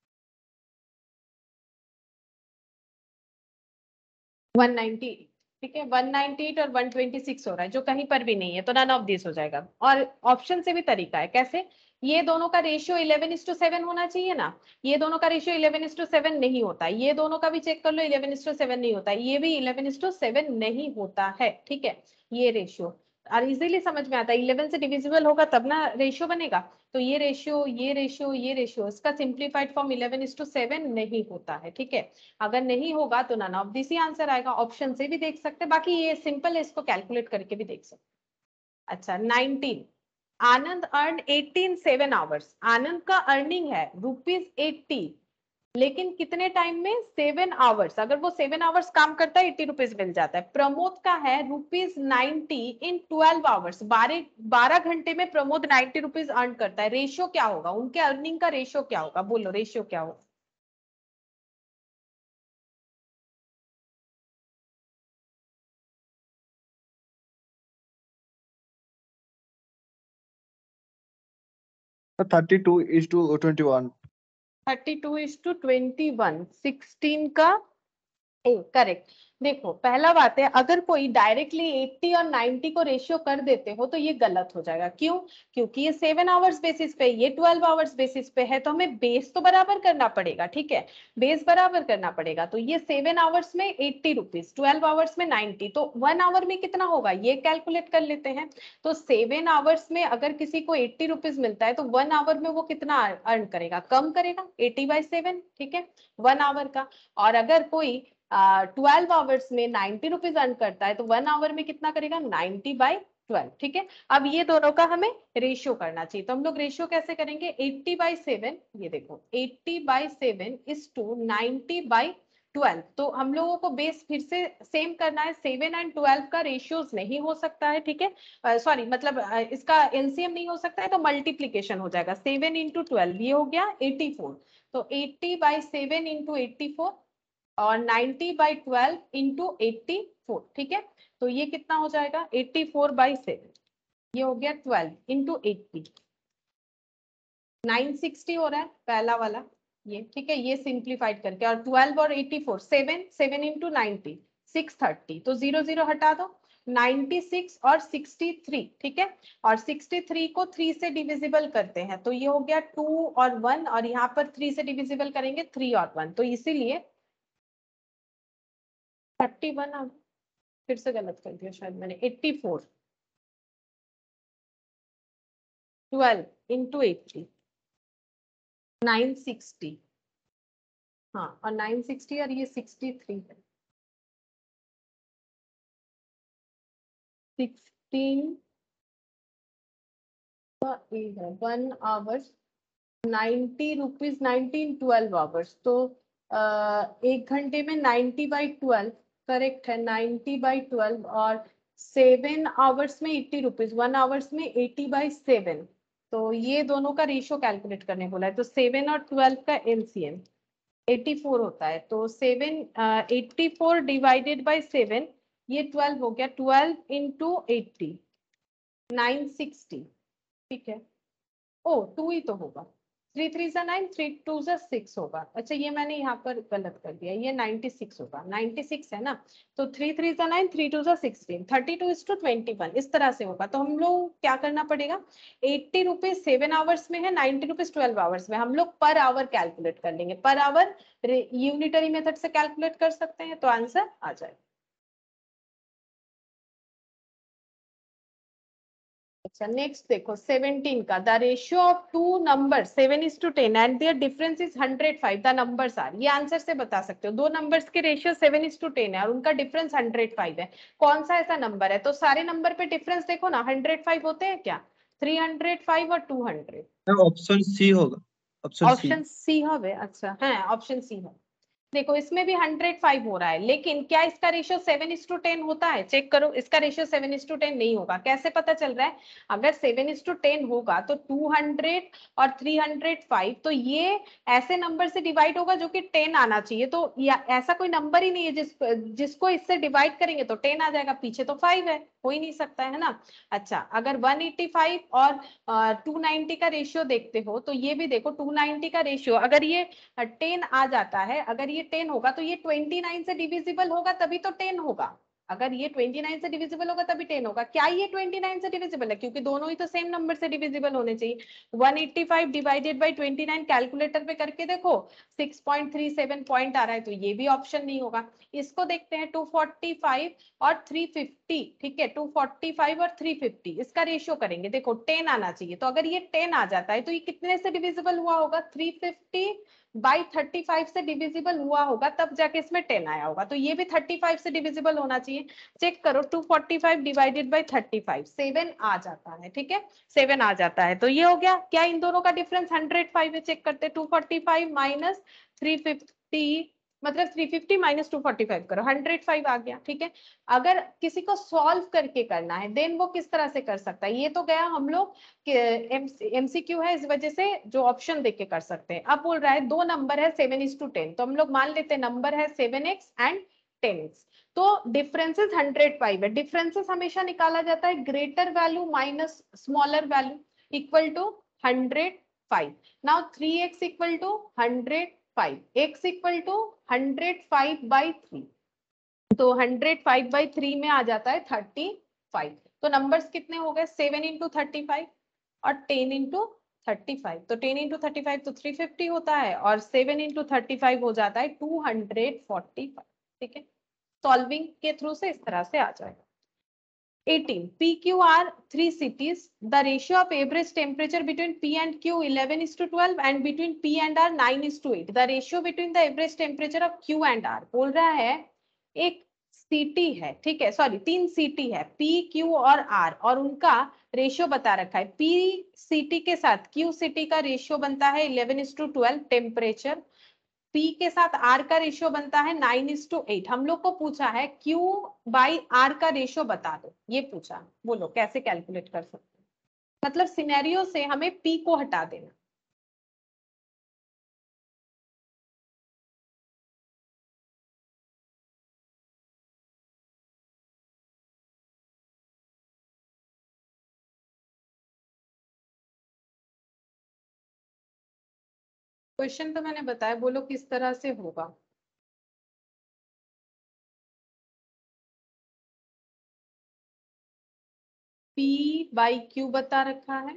198। ठीक है, 198 और 126 हो रहा है, जो कहीं पर भी नहीं है, तो नन ऑफ दिस हो जाएगा। और ऑप्शन से भी तरीका है कैसे, ये दोनों का रेशियो 11:7 होना चाहिए ना, ये दोनों का रेशियो 11:7 नहीं होता, ये दोनों का भी चेक कर लो 11:7 नहीं होता, ये भी 11:7 नहीं होता है। ठीक है, ये रेशियो और इजीली समझ में आता है, 11 से डिविजिबल होगा तब ना रेशियो बनेगा। तो ये रेशियो, ये रेशियो, ये रेशियो, इसका सिंप्लीफाइड फॉर्म 11:7 नहीं होता है। ठीक है, अगर नहीं होगा तो नन ऑफ दिस ही आंसर आएगा। ऑप्शन से भी देख सकते हैं, बाकी ये सिंपल है, इसको कैलकुलेट करके भी देख सकते हैं। अच्छा 19, आनंद अर्न 18 7 आवर्स। आनंद का अर्निंग है ₹80, लेकिन कितने टाइम में 7 आवर्स। अगर वो 7 आवर्स काम करता है 80 रुपीज मिल जाता है। प्रमोद का है ₹90 इन 12 आवर्स। 12 घंटे में प्रमोद 90 रुपीज अर्न करता है। रेशियो क्या होगा, उनके अर्निंग का रेशियो क्या होगा, बोलो रेशियो क्या होगा। तो 32:21। 32:21, 16 का करेक्ट। देखो पहला बात है, अगर कोई डायरेक्टली 80 और 90 को रेशियो कर देते हो तो ये गलत हो जाएगा। क्यों, क्योंकि ये 7 आवर्स बेसिस पे, ये 12 आवर्स बेसिस पे है, तो हमें बेस तो बराबर करना पड़ेगा। ठीक है, बेस बराबर करना पड़ेगा। तो ये 7 आवर्स में 80 रुपीज, 12 आवर्स में 90, तो 1 आवर में कितना होगा ये कैलकुलेट कर लेते हैं। तो 7 आवर्स में अगर किसी को 80 रुपीज मिलता है तो 1 आवर में वो कितना अर्न करेगा, कम करेगा 80/7। ठीक है, 1 आवर का। और अगर कोई 12 आवर्स में 90 रुपीज अर्न करता है तो 1 आवर में कितना करेगा 90/12। ठीक है, अब ये दोनों का हमें रेशियो करना चाहिए, तो हम लोग रेशियो कैसे करेंगे, 80/7, ये देखो 80/7 इज टू 90/12। तो हम लोगों को बेस फिर से सेम करना है, 7 एंड 12 का रेशियोज नहीं हो सकता है। ठीक है, सॉरी मतलब इसका एलसीएम नहीं हो सकता है, तो मल्टीप्लीकेशन हो जाएगा। 7 इंटू 12 ये हो गया 84, तो 80/7 इंटू 84 और 90/12 इंटू 84। ठीक है, तो ये कितना हो जाएगा 84/7, ये हो गया 12 इंटू 80, 960 हो रहा है पहला वाला ये। ठीक है, ये सिंप्लीफाइड करके, और 12 और 84 7 इंटू 90 630, तो 0 0 हटा दो, 96 और 63। ठीक है, और 63 को 3 से डिविजिबल करते हैं तो ये हो गया 2 और 1, और यहाँ पर 3 से डिविजिबल करेंगे 3 और 1, तो इसीलिए 31 आ, फिर से गलत कर दिया शायद मैंने, 84, 12 इंटू 80, 960, हाँ और 960 और ये 63 है, 16 का ए है 1 आवर्स 90 रुपीज, 19 12 आवर्स, तो एक घंटे में 90/12 करेक्ट है, 90/12, और 7 आवर्स में 80 रुपीज, 1 आवर्स में 80/7। तो ये दोनों का रेशियो कैलकुलेट करने बोला है, तो 7 और 12 का एलसीएम 84 होता है, तो 84 डिवाइडेड बाय 7, ये 12 हो गया, 12 इंटू 80 960। ठीक है, ओ 2 ही तो होगा, 3 3 जा 9, 3 2 जा 6 होगा। अच्छा ये मैंने यहाँ पर गलत कर दिया, ये 96 होगा, 96 है ना, तो 3 3 जा 9, 3 2 जा 16, 32:21 इस तरह से होगा। तो हम लोग क्या करना पड़ेगा, 80 रुपीज 7 आवर्स में है, 90 रुपीज 12 आवर्स में, हम लोग पर आवर कैलकुलेट कर लेंगे। पर आवर यूनिटरी मेथड से कैलकुलेट कर सकते हैं, तो आंसर आ जाए। अच्छा नेक्स्ट देखो 17 का, the ratio of two number 7:10 and their difference is 105, the numbers are. ये आंसर से बता सकते हो, दो नंबर्स के रेशियो 7:10 है और उनका डिफरेंस 105 है। कौन सा ऐसा नंबर है, तो सारे नंबर पे डिफरेंस देखो ना, 105 होते हैं क्या, 305 और 200। ऑप्शन सी होगा, ऑप्शन सी। ऑप्शन सी हवे, अच्छा है ऑप्शन सी है। देखो इसमें भी 105 हो रहा है, लेकिन क्या इसका रेशियो 7:10 होता है? चेक करो, इसका रेशियो 7:10 नहीं होगा। कैसे पता चल रहा है? अगर 7:10 होगा तो 200 और 305, तो ये ऐसे नंबर से डिवाइड होगा जो कि 10 आना चाहिए। तो ऐसा कोई नंबर ही नहीं है जिसको इससे डिवाइड करेंगे तो 10 आ जाएगा। पीछे तो 5 है, हो ही नहीं सकता है ना। अच्छा, अगर 185 और 290 का रेशियो देखते हो तो ये भी देखो, 290 का रेशियो अगर ये 10 आ जाता है, अगर ये 10 होगा तो ये 29 से डिविजिबल होगा, तभी तो 10 होगा। अगर ये 29 से डिविजिबल होगा तभी 10 होगा। क्या ये 29 से डिविजिबल है? क्योंकि दोनों ही तो सेम नंबर से डिविजिबल होने चाहिए। 185 डिवाइडेड बाई 29 कैलकुलेटर पे करके देखो, 6.37 पॉइंट आ रहा है, तो ये भी ऑप्शन नहीं होगा। इसको देखते हैं 245 और 350, ठीक है, 245 और 350 इसका रेशियो करेंगे। देखो 10 आना चाहिए, तो अगर ये 10 आ जाता है तो ये कितने से डिविजिबल हुआ होगा? 350 बाई 35 से डिविजिबल हुआ होगा, तब जाके इसमें 10 आया होगा। तो ये भी 35 से डिविजिबल होना चाहिए। चेक करो, 245 डिवाइडेड बाई 35, 7 आ जाता है, ठीक है, 7 आ जाता है। तो ये हो गया। क्या इन दोनों का डिफरेंस 105 है? चेक करते, 245 माइनस 350, मतलब 350 माइनस 245 करो, 105 आ गया, ठीक है। अगर किसी को सॉल्व करके करना है देन वो किस तरह से कर सकता है? ये तो गया हम लोग एमसीक्यू है, इस वजह से जो ऑप्शन देख के कर सकते हैं। अब बोल रहा है दो नंबर है 7:10, तो हम लोग मान लेते हैं नंबर है 7x एंड 10x, तो डिफरेंसेस 105 है। डिफरेंसेस हमेशा निकाला जाता है greater value minus smaller value equal to 105। Now 3x equal to 105, x equal to 105 by 3, तो 105 बाई 3 में आ जाता है 35। तो नंबर्स कितने हो गए? 7 इंटू 35 और 10 इंटू 35। तो 10 इंटू 35 तो 350 होता है, और 7 इंटू 35 हो जाता है 245, ठीक है। सॉल्विंग के थ्रू से इस तरह से आ जाएगा। 18. PQ are three cities. The ratio of average temperature between P and Q 11:12 and between P and R 9:8. The ratio between the average temperature of Q and R, बोल रहा है एक सिटी है, ठीक है, सॉरी 3 सिटी है P, Q और R, और उनका रेशियो बता रखा है। P सिटी के साथ Q सिटी का रेशियो बनता है 11:12 टेम्परेचर, P के साथ R का रेशियो बनता है 9:8। हम लोग को पूछा है Q बाई R का रेशियो बता दो, ये पूछा। बोलो कैसे कैलकुलेट कर सकते हैं? मतलब सिनेरियो से हमें P को हटा देना। क्वेश्चन तो मैंने बताया, बोलो किस तरह से होगा। P बाई Q बता रखा है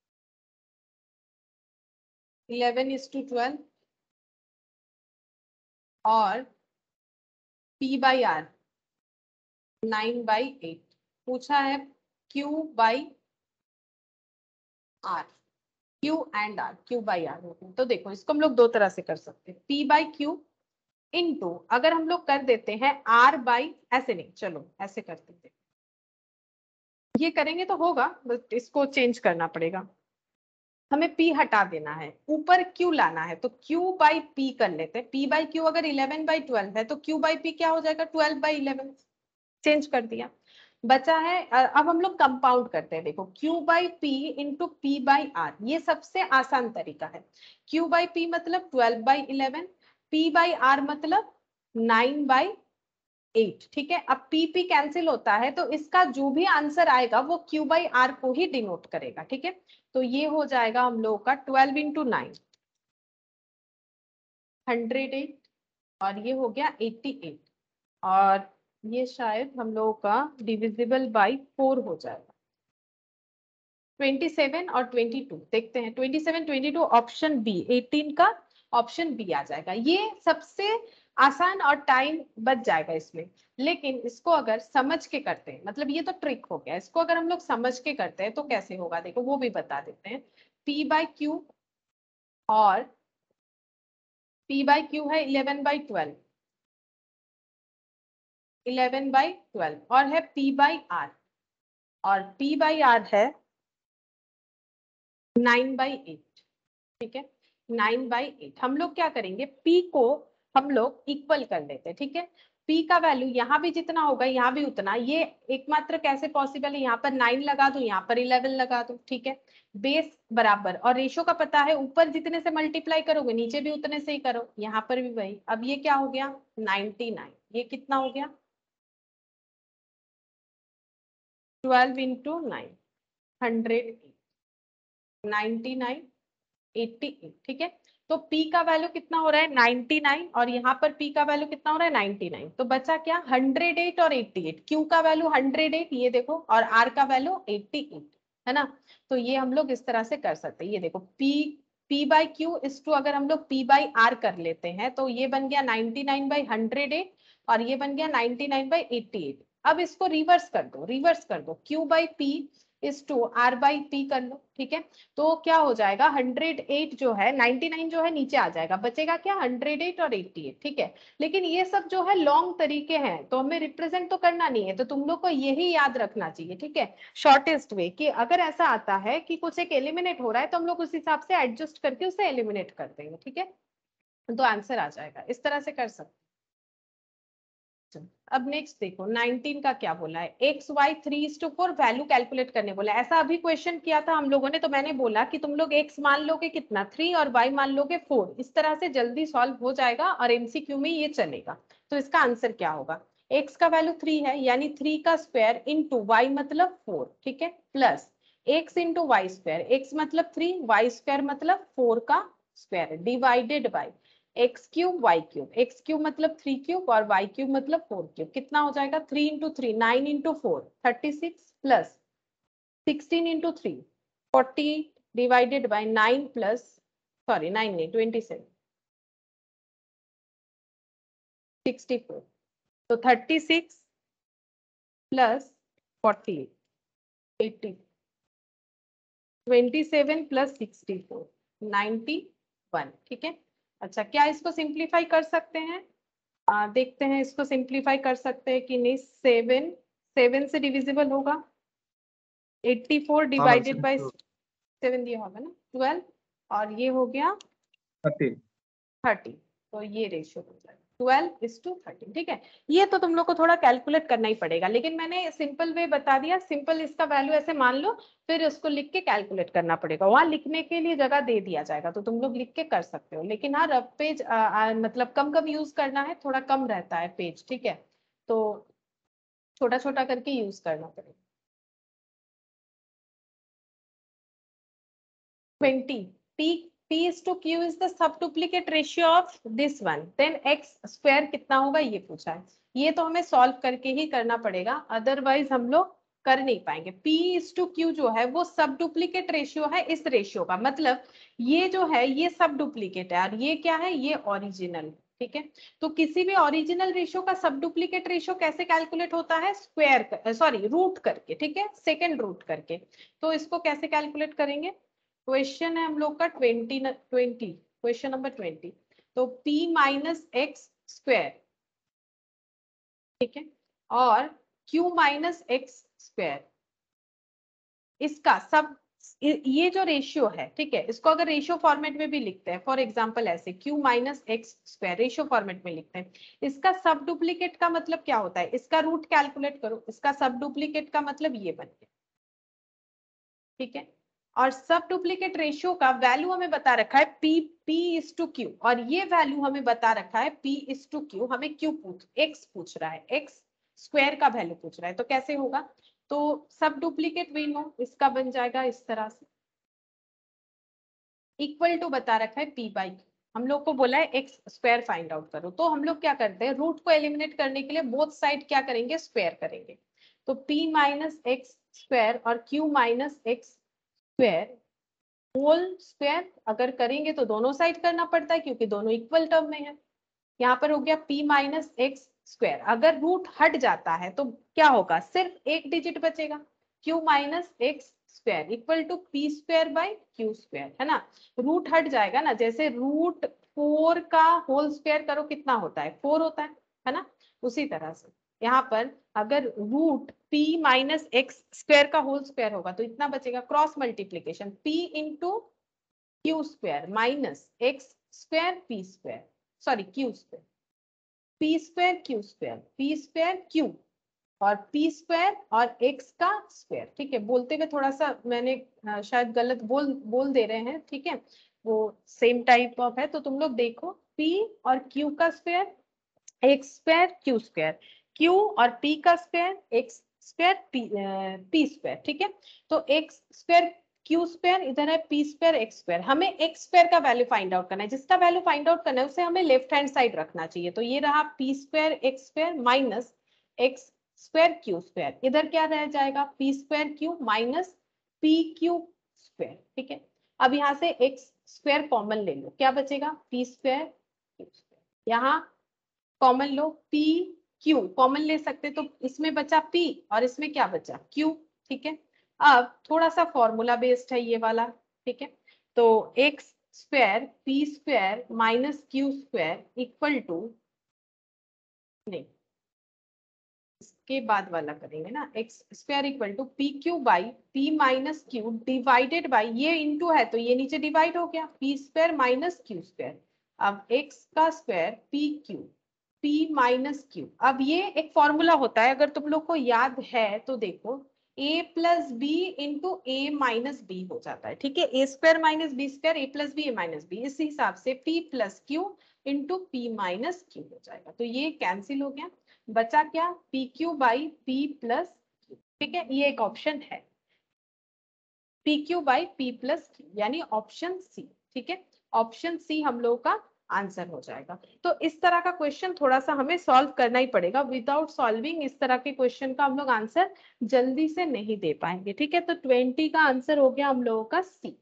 11:12, और P बाई R 9/8 पूछा है। Q by R, Q and R, Q by R होता है। तो देखो इसको हम लोग दो तरह से कर सकते हैं, P बाई Q इनटू, अगर हम लोग कर देते हैं R बाई, ऐसे नहीं, चलो ऐसे करते हैं, ये करेंगे तो होगा, बस इसको चेंज करना पड़ेगा। हमें P हटा देना है, ऊपर Q लाना है, तो Q बाई P कर लेते हैं। P बाई Q अगर 11/12 है तो Q बाई P क्या हो जाएगा? 12/11, चेंज कर दिया। बचा है, अब हम लोग कंपाउंड करते हैं। देखो Q by P into P by R, ये सबसे आसान तरीका है। Q बाई P मतलब 12/11, P बाई R मतलब 9/8, ठीक है। अब P P कैंसिल होता है, तो इसका जो भी आंसर आएगा वो Q बाई R को ही डिनोट करेगा, ठीक है। तो ये हो जाएगा हम लोगों का 12 इंटू 9 108, और ये हो गया 88, और ये शायद हम लोगों का डिविजिबल बाई 4 हो जाएगा। 27 और 22 देखते हैं, 27 22 ऑप्शन बी, 18 का ऑप्शन बी आ जाएगा। ये सबसे आसान और टाइम बच जाएगा इसमें। लेकिन इसको अगर समझ के करते हैं, मतलब ये तो ट्रिक हो गया, इसको अगर हम लोग समझ के करते हैं तो कैसे होगा, देखो वो भी बता देते हैं। P बाई क्यू, और P बाई क्यू है 11/12, 11/12, और है P बाई R, और P बाई R है 9/8, ठीक है, 9/8। हम लोग क्या करेंगे, P को हम लोग इक्वल कर लेते हैं, ठीक है। P का वैल्यू यहाँ भी जितना होगा यहाँ भी उतना, ये एकमात्र कैसे पॉसिबल है, यहाँ पर 9 लगा दो, यहाँ पर 11 लगा दो, ठीक है। बेस बराबर और रेशो का पता है, ऊपर जितने से मल्टीप्लाई करोगे नीचे भी उतने से ही करो, यहाँ पर भी वही। अब ये क्या हो गया 99, ये कितना हो गया 12 इंटू 9, 100, 99, 88, ठीक है। तो P का वैल्यू कितना हो रहा है 99 और यहाँ पर P का वैल्यू कितना हो रहा है 99, तो बचा क्या 108 और 88। Q का वैल्यू 108 ये देखो और R का वैल्यू 88 है ना। तो ये हम लोग इस तरह से कर सकते हैं, ये देखो P by Q is to अगर हम लोग P बाई R कर लेते हैं तो ये बन गया 99 बाई 108 और ये बन गया 99 बाई 88। अब इसको रिवर्स कर दो Q by P is to R by P कर लो, ठीक है। तो क्या हो जाएगा 108 जो है 99 जो है नीचे आ जाएगा, बचेगा क्या 108 और 88, ठीक है। लेकिन ये सब जो है लॉन्ग तरीके हैं तो हमें रिप्रेजेंट तो करना नहीं है, तो तुम लोग को यही याद रखना चाहिए, ठीक है। शॉर्टेस्ट वे कि अगर ऐसा आता है कि कुछ एक एलिमिनेट हो रहा है तो हम लोग उस हिसाब से एडजस्ट करके उसे एलिमिनेट कर देंगे, ठीक है। तो आंसर आ जाएगा, इस तरह से कर सकते। अब नेक्स्ट देखो 19 का क्या बोला है, एक्स वाई 3:4 वैल्यू कैलकुलेट करने बोला है। ऐसा अभी क्वेश्चन किया था हम लोगों ने, तो मैंने बोला कि तुम लोग एक्स मान लोगे कितना 3 और वाई मान लोगे 4, इस तरह से जल्दी सॉल्व हो जाएगा और एमसीक्यू में ये चलेगा। तो इसका आंसर क्या होगा, एक्स का वैल्यू 3 है यानी 3 का स्क्वायर इंटू वाई मतलब 4, ठीक है, plus x into y square, x मतलब 3, वाई स्क्वायर मतलब 4 का square divided by x cube y cube, x cube मतलब 3 क्यूब और वाई क्यूब मतलब 4 क्यूब। कितना हो जाएगा 3 into 3 9 into 4 36 plus 16 into 3 40 divided by 9 plus sorry 9 नहीं 27 64, तो 36 प्लस 40 80 27 प्लस 64 91, ठीक है। अच्छा क्या इसको सिंप्लीफाई कर सकते हैं, देखते हैं इसको सिंप्लीफाई कर सकते हैं कि नहीं। 7 से डिविजिबल होगा, 84 हाँ मैम डिवाइडेड बाई 7 दिया होगा ना 12 और ये हो गया 30। 30, तो ये रेशियो हो जाएगा 12:13, ठीक है। ये तो तुम लोग को थोड़ा कैलकुलेट करना ही पड़ेगा, लेकिन मैंने सिंपल वे बता दिया, सिंपल इसका वैल्यू ऐसे मान लो, फिर उसको लिख के कैलकुलेट करना पड़ेगा। वहां लिखने के लिए जगह दे दिया जाएगा तो तुम लोग लिख के कर सकते हो, लेकिन हाँ रफ पेज मतलब कम कम यूज करना है, थोड़ा कम रहता है पेज, ठीक है। तो छोटा छोटा करके यूज करना पड़ेगा। 20 P is to Q is the subduplicate ratio of this one, then x square कितना होगा ये पूछा है। ये तो हमें सॉल्व करके ही करना पड़ेगा, अदरवाइज हम लोग कर नहीं पाएंगे। P is to Q जो है वो सब डुप्लीकेट रेशियो है इस रेशियो का, मतलब ये जो है ये सब डुप्लीकेट है और ये क्या है ये ओरिजिनल, ठीक है। तो किसी भी ओरिजिनल रेशियो का सब डुप्लीकेट रेशियो कैसे कैलकुलेट होता है, स्क्वायर सॉरी रूट करके, ठीक है, सेकेंड रूट करके। तो इसको कैसे कैलकुलेट करेंगे, क्वेश्चन है हम लोग का 20 क्वेश्चन नंबर 20, तो p माइनस एक्स स्क्वायर, ठीक है, और q माइनस एक्स स्क्वायर, इसका सब ये जो रेशियो है, ठीक है, इसको अगर रेशियो फॉर्मेट में भी लिखते हैं, फॉर एग्जांपल ऐसे q minus x square ratio format में लिखते हैं, इसका सब डुप्लीकेट का मतलब क्या होता है, इसका रूट कैलकुलेट करो, इसका सब डुप्लीकेट का मतलब ये बन गया, ठीक है। और सब डुप्लीकेट रेशियो का वैल्यू हमें बता रखा है p इज टू q और ये वैल्यू हमें बता रखा है p इज टू q, हमें q x पूछ रहा है, x स्क्वायर का वैल्यू पूछ रहा है, तो कैसे होगा, तो सब डुप्लीकेट वी नो इसका बन जाएगा इस तरह से, इक्वल टू बता रखा है p बाई q, हम लोग को बोला है एक्स स्क्वायर फाइंड आउट करो, तो हम लोग क्या करते हैं रूट को एलिमिनेट करने के लिए बोथ साइड क्या करेंगे स्क्वायर करेंगे, तो p माइनस एक्स स्क्वायर और q minus x square whole square अगर करेंगे तो दोनों साइड करना पड़ता है क्योंकि दोनों इक्वल टर्म में है। यहाँ पर हो गया p माइनस एक्स स्क्वायर, अगर रूट हट जाता है तो क्या होगा सिर्फ एक डिजिट बचेगा, q minus x square equal to p square by q square, है ना। रूट हट जाएगा ना, जैसे रूट 4 का होल स्क्वायर करो कितना होता है 4 होता है ना, उसी तरह से यहाँ पर अगर root p minus x square का होल स्क्वायर होगा तो इतना बचेगा, cross multiplication p into Q square minus x square p square, sorry Q square, P square Q square, P square Q और पी स्क्वायर और एक्स का square. ठीक है, बोलते हुए थोड़ा सा मैंने शायद गलत बोल दे रहे हैं, ठीक है, वो सेम टाइप ऑफ है, तो तुम लोग देखो पी और क्यू का square x square Q square, Q और पी का square x square P square. ठीक है, तो एक्स स्क्वायर क्यू स्क्वायर इधर है पी स्क्वायर एक्स स्क्वायर, हमें एक्स स्क्वायर का वैल्यू फाइंड आउट करना है, जिसका वैल्यू फाइंड आउट करना है उसे हमें लेफ्ट हैंड साइड रखना चाहिए। तो ये रहा P square x square minus x square Q square, इधर क्या रह जाएगा P square Q minus P Q square. ठीक है, अब यहाँ से एक्स स्क्वायर कॉमन ले लो, क्या बचेगा पी स्क्वायर क्यू स्क्वायर, यहाँ कॉमन लो पी क्यू कॉमन ले सकते, तो इसमें बचा पी और इसमें क्या बचा क्यू। ठीक है, अब थोड़ा सा फॉर्मूला बेस्ड है ये वाला। ठीक है, तो x square P square minus Q square equal to, नहीं इसके बाद वाला करेंगे ना, x square equal to P Q by P minus Q divided by, ये इंटू है तो ये नीचे डिवाइड हो गया, P square minus Q square. अब एक्स का square P Q P minus Q, अब ये एक फॉर्मूला होता है, अगर तुम लोग को याद है तो देखो a plus B into A minus B हो जाता है। ठीक है, A square minus B square A plus B A minus B, इस हिसाब से p plus Q into P minus Q हो जाएगा, तो ये कैंसिल हो गया, बचा क्या P Q by P plus Q. ठीक है, ये एक ऑप्शन है P Q by P plus Q, यानी ऑप्शन सी। ठीक है, ऑप्शन सी हम लोगों का आंसर हो जाएगा। तो इस तरह का क्वेश्चन थोड़ा सा हमें सॉल्व करना ही पड़ेगा, विदाउट सॉल्विंग इस तरह के क्वेश्चन का हम लोग आंसर जल्दी से नहीं दे पाएंगे। ठीक है, तो 20 का आंसर हो गया हम लोगों का सी।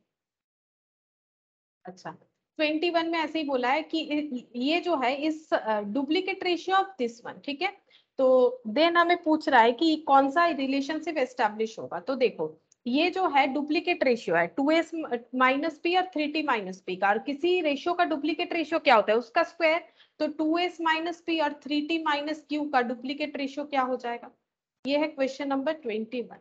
अच्छा, 21 में ऐसे ही बोला है कि ये जो है इस duplicate ratio of this one. ठीक है, तो देन हमें पूछ रहा है कि कौन सा रिलेशनशिप एस्टेब्लिश होगा। तो देखो ये जो है डुप्लीकेट रेशियो है 2s माइनस पी और 3t माइनस पी का, और किसी रेशियो का डुप्लीकेट रेशियो क्या होता है उसका स्क्वायर, तो 2s माइनस पी और 3t माइनस क्यू का डुप्लीकेट रेशियो क्या हो जाएगा। ये है question number 21,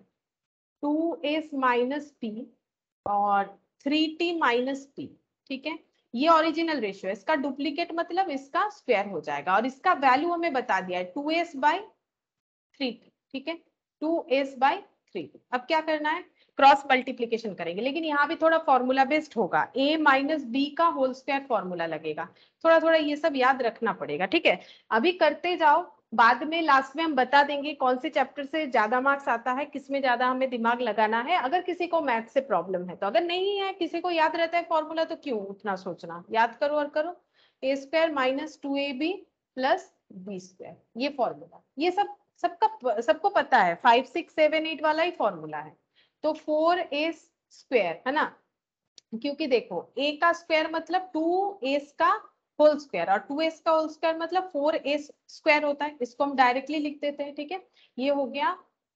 2s minus P और 3t माइनस पी। ठीक है, ये ओरिजिनल रेशियो है, इसका डुप्लीकेट मतलब इसका स्क्वायर हो जाएगा, और इसका वैल्यू हमें बता दिया है 2s बाई 3t। ठीक है, 2s बाई 3t। अब क्या करना है, क्रॉस मल्टीप्लीकेशन करेंगे, लेकिन यहाँ भी थोड़ा फॉर्मूला बेस्ड होगा, a माइनस बी का होल स्क्वायर फॉर्मूला लगेगा, थोड़ा थोड़ा ये सब याद रखना पड़ेगा। ठीक है, अभी करते जाओ, बाद में लास्ट में हम बता देंगे कौन से चैप्टर से ज्यादा मार्क्स आता है, किसमें ज्यादा हमें दिमाग लगाना है, अगर किसी को मैथ से प्रॉब्लम है तो। अगर नहीं है, किसी को याद रहता है फॉर्मूला, तो क्यों उतना सोचना, याद करो और करो। A square minus 2ab plus B square, ये फॉर्मूला, ये सब सबको पता है, 5 6 7 8 वाला ही फॉर्मूला है। तो 4a स्क्वायर है ना, क्योंकि देखो a का स्क्वायर मतलब 2a का होल स्क्वायर, और 2s का होल स्क्वायर मतलब 4a स्क्वायर होता है, इसको हम डायरेक्टली लिख देते हैं। ठीक है, ये हो गया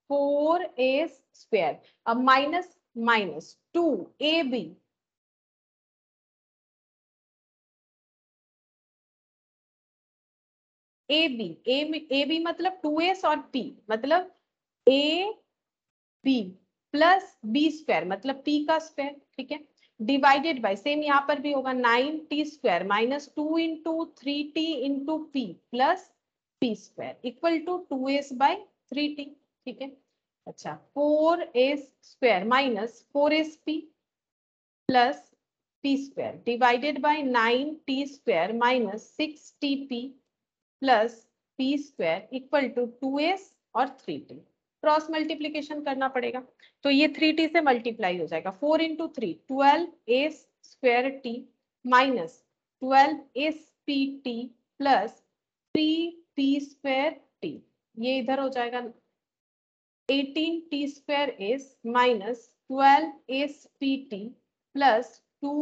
4a स्क्वायर। अब minus minus 2ab, A B मतलब 2s और p मतलब a b plus B square मतलब p का स्क्वायर। ठीक है, डिवाइडेड बाय, सेम यहाँ पर भी होगा 9t square minus 2 into 3t into p plus p square equal to 2s by 3t। ठीक है, अच्छा 4s square minus 4sp plus p square divided by 9t square minus 6tp plus p square equal to 2s और 3t। Cross multiplication करना पड़ेगा, तो ये 3t से multiply हो जाएगा, 4 into 3 12a square t minus 12spt plus 3p square t, ये इधर हो जाएगा 18t square s minus 12spt plus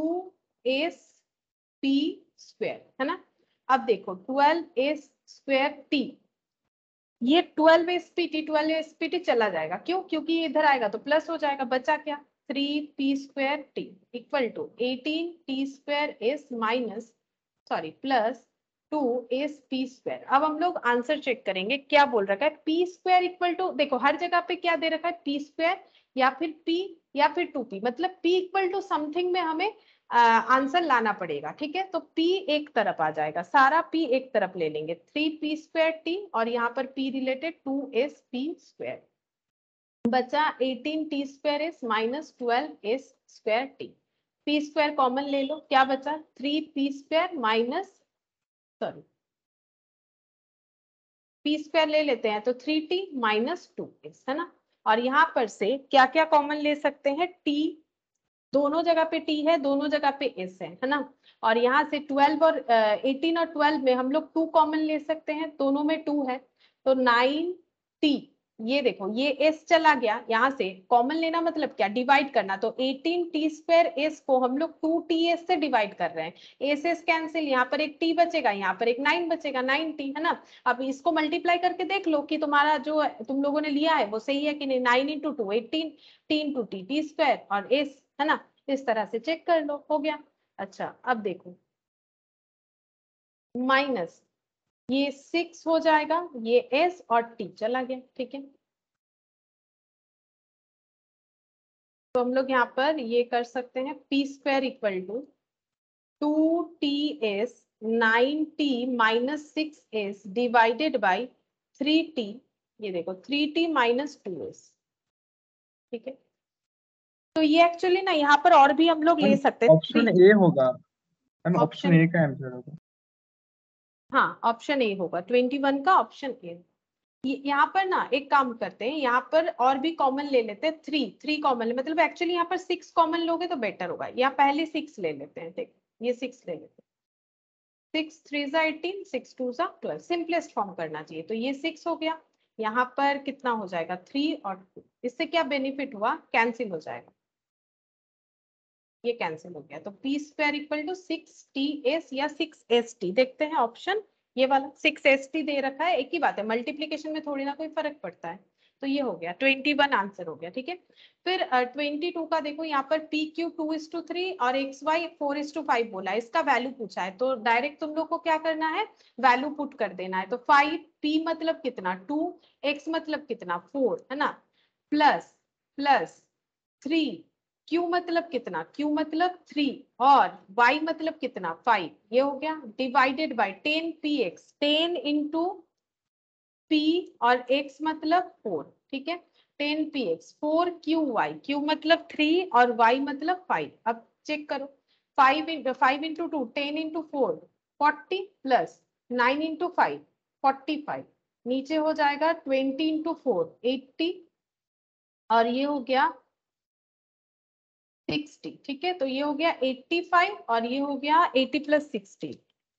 2sp square, है ना। अब देखो 12s स्क्वायर t, ये 12spt चला जाएगा, क्यों, क्योंकि ये इधर आएगा तो प्लस हो जाएगा, बचा क्या 3p square t equal to 18t square s minus sorry plus 2sp square. अब हम लोग आंसर चेक करेंगे, क्या बोल रखा है p स्क्वायर इक्वल टू, देखो हर जगह पे क्या दे रखा है p स्क्वायर या फिर p या फिर 2p, मतलब p इक्वल टू समथिंग में हमें आंसर लाना पड़ेगा, ठीक है। तो p एक तरफ आ जाएगा, सारा p एक तरफ ले लेंगे, 3p स्क्वायर t और यहाँ पर p रिलेटेड 2sp स्क्वायर, बचा 18t square s minus 12s square t, p square common ले लो, क्या बचा 3p square minus sorry p square ले लेते हैं तो 3t माइनस 2s, है ना। और यहाँ पर से क्या क्या कॉमन ले सकते हैं, t दोनों जगह पे t है, दोनों जगह पे s है ना। और यहाँ से 12 और 18 और 12 में हम लोग 2 कॉमन ले सकते हैं, दोनों में 2 है, तो 9t, ये देखो ये s चला गया, यहाँ से कॉमन लेना मतलब क्या, डिवाइड करना, तो 18t स्क्वायर s को हम लोग 2ts से डिवाइड कर रहे हैं, s कैंसिल, यहाँ पर एक t बचेगा, यहाँ पर एक 9 बचेगा, 9t, है ना। अब इसको मल्टीप्लाई करके देख लो कि तुम्हारा जो तुम लोगों ने लिया है वो सही है कि नहीं, 9 into 2 18, t into T square और s, है ना। इस तरह से चेक कर लो, हो गया। अच्छा अब देखो माइनस ये 6 हो जाएगा, ये s और t चला गया, ठीक है। तो हम लोग यहाँ पर ये कर सकते हैं, p square equal to 2ts 9t minus 6s divided by 3t, ये देखो 3t माइनस 2s, ठीक है। तो ये एक्चुअली ना यहाँ पर और भी हम लोग ले सकते हैं, ऑप्शन ए होगा मैम, ऑप्शन ऑप्शन, ए का आंसर होगा। हाँ ऑप्शन ए होगा, 21 का ऑप्शन ए। यहाँ पर ना एक काम करते हैं, यहाँ पर और भी कॉमन ले लेते हैं, 3 कॉमन, मतलब एक्चुअली यहाँ पर 6 कॉमन लोगे तो बेटर होगा, यहाँ पहले 6 ले लेते हैं, ठीक, ये 6 ले लेते हैं, 6 3 जा 18, 6 2 जा 12, सिंपलेस्ट फॉर्म करना चाहिए, तो ये 6 हो गया, यहाँ पर कितना हो जाएगा 3 और 2, इससे क्या बेनिफिट हुआ, कैंसिल हो जाएगा, ये कैंसिल हो गया, तो p square equal to 6ts या 6st, देखते हैं ऑप्शन ये वाला 6st दे रखा है, एक ही बात है, मल्टीप्लीकेशन में थोड़ी ना कोई फर्क पड़ता है, तो ये हो गया 21 आंसर हो गया, ठीक है। फिर 22 का देखो, यहाँ पर p क्यू 2:3 और xy 4:5 बोला है, इसका वैल्यू पूछा है, तो डायरेक्ट तुम लोग को क्या करना है, वैल्यू पुट कर देना है, तो 5 p मतलब कितना 2, x मतलब कितना 4, है ना, प्लस प्लस 3, Q मतलब कितना, Q मतलब 3 और Y मतलब कितना 5, ये हो गया, divided by 10px, 10 into p और x मतलब 4, ठीक है, 10px 4qy, q मतलब 3 और y मतलब 5, अब चेक करो 5 इंटू 2 10 इंटू 4 40 प्लस 9 इंटू 5 45, नीचे हो जाएगा 20 इंटू 4 80 और ये हो गया 60, ठीक है, तो ये हो गया 85 और ये हो गया 80 प्लस 60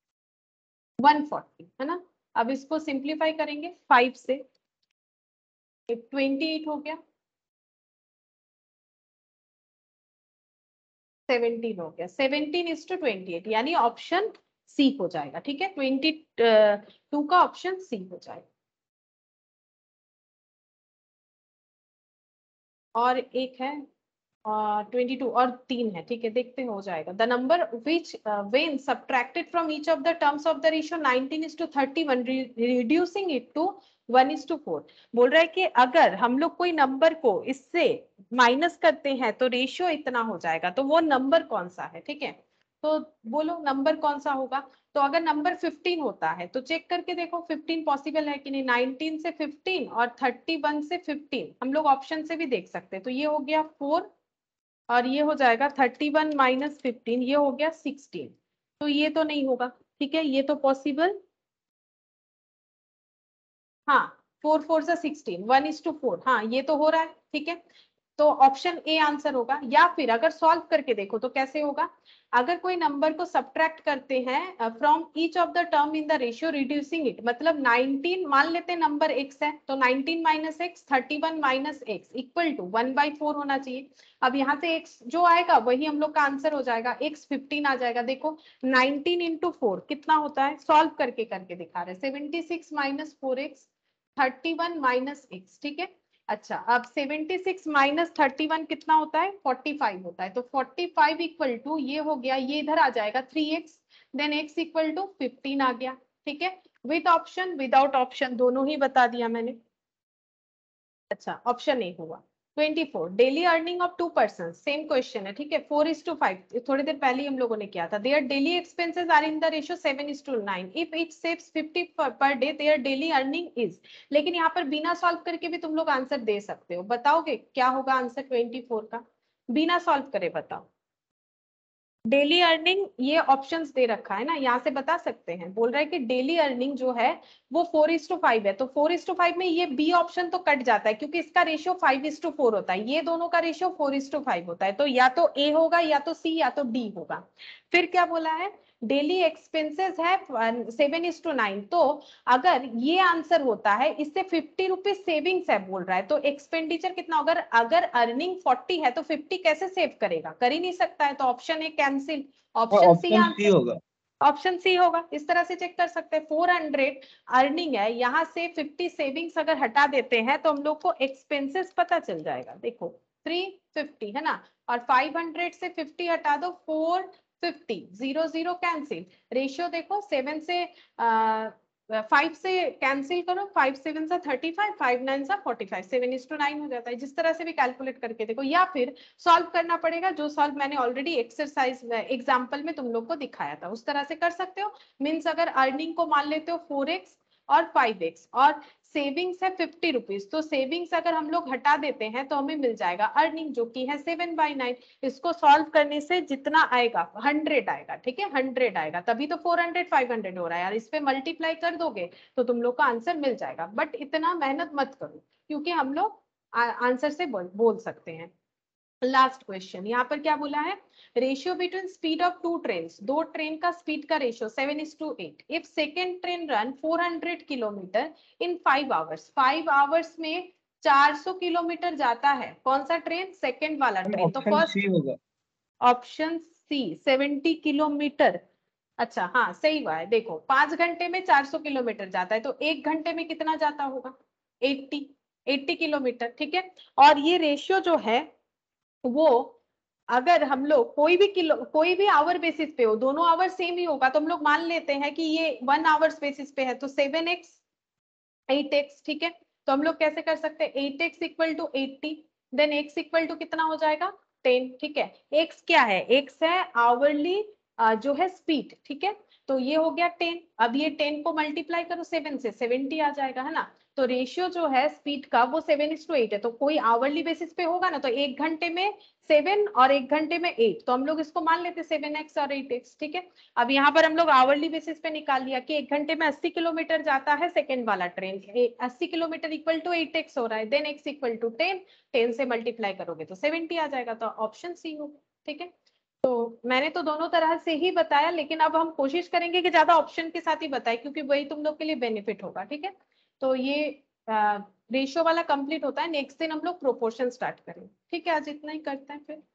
140, है ना। अब इसको सिंप्लीफाई करेंगे 5 से, 28 हो गया, 17 हो गया, 17:28, यानी ऑप्शन सी हो जाएगा, ठीक है, 22 का ऑप्शन सी हो जाएगा। और एक है 22 और 3 है, ठीक है, देखते हो जाएगा, the number which when subtracted from each of the terms of the ratio 19:31 reducing it to 1:4, बोल रहा है कि अगर हम लोग कोई नंबर को इससे माइनस करते हैं तो रेशियो इतना हो जाएगा, तो वो नंबर कौन सा है, ठीक है, तो बोलो नंबर कौन सा होगा। तो अगर नंबर 15 होता है तो चेक करके देखो 15 पॉसिबल है कि नहीं, 19 से 15 और 31 से 15, हम लोग ऑप्शन से भी देख सकते हैं, तो ये हो गया 4 और ये हो जाएगा 31 माइनस 15, ये हो गया 16, तो ये तो नहीं होगा, ठीक है, ये तो पॉसिबल, हाँ 4 4 से 16 1:4, हाँ ये तो हो रहा है, ठीक है, तो ऑप्शन ए आंसर होगा। या फिर अगर सॉल्व करके देखो तो कैसे होगा, अगर कोई नंबर को सब्ट्रैक्ट करते हैं from each of the term in the ratio reducing it, मतलब 19 मान लेते हैं नंबर x है, तो 19 minus x 31 minus x equal to 1/4 होना चाहिए। अब यहाँ से x जो आएगा वही हम लोग का आंसर हो जाएगा, x 15 आ जाएगा, देखो 19 इंटू 4 कितना होता है, सॉल्व करके करके दिखा रहे, 76 माइनस 4x 31 माइनस एक्स, ठीक है। अच्छा अब 76 माइनस 31 कितना होता है 45 होता है, तो 45 इक्वल टू ये हो गया, ये इधर आ जाएगा 3x, then x equal to 15 आ गया, ठीक है, विद ऑप्शन विदाउट ऑप्शन दोनों ही बता दिया मैंने। अच्छा ऑप्शन ए हुआ, 24 daily earning of 2 person, same question है, ठीक है। 4:5 थोड़ी देर पहले ही हम लोगों ने किया था। Their daily expenses are in the ratio 7:9। If it saves 50 per day their daily earning is. लेकिन यहाँ पर बिना सॉल्व करके भी तुम लोग आंसर दे सकते हो। बताओगे क्या होगा आंसर 24 का? बिना सॉल्व करे बताओ। डेली अर्निंग ये ऑप्शंस दे रखा है ना, यहाँ से बता सकते हैं। बोल रहा है कि डेली अर्निंग जो है वो 4:5 है, तो 4:5 में ये बी ऑप्शन तो कट जाता है क्योंकि इसका रेशियो 5:4 होता है, ये दोनों का रेशियो 4:5 होता है। तो या तो ए होगा या तो सी या तो डी होगा। फिर क्या बोला है? डेली एक्सपेंसेस है 7:9। तो अगर ये आंसर होता है, इससे 50 रुपीज सेविंग्स है बोल रहा है, तो एक्सपेंडिचर कितना होगा? अगर अर्निंग 40 है तो 50 कैसे सेव करेगा? कर ही नहीं सकता है, तो option A cancel. Option C option C answer, होगा। ऑप्शन सी होगा। इस तरह से चेक कर सकते हैं। 400 अर्निंग है, यहाँ से 50 सेविंग्स अगर हटा देते हैं तो हम लोग को एक्सपेंसेस पता चल जाएगा। देखो 350 है ना, और 500 से 50 हटा दो 450, 0 0 कैंसिल। रेशियो देखो 7 से 5 से कैंसिल करो, 5 7 से 35, 5 9 से 45, 7:9 हो जाता है। जिस तरह से भी कैलकुलेट करके देखो, या फिर सॉल्व करना पड़ेगा, जो सॉल्व मैंने ऑलरेडी एक्सरसाइज एग्जांपल में तुम लोग को दिखाया था, उस तरह से कर सकते हो। मीन्स अगर अर्निंग को मान लेते हो 4x और 5x और सेविंग्स है 50 रुपीज, तो सेविंग्स अगर हम लोग हटा देते हैं तो हमें मिल जाएगा अर्निंग जो कि है 7/9। इसको सॉल्व करने से जितना आएगा 100 आएगा, ठीक है 100 आएगा, तभी तो 400 500 हो रहा है यार। इस पे मल्टीप्लाई कर दोगे तो तुम लोग का आंसर मिल जाएगा। बट इतना मेहनत मत करो क्योंकि हम लोग आंसर से बोल सकते हैं। लास्ट क्वेश्चन यहाँ पर क्या बोला है? Ratio between speed of 2 train, दो ट्रेन का स्पीड का ratio 7:8। If second train run 400 kilometre in 5 hours, 5 hours में 400 किलोमीटर जाता है, कौन सा ट्रेन? सेकेंड वाला ट्रेन। तो ऑप्शन सी फर्स्ट होगा। Option C 70 kilometre. अच्छा हाँ सही हुआ है। देखो 5 घंटे में 400 किलोमीटर जाता है, तो 1 घंटे में कितना जाता होगा? 80 किलोमीटर, ठीक है। और ये रेशियो जो है वो, अगर हम लोग कोई भी आवर बेसिस पे हो, दोनों आवर सेम ही होगा, तो हम लोग मान लेते हैं कि ये 1 आवर्स बेसिस पे है, तो 7x 8x, ठीक है। तो हम लोग कैसे कर सकते हैं? 8x equal to 80, then x equal to कितना हो जाएगा? 10, ठीक है। x क्या है? x है आवरली जो है स्पीड, ठीक है। तो ये हो गया 10। अब ये 10 को मल्टीप्लाई करो 7 से, 70 आ जाएगा, है ना। तो रेशियो जो है स्पीड का वो 7:8 है। तो कोई आवरली बेसिस पे होगा ना, तो 1 घंटे में 7 और 1 घंटे में 8, तो हम लोग इसको मान लेते 7x और 8x, ठीक है। अब यहाँ पर हम लोग आवरली बेसिस पे निकाल लिया कि 1 घंटे में 80 किलोमीटर जाता है सेकेंड वाला train, 80 kilometre equal to 8x हो रहा है, देन x इक्वल टू 10, 10 से मल्टीप्लाई करोगे तो 70 आ जाएगा। तो ऑप्शन सी होगा, ठीक है। तो मैंने तो दोनों तरह से ही बताया, लेकिन अब हम कोशिश करेंगे कि ज्यादा ऑप्शन के साथ ही बताए क्योंकि वही तुम लोग के लिए बेनिफिट होगा, ठीक है। तो ये रेशियो वाला कंप्लीट होता है। नेक्स्ट दिन हम लोग प्रोपोर्शन स्टार्ट करेंगे, ठीक है। आज इतना ही करते हैं फिर।